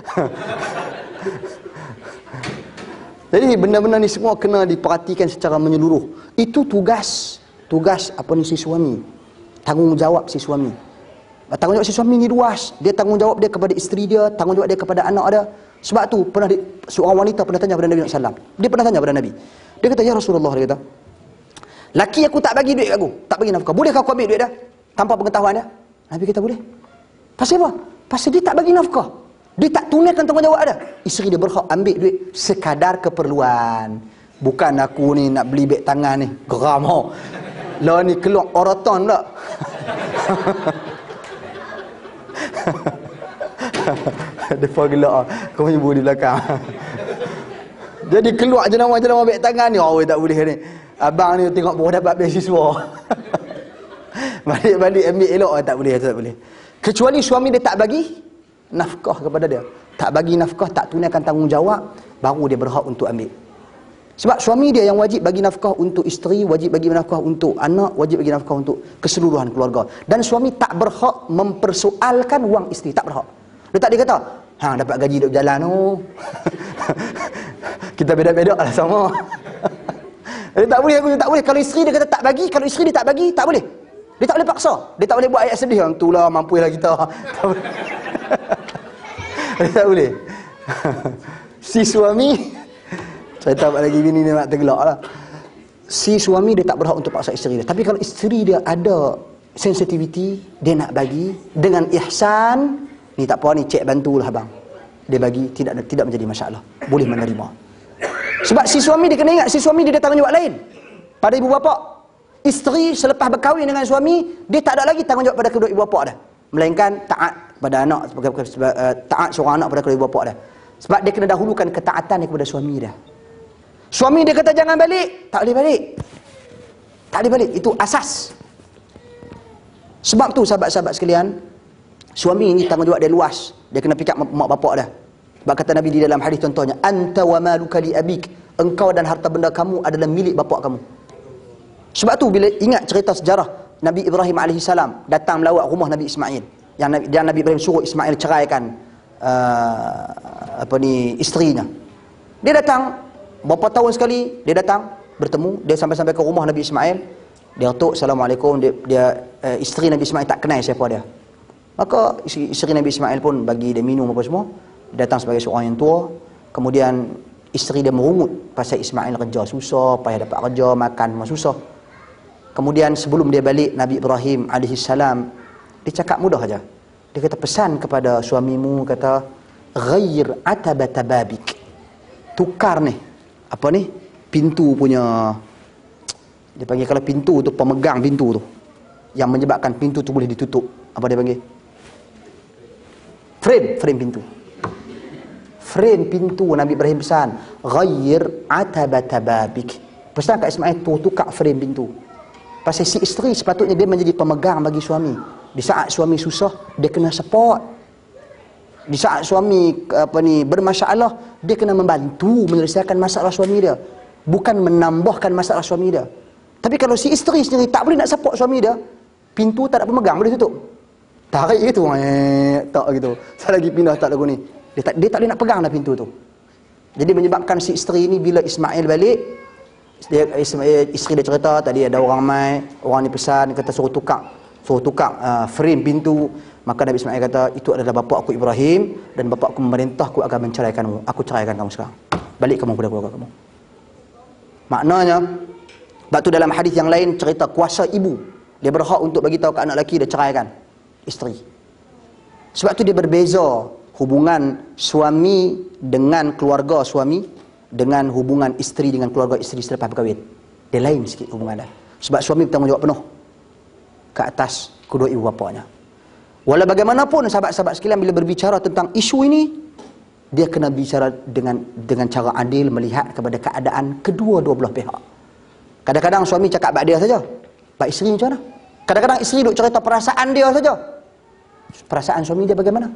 Jadi benda-benda ni semua kena diperhatikan secara menyeluruh. Itu tugas tugas apa ni si suami. Tanggungjawab si suami. Tanggungjawab si suami ni luas. Dia tanggungjawab dia kepada isteri dia, tanggungjawab dia kepada anak dia. Sebab tu pernah di, seorang wanita pernah tanya kepada Nabi sallallahu alaihi wasallam. Dia pernah tanya kepada Nabi. Dia kata, "Ya Rasulullah," dia kata, "laki aku tak bagi duit aku, tak bagi nafkah. Bolehkah aku ambil duit dia tanpa pengetahuan dia?" Nabi kata, "Boleh." Pasal apa? Pasal dia tak bagi nafkah. Dia tak tunaikan tanggungjawab dia. Isteri dia berhak ambil duit sekadar keperluan. Bukan aku ni nak beli beg tangan ni. Geram oh. Lah ni keluar oraton tak? Depa gelak. Kau punya di belakang. Jadi keluar jenama-jenama beg tangan ni. Oh, tak boleh ni. Abang ni tengok baru dapat beasiswa. Balik-balik ambil elok. Oh, tak boleh, tak boleh. Kecuali suami dia tak bagi nafkah kepada dia. Tak bagi nafkah, tak tunaikan tanggungjawab, baru dia berhak untuk ambil. Sebab suami dia yang wajib bagi nafkah untuk isteri, wajib bagi nafkah untuk anak, wajib bagi nafkah untuk keseluruhan keluarga. Dan suami tak berhak mempersoalkan wang isteri, tak berhak. Dia tak dia kata, "Hang dapat gaji duduk berjalan tu." Kita beda-beda lah sama. Dia tak boleh, aku tak boleh. Kalau isteri dia kata tak bagi, kalau isteri dia tak bagi, tak boleh. Dia tak boleh paksa. Dia tak boleh buat ayat sedih. Yang itulah mampulah kita. Tak boleh. Dia tak boleh. Si suami, saya tahu lagi bini dia nak tergelak lah. Si suami dia tak berhak untuk paksa isteri dia. Tapi kalau isteri dia ada sensitivity, dia nak bagi dengan ihsan, ni tak apa ni, cek bantulah abang. Dia bagi, tidak tidak menjadi masalah. Boleh menerima. Sebab si suami dia kena ingat, si suami dia ada tanggungjawab lain pada ibu bapa. Isteri selepas berkahwin dengan suami, dia tak ada lagi tanggungjawab pada kedua ibu bapa dah. Melainkan taat pada anak, taat seorang anak pada kedua ibu bapa dah. Sebab dia kena dahulukan ketaatan kepada suami dia. Suami dia kata jangan balik, tak boleh balik. Tak boleh balik, itu asas. Sebab tu sahabat-sahabat sekalian, suami ini tanggungjawab dia luas. Dia kena pick up mak bapak dah. Sebab kata Nabi di dalam hadis contohnya, "Anta wa maluka li abik." Engkau dan harta benda kamu adalah milik bapak kamu. Sebab tu bila ingat cerita sejarah Nabi Ibrahim alaihi salam datang melawat rumah Nabi Ismail, yang Nabi, yang Nabi Ibrahim suruh Ismail ceraikan uh, apa ni isterinya. Dia datang berapa tahun sekali, dia datang bertemu, dia sampai-sampai ke rumah Nabi Ismail, dia tok assalamualaikum, dia, dia uh, isteri Nabi Ismail tak kenal siapa dia. Maka isteri, isteri Nabi Ismail pun bagi dia minum apa semua. Dia datang sebagai seorang yang tua. Kemudian isteri dia merungut pasal Ismail kerja susah, payah dapat kerja, makan semua susah. Kemudian sebelum dia balik, Nabi Ibrahim alaihi salam, dia cakap mudah aja. Dia kata pesan kepada suamimu, kata ghair atabata babik. Tukar ni, apa ni? Pintu punya, dia panggil kalau pintu tu pemegang pintu tu, yang menyebabkan pintu tu boleh ditutup. Apa dia panggil? Frame, frame pintu. Frame pintu Nabi Ibrahim pesan, ghayyir atabata babik. Pesan kat Ismail tu tukar frame pintu. Pasal si isteri sepatutnya dia menjadi pemegang bagi suami. Di saat suami susah, dia kena support. Di saat suami apa ni bermasalah, dia kena membantu menyelesaikan masalah suami dia, bukan menambahkan masalah suami dia. Tapi kalau si isteri sendiri tak boleh nak support suami dia, pintu tak ada pemegang, boleh tutup. Tarik gitu, eh, tak gitu. Saya lagi pindah tak lagu ni. Dia tak dia tak boleh nak pegang dah pintu tu. Jadi menyebabkan si isteri ni bila Ismail balik, dia Ismail, isteri dia cerita tadi ada orang mai, orang ni pesan kata suruh tukar, suruh tukar uh, frame pintu. Maka Nabi Ismail kata, itu adalah bapa aku Ibrahim dan bapa aku memerintah aku akan menceraikanmu. Aku ceraikan kamu sekarang. Balik kamu kepada keluarga kamu. Maknanya, sebab tu dalam hadis yang lain cerita kuasa ibu. Dia berhak untuk bagi tahu ke anak lelaki dia ceraikan isteri. Sebab tu dia berbeza hubungan suami dengan keluarga suami dengan hubungan isteri dengan keluarga isteri selepas berkahwin. Dia lain sikit hubungan dia. Sebab suami bertanggungjawab penuh ke atas kedua ibu bapanya. Walau bagaimanapun sahabat-sahabat sekalian bila berbicara tentang isu ini, dia kena bicara dengan dengan cara adil, melihat kepada keadaan kedua-dua belah pihak. Kadang-kadang suami cakap bab dia saja, bab isteri macam mana? Kadang-kadang isteri duk cerita perasaan dia saja, perasaan suami dia bagaimana?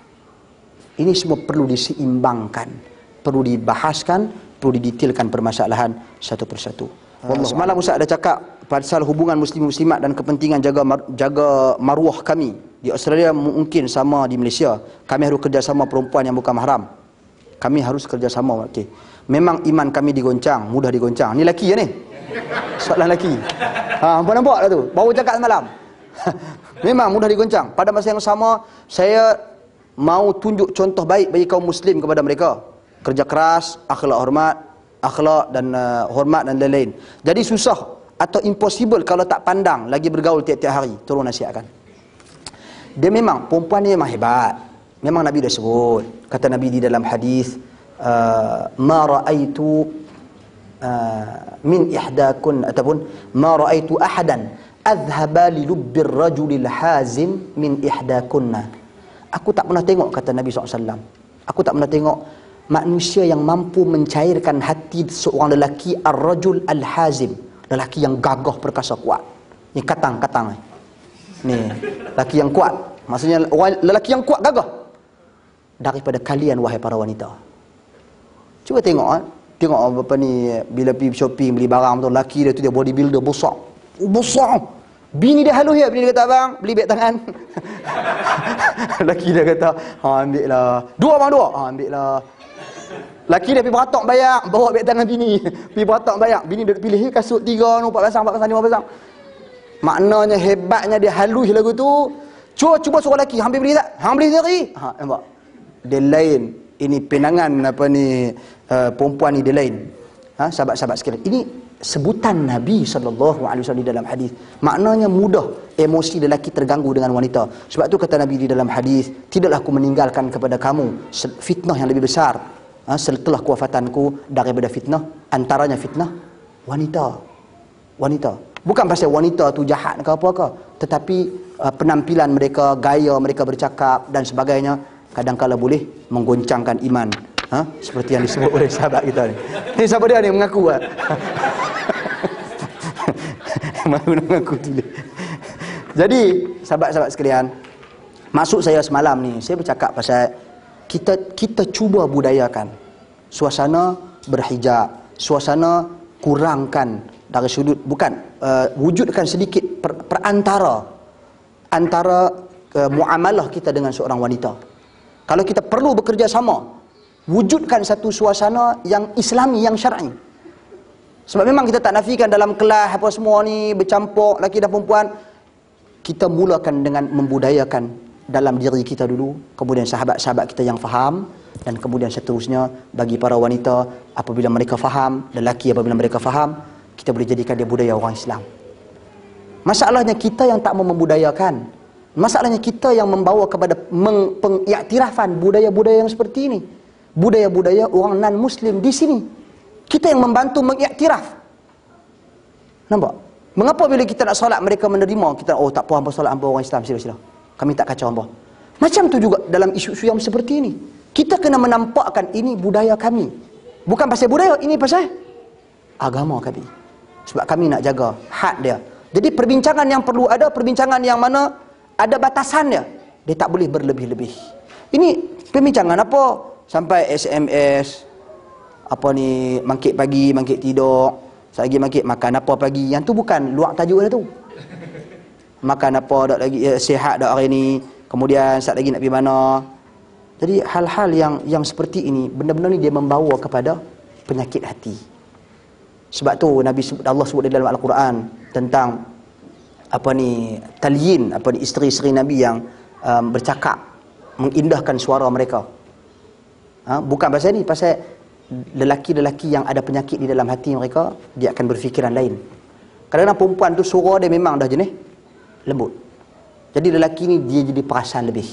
Ini semua perlu diseimbangkan, perlu dibahaskan, perlu didetailkan permasalahan satu persatu. Uh, semalam Ustaz ada cakap pasal hubungan muslim-muslimat dan kepentingan jaga mar, jaga maruah kami. Di Australia mungkin sama di Malaysia. Kami harus kerjasama perempuan yang bukan mahram. Kami harus kerjasama. Okay. Memang iman kami digoncang, mudah digoncang. Ni lelaki ya ni? Soalan lelaki. Ha, nampak nampak lah tu. Baru cakap semalam. Memang mudah digoncang. Pada masa yang sama, saya mau tunjuk contoh baik bagi kaum muslim kepada mereka. Kerja keras, akhlak hormat, akhlak dan uh, hormat dan lain-lain. Jadi susah atau impossible kalau tak pandang lagi bergaul tiap-tiap hari. Tolong nasihatkan. Dia memang, perempuan ni memang hebat. Memang Nabi dah sebut. Kata Nabi di dalam hadis, uh, ma ra'aitu uh, min ihdakun ataupun ma ra'aitu ahadan adhhaba li lubbir rajulil hazim min ihdakunna. Aku tak pernah tengok, kata Nabi sallallahu alaihi wasallam, aku tak pernah tengok manusia yang mampu mencairkan hati seorang lelaki ar-rajul al-hazim, lelaki yang gagah perkasa kuat. Ni katang-katang ni. Ni, lelaki yang kuat. Maksudnya lelaki yang kuat gagah daripada kalian wahai para wanita. Cuba tengok ah, tengok apa ni bila pergi shopping beli barang tu, lelaki dia tu dia bodybuilder besar. Oh, besar. Bini dia halus ya, bini dia kata abang, beli beg tangan. Lelaki dia kata, "Ha ambil lah. Dua bang dua." "Ha ambil lah." Lelaki dia pergi beratok bayar, bawa beg tangan bini. Pergi beratok bayar. Bini dia pilih kasut tiga, empat pasang, empat pasang, lima pasang. Maknanya hebatnya dia halus lagu tu. Cuba cuba suruh lelaki, hampir beli tak? Hang beli sendiri. Ha, nampak? Dia lain. Ini penangan apa ni uh, perempuan ni dia lain. Ha, sahabat-sahabat sekalian. Ini sebutan Nabi sallallahu alaihi wasallam di dalam hadis. Maknanya mudah emosi lelaki terganggu dengan wanita. Sebab tu kata Nabi di dalam hadis, tidaklah aku meninggalkan kepada kamu fitnah yang lebih besar ha, setelah kewafatanku daripada fitnah, antaranya fitnah wanita. Wanita. Bukan pasal wanita tu jahat ke apa-apa, tetapi uh, penampilan mereka, gaya mereka bercakap dan sebagainya kadang-kala boleh menggoncangkan iman. Ha? Seperti yang disebut oleh sahabat kita ni. Ni siapa dia ni mengaku ah. Mahu mengaku tu dia. Jadi, sahabat-sahabat sekalian, maksud saya semalam ni, saya bercakap pasal kita kita cuba budayakan suasana berhijab, suasana kurangkan dari sudut, bukan uh, wujudkan sedikit per, perantara antara uh, muamalah kita dengan seorang wanita. Kalau kita perlu bekerja sama, wujudkan satu suasana yang islami, yang syar'i. Sebab memang kita tak nafikan dalam kelas apa semua ni bercampur lelaki dan perempuan. Kita mulakan dengan membudayakan dalam diri kita dulu, kemudian sahabat-sahabat kita yang faham, dan kemudian seterusnya bagi para wanita apabila mereka faham, lelaki apabila mereka faham, kita boleh jadikan dia budaya orang Islam. Masalahnya kita yang tak mau membudayakan. Masalahnya kita yang membawa kepada pengiktirafan budaya-budaya yang seperti ini. Budaya-budaya orang non-Muslim di sini. Kita yang membantu mengiktiraf. Nampak? Mengapa bila kita nak solat mereka menerima, kita oh tak apa hangpa solat hangpa orang Islam, sila-sila. Kami tak kacau hangpa. Macam tu juga dalam isu-isu yang seperti ini. Kita kena menampakkan ini budaya kami. Bukan pasal budaya, ini pasal agama kami. Sebab kami nak jaga had dia. Jadi perbincangan yang perlu ada, perbincangan yang mana ada batasan dia. Dia tak boleh berlebih-lebih. Ini perbincangan apa? Sampai S M S, apa ni, mangkit pagi, mangkit tidur, lagi mangkit makan apa pagi. Yang tu bukan luar tajuk dia tu. Makan apa dak lagi, ya, sihat dak hari ni. Kemudian sat lagi nak pergi mana. Jadi hal-hal yang yang seperti ini, benda-benda ni dia membawa kepada penyakit hati. Sebab tu Nabi sebut, Allah sebut dalam Al-Quran tentang apa ni, talyin, apa ni, isteri-isteri Nabi yang um, bercakap, mengindahkan suara mereka. Ha? Bukan pasal ni, pasal lelaki-lelaki yang ada penyakit di dalam hati mereka, dia akan berfikiran lain. Kadang-kadang perempuan tu suara dia memang dah jenis lembut. Jadi lelaki ni dia jadi perasan lebih.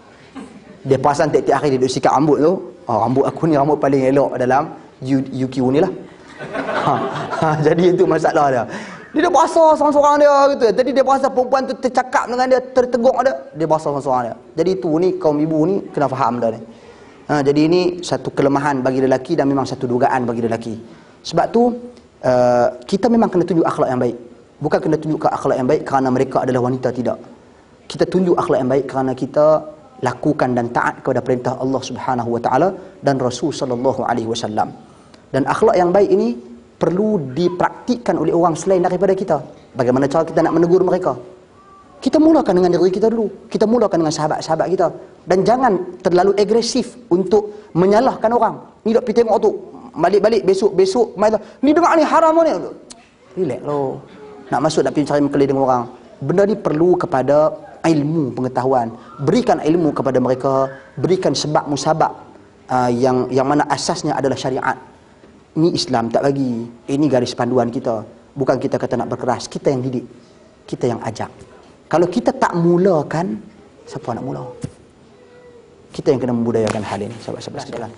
Dia perasan tiap-tiap hari dia duduk sikat rambut tu, oh, rambut aku ni rambut paling elok dalam U Q ni lah. Ha, ha, jadi itu masalah dia. Dia dah berasa seorang-seorang dia gitu. Jadi dia berasa perempuan tu tercakap dengan dia, tertegur dia, dia berasa seorang-seorang dia. Jadi itu ni kaum ibu ni kena faham dah ni. Ha, jadi ini satu kelemahan bagi lelaki dan memang satu dugaan bagi lelaki. Sebab tu uh, kita memang kena tunjuk akhlak yang baik. Bukan kena tunjuk akhlak yang baik kerana mereka adalah wanita, tidak. Kita tunjuk akhlak yang baik kerana kita lakukan dan taat kepada perintah Allah Subhanahu wa taala dan Rasul sallallahu alaihi wasallam. Dan akhlak yang baik ini perlu dipraktikkan oleh orang selain daripada kita. Bagaimana cara kita nak menegur mereka? Kita mulakan dengan diri kita dulu. Kita mulakan dengan sahabat-sahabat kita. Dan jangan terlalu agresif untuk menyalahkan orang. Ni dok pergi tengok tu, balik-balik besok-besok mai ni dengar ni haram ni. Relax lo. Nak masuk nak pergi cari mengkelih dengan orang. Benda ni perlu kepada ilmu pengetahuan. Berikan ilmu kepada mereka, berikan sebab musabab uh, yang yang mana asasnya adalah syariat. Ini Islam tak bagi. Ini garis panduan kita. Bukan kita kata nak berkeras, kita yang didik. Kita yang ajak. Kalau kita tak mulakan, siapa nak mula? Kita yang kena membudayakan hal ini, sahabat-sahabat sekalian.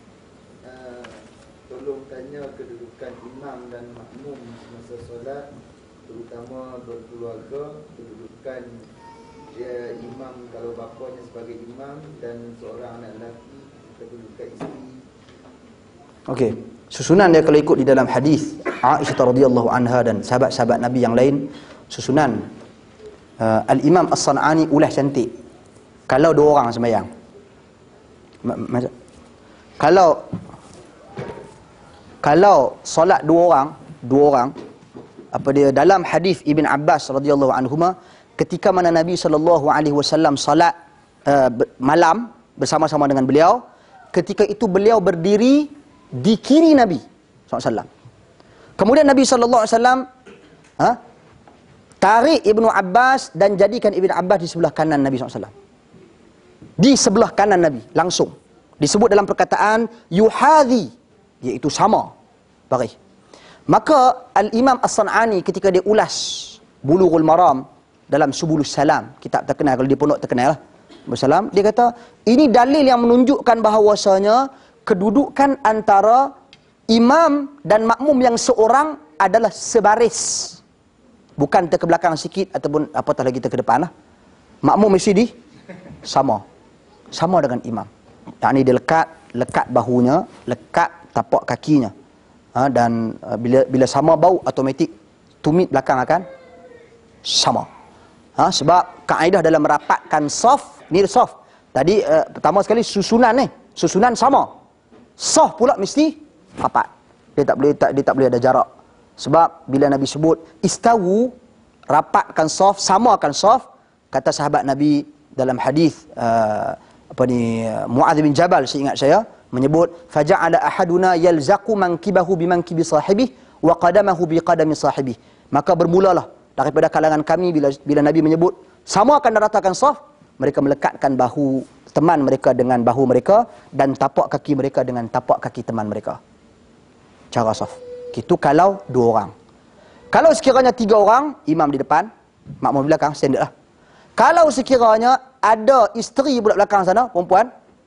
Uh, tolong tanya kedudukan imam dan makmum semasa solat, terutama berkeluarga, kedudukan dia imam kalau bapanya sebagai imam dan seorang anak lelaki kedudukan isteri. Okey, susunan dia kalau ikut di dalam hadis Aisyah radhiyallahu anha dan sahabat-sahabat Nabi yang lain, susunan uh, Al-Imam As-San'ani ulas cantik. Kalau dua orang sembahyang. Kalau kalau solat dua orang, dua orang apa dia dalam hadis Ibn Abbas radhiyallahu anhuma, ketika mana Nabi sallallahu alaihi wasallam salat uh, malam bersama-sama dengan beliau, ketika itu beliau berdiri di kiri Nabi sallallahu alaihi wasallam. Kemudian Nabi sallallahu alaihi wasallam ha, tarik Ibnu Abbas dan jadikan Ibn Abbas di sebelah kanan Nabi sallallahu alaihi wasallam. Di sebelah kanan Nabi langsung. Disebut dalam perkataan yuhadhi, iaitu sama. Baik. Maka Al-Imam As-San'ani ketika dia ulas Bulughul Maram dalam Subulus Salam, kitab terkenal, kalau di pondok terkenal lah, Bersalam, dia kata ini dalil yang menunjukkan bahawasanya kedudukan antara imam dan makmum yang seorang adalah sebaris. Bukan ter ke belakang sikit ataupun apatah lagi ter ke depan lah. Makmum mesti di sama. Sama dengan imam. Yang ni dia lekat, lekat bahunya, lekat tapak kakinya. Ha, dan uh, bila bila sama bau, automatik tumit belakang akan sama. Ha, sebab kaedah dalam merapatkan saf, ni saf. Tadi uh, pertama sekali susunan ni, susunan sama. Saf pula mesti rapat. Dia tak boleh tak dia tak boleh ada jarak. Sebab bila Nabi sebut istawu, rapatkan saf, samakan saf, kata sahabat Nabi dalam hadis uh, apa ni Muadz bin Jabal, saya ingat saya menyebut faja'ala ahaduna yalzaqu mankibahu bimankibi sahibihi wa qadamahu biqadami sahibihi. Maka bermulalah daripada kalangan kami bila bila Nabi menyebut samakan dan ratakan saf, mereka melekatkan bahu teman mereka dengan bahu mereka dan tapak kaki mereka dengan tapak kaki teman mereka. Cara saf. Itu kalau dua orang. Kalau sekiranya tiga orang, imam di depan, makmum di belakang, standard lah. Kalau sekiranya ada isteri pula belakang sana, perempuan,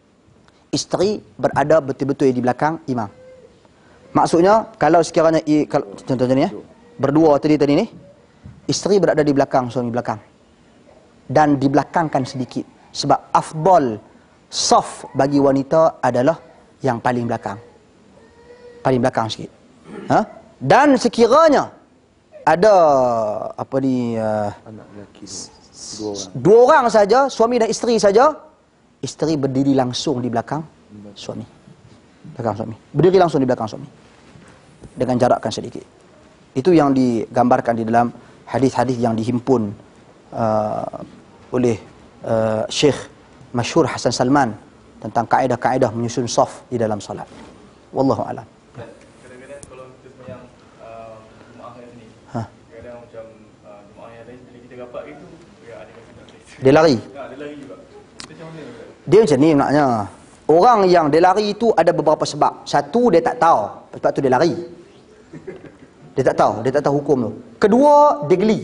isteri berada betul-betul di belakang imam. Maksudnya, kalau sekiranya, kalau, contohnya ni ya, berdua tadi tadi ni, isteri berada di belakang suami belakang. Dan dibelakangkan sedikit. Sebab afdal saf bagi wanita adalah yang paling belakang. Paling belakang sikit. Ha? Dan sekiranya ada apa ni uh, Anak lelaki dua orang. dua orang saja, suami dan isteri saja, isteri berdiri langsung di belakang suami. Belakang suami. Berdiri langsung di belakang suami. Dengan jarakkan sedikit. Itu yang digambarkan di dalam hadis-hadis yang dihimpun uh, oleh uh, Syekh masyhur Hasan Salman tentang kaedah-kaedah menyusun saf di dalam salat. Wallahu a'lam. Kadang-kadang kalau kita semayang uh, Jumaat hari ni, Ha. kadang macam uh, Jumaat yang lain bila kita rapat itu, ya ada kata tak selesa. Dia lari. Ya, dia lari juga. Kita macam mana Ustaz? Dia macam ni maknanya. Orang yang dia lari itu ada beberapa sebab. Satu, dia tak tahu. Sebab tu dia lari. Dia tak tahu. Dia tak tahu hukum tu. Kedua, dia geli.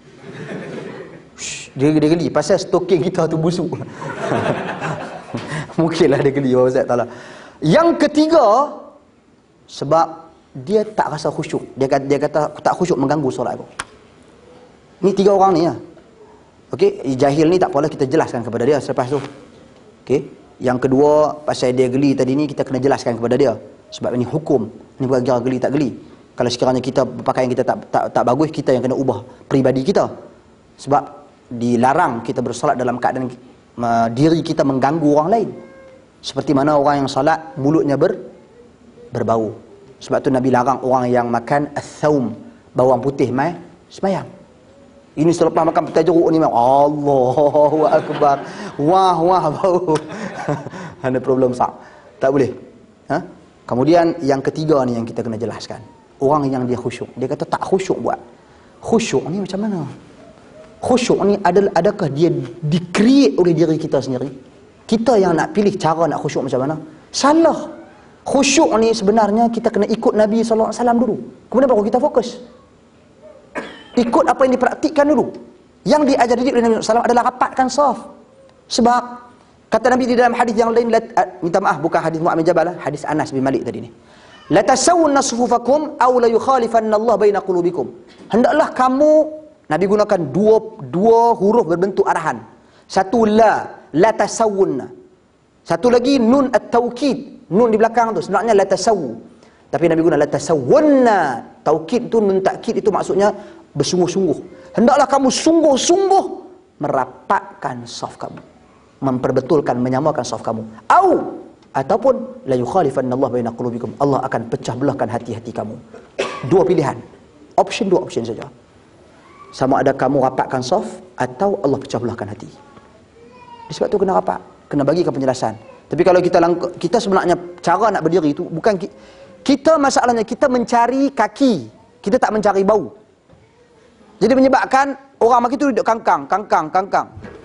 Shh, dia, dia geli. Pasal stoking kita tu busuk. Mungkinlah dia geli. Ustaz tak lah. Yang ketiga, sebab dia tak rasa khusyuk. Dia kata, dia kata aku tak khusyuk, mengganggu solat aku. Ni tiga orang ni ya. Okey, jahil ni tak apalah, kita jelaskan kepada dia selepas tu. Okey. Yang kedua, pasal dia geli tadi ni, kita kena jelaskan kepada dia. Sebab ini hukum. Ini bukan kira geli tak geli. Kalau sekiranya kita pakaian kita tak tak tak bagus, kita yang kena ubah peribadi kita. Sebab dilarang kita bersolat dalam keadaan uh, diri kita mengganggu orang lain. Seperti mana orang yang solat mulutnya ber berbau. Sebab tu Nabi larang orang yang makan as-saum, bawang putih mai sembahyang. Ini selepas makan petai jeruk ni memang Allahu akbar. Wah wah bau. Ada problem sah. Tak boleh. Ha? Kemudian yang ketiga ni yang kita kena jelaskan. Orang yang dia khusyuk. Dia kata tak khusyuk buat. Khusyuk ni macam mana? Khusyuk ni adalah adakah dia di-create oleh diri kita sendiri? Kita yang nak pilih cara nak khusyuk macam mana? Salah. Khusyuk ni sebenarnya kita kena ikut Nabi sallallahu alaihi wasallam dulu. Kemudian baru kita fokus. Ikut apa yang dipraktikkan dulu. Yang diajar didik oleh Nabi sallallahu alaihi wasallam adalah rapatkan saf. Sebab kata Nabi di dalam hadis yang lain, minta maaf bukan hadis Mu'adz bin Jabal, hadis Anas bin Malik tadi ni. La tasawwunna sufufakum aw la yukhalifanna Allah baina qulubikum. Hendaklah kamu, Nabi gunakan dua dua huruf berbentuk arahan. Satu la, la tasawwunna. Satu lagi nun at-taukid, nun di belakang tu sebenarnya la tasawwu. Tapi Nabi guna la tasawwunna. Taukid tu, nun takkid itu maksudnya bersungguh-sungguh. Hendaklah kamu sungguh-sungguh merapatkan saf kamu. Memperbetulkan, menyamakan saf kamu. Au ataupun la yukhalifanna Allah baina qulubikum. Allah akan pecah belahkan hati-hati kamu. Dua pilihan. Option dua option saja. Sama ada kamu rapatkan saf atau Allah pecah belahkan hati. Sebab tu kena rapat, kena bagikan penjelasan. Tapi kalau kita langk- kita sebenarnya cara nak berdiri itu bukan ki- kita masalahnya kita mencari kaki, kita tak mencari bau. Jadi menyebabkan orang maki tu duduk kangkang, kangkang, kangkang.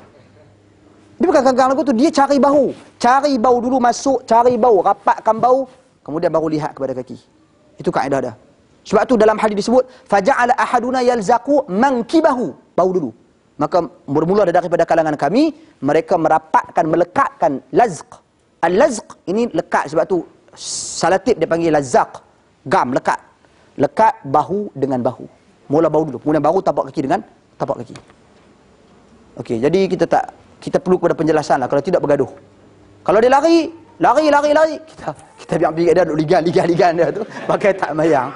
Dia bukan kangkang lagu tu, dia cari bahu. Cari bau dulu masuk, cari bau, rapatkan bau, kemudian baru lihat kepada kaki. Itu kaedah dah. Sebab tu dalam hadis disebut faja'ala ahaduna yalzaqu mankibahu, bau dulu. Maka bermula daripada kalangan kami, mereka merapatkan, melekatkan lazq. Al-lazq ini lekat, sebab tu salatib dia panggil lazaq. Gam, lekat. Lekat bahu dengan bahu. Mula bahu dulu, kemudian baru tapak kaki dengan tapak kaki. Okey, jadi kita tak kita perlu kepada penjelasan lah, kalau tidak bergaduh. Kalau dia lari, lari, lari, lari, kita kita biar pergi dia duduk ligan, ligan, ligan dia tu, pakai tak mayang.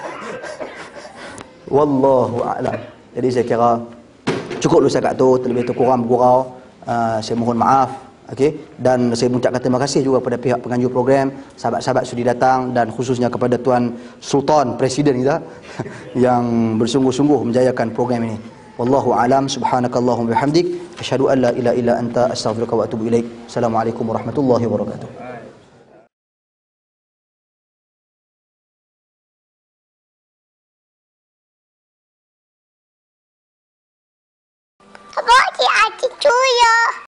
Wallahu a'lam. Jadi saya kira cukup dulu setakat tu, terlebih tu kurang bergurau. Uh, saya mohon maaf. Okey, dan saya mengucapkan terima kasih juga kepada pihak penganjur program, sahabat-sahabat sudi datang, dan khususnya kepada Tuan Sultan Presiden kita yang bersungguh-sungguh menjayakan program ini. Wallahu a'lam. Subhanakallahumma bihamdik, asyhadu an la ilaha illa anta, astaghfiruka wa atubu ilaik. Assalamualaikum warahmatullahi wabarakatuh. Abang, adik cuya.